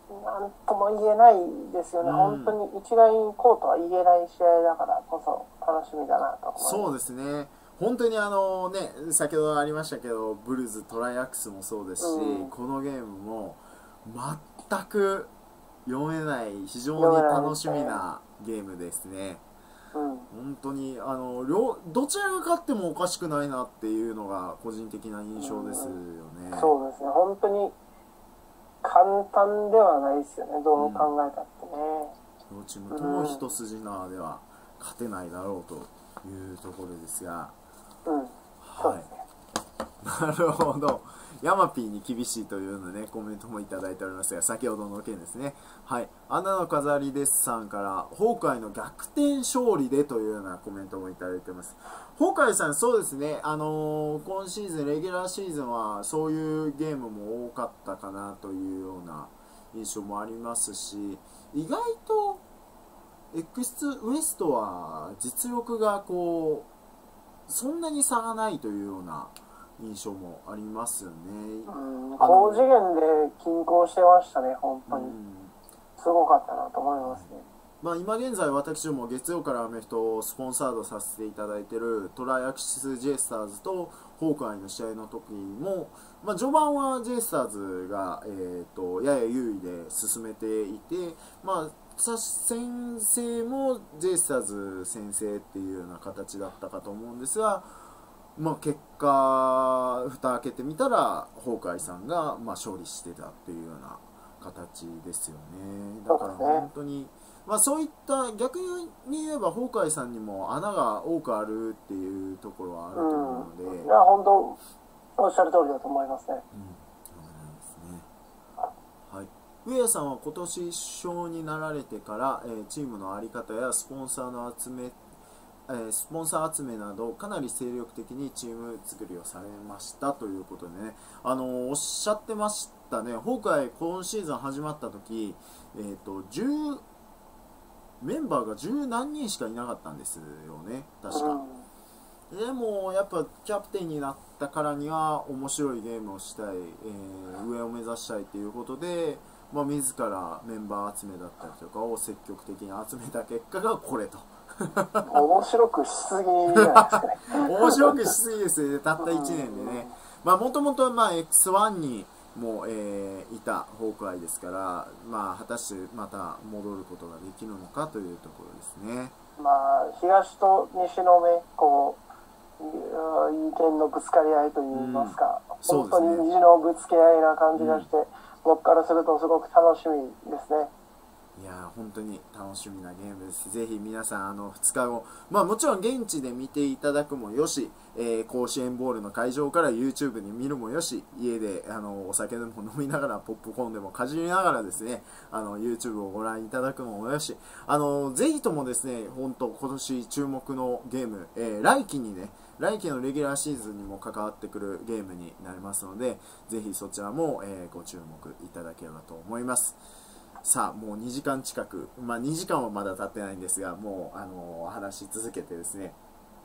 なんとも言えないですよね、うん、本当に一概にこうとは言えない試合だからこそ楽しみだなと思います。 そうですね、本当にあのね、先ほどありましたけど、ブルーズトライアックスもそうですし、うん、このゲームも全く読めない非常に楽しみなゲームですね。うん、本当にあの両どちらが勝ってもおかしくないなっていうのが個人的な印象ですよね。 うん、そうですね、本当に簡単ではないですよね、どう考えたってね。 うん、両チームとも一筋縄では勝てないだろうというところですが、 うん、そうですね。 なるほど。ヤマピーに厳しいというのね、コメントもいただいておりますが、先ほどの件ですね。はい。アナの飾りですさんから、崩壊の逆転勝利でというようなコメントもいただいてます。崩壊さん、そうですね。あのー、今シーズン、レギュラーシーズンは、そういうゲームも多かったかなというような印象もありますし、意外と、エックスツー ウエストは実力がこう、そんなに差がないというような、印象もありますよね。 うん、高次元で均衡してましたね、本当に。うん、すごかったなと思いますね。 まあ今現在私ども月曜からアメフトをスポンサードさせていただいているトライアクシス・ジェイスターズとホークアイの試合の時も、まあ、序盤はジェイスターズが、えー、とやや優位で進めていて、まあ、先制もジェイスターズ先制っていうような形だったかと思うんですが、まあ、結果、蓋開けてみたら、崩壊さんが、まあ、勝利してたっていうような形ですよね。だから本当に、まあ、そういった逆に言えば崩壊さんにも穴が多くあるっていうところはあると思うので、 うん、いや本当おっしゃる通りだと思いますね。うん、 そうなんですね。はい。上谷さんは今年首相になられてから、えー、チームの在り方やスポンサーの集めスポンサー集めなどかなり精力的にチーム作りをされましたということでね、あのー、おっしゃってましたね。ホークアイ今シーズン始まった時、えーと、じゅうメンバーが十何人しかいなかったんですよね、確か。でもやっぱキャプテンになったからには面白いゲームをしたい、えー、上を目指したいということで、まあ、自らメンバー集めだったりとかを積極的に集めた結果がこれと。 面白くしすぎじゃないですかね。 面白くしすぎですね、たったいちねんでね。もともと エックスワン にも、えー、いたホークアイですから、まあ、果たしてまた戻ることができるのかというところですね。 まあ、東と西のね、こう、意見のぶつかり合いといいますか、うん、本当に意地のぶつけ合いな感じがして、うん、僕からするとすごく楽しみですね。 いや本当に楽しみなゲームです。ぜひ皆さんあのふつかご、まあ、もちろん現地で見ていただくもよし、えー、甲子園ボールの会場から YouTube で見るもよし、家であのお酒でも飲みながらポップコーンでもかじりながらですね、あの YouTube をご覧いただくもよし、あのぜひともですね、本当今年注目のゲーム、えー、来季にね来季のレギュラーシーズンにも関わってくるゲームになりますので、ぜひそちらも、えー、ご注目いただければと思います。さあもうにじかん近く、まあ、にじかんはまだ経ってないんですが、もうあの話し続けてですね、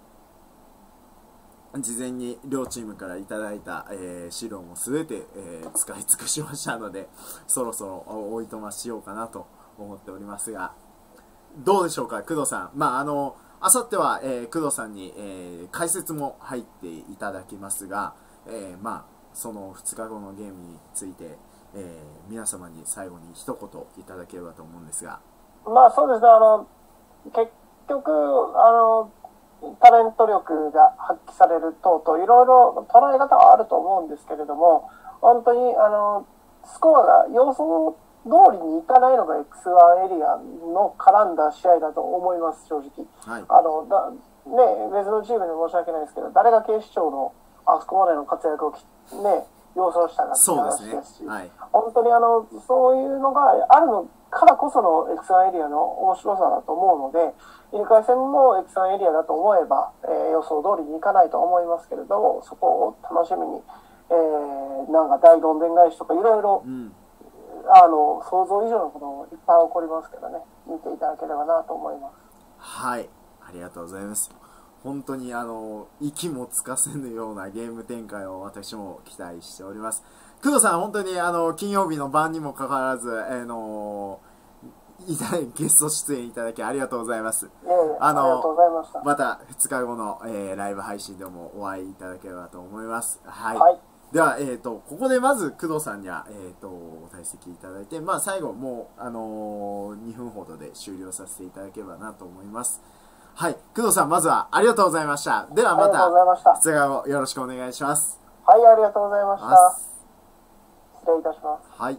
事前に両チームからいただいた、えー、資料も全て、えー、使い尽くしましたので、そろそろおいとましようかなと思っておりますが、どうでしょうか、工藤さん。まああのあさっては、えー、工藤さんに、えー、解説も入っていただきますが、えー、まあそのふつかごのゲームについて、えー、皆様に最後に一言いただければと思うんですが。 まあそうですね、あの結局あのタレント力が発揮される等々いろいろ捉え方はあると思うんですけれども、本当にあのスコアが予想通りにいかないのが エックスワン エリアの絡んだ試合だと思います、正直。はい、あのだね、別のチームで申し訳ないですけど、誰が警視庁のあそこまでの活躍をね要想したかって話ですし、はい、本当にあのそういうのがあるのからこその エックスワン エリアの面白さだと思うので、入れ替え戦も エックスワン エリアだと思えば、えー、予想通りにいかないと思いますけれども、そこを楽しみに、えー、なんか大どんでん返しとかいろいろあの想像以上のこともいっぱい起こりますけどね、見ていただければなと思います。 はい、ありがとうございます。本当にあの息もつかせぬようなゲーム展開を私も期待しております。 工藤さん、本当にあの金曜日の晩にもかかわらず、あのいたゲスト出演いただきありがとうございます。 ええ、あのありがとうございました。 またふつかごの、えー、ライブ配信でもお会いいただければと思います。はい。 はい、 では、えーと、ここでまず工藤さんには、えーと、お退席いただいて、まあ最後もう、あのー、にふんほどで終了させていただければなと思います。はい。工藤さん、まずはありがとうございました。ではまた、ふつかごよろしくお願いします。 はい、ありがとうございました。失礼いたします。 はい。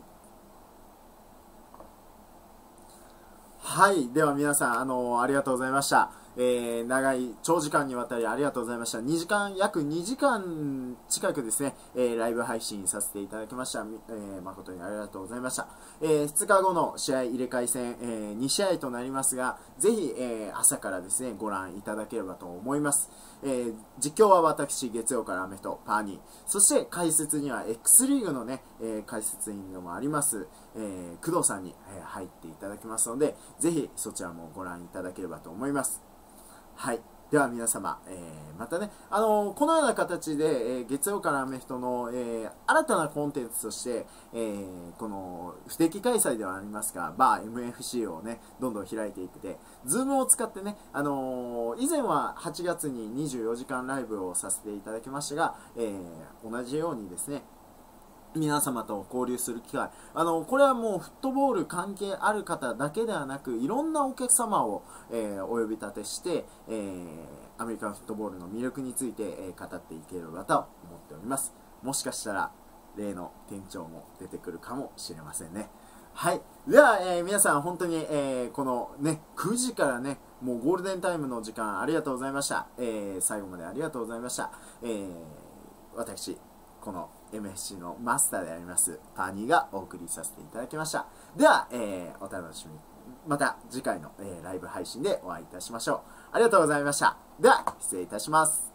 はい。では皆さん、あのー、ありがとうございました。えー、長い、長時間にわたりありがとうございました。にじかん、約にじかん近くですね、えー、ライブ配信させていただきました。えー、誠にありがとうございました。えー、ふつかごの試合入れ替え戦、えー、にしあいとなりますが、ぜひ、えー、朝からですね、ご覧いただければと思います。えー、実況は私、月曜からアメフト、パーニー。そして解説には X リーグのね、えー、解説員でもあります、えー、工藤さんに、えー、入っていただきますので、ぜひそちらもご覧いただければと思います。はい。では皆様、えー、またね、あのー、このような形で、えー、月曜からアメフトの、えー、新たなコンテンツとして、えー、この不定期開催ではありますが、バー エムエフシー をね、どんどん開いていって、ズームを使ってね、あのー、以前ははちがつににじゅうよじかんライブをさせていただきましたが、えー、同じようにですね、皆様と交流する機会、あのこれはもうフットボール関係ある方だけではなく、いろんなお客様を、えー、お呼び立てして、えー、アメリカンフットボールの魅力について、えー、語っていければと思っております。もしかしたら例の店長も出てくるかもしれませんね。はい。では、えー、皆さん本当に、えー、このねくじからね、もうゴールデンタイムの時間ありがとうございました。えー、最後までありがとうございました。えー、私このエムエフシー のマスターでありますパーニーがお送りさせていただきました。では、えー、お楽しみに。また次回の、えー、ライブ配信でお会いいたしましょう。ありがとうございました。では失礼いたします。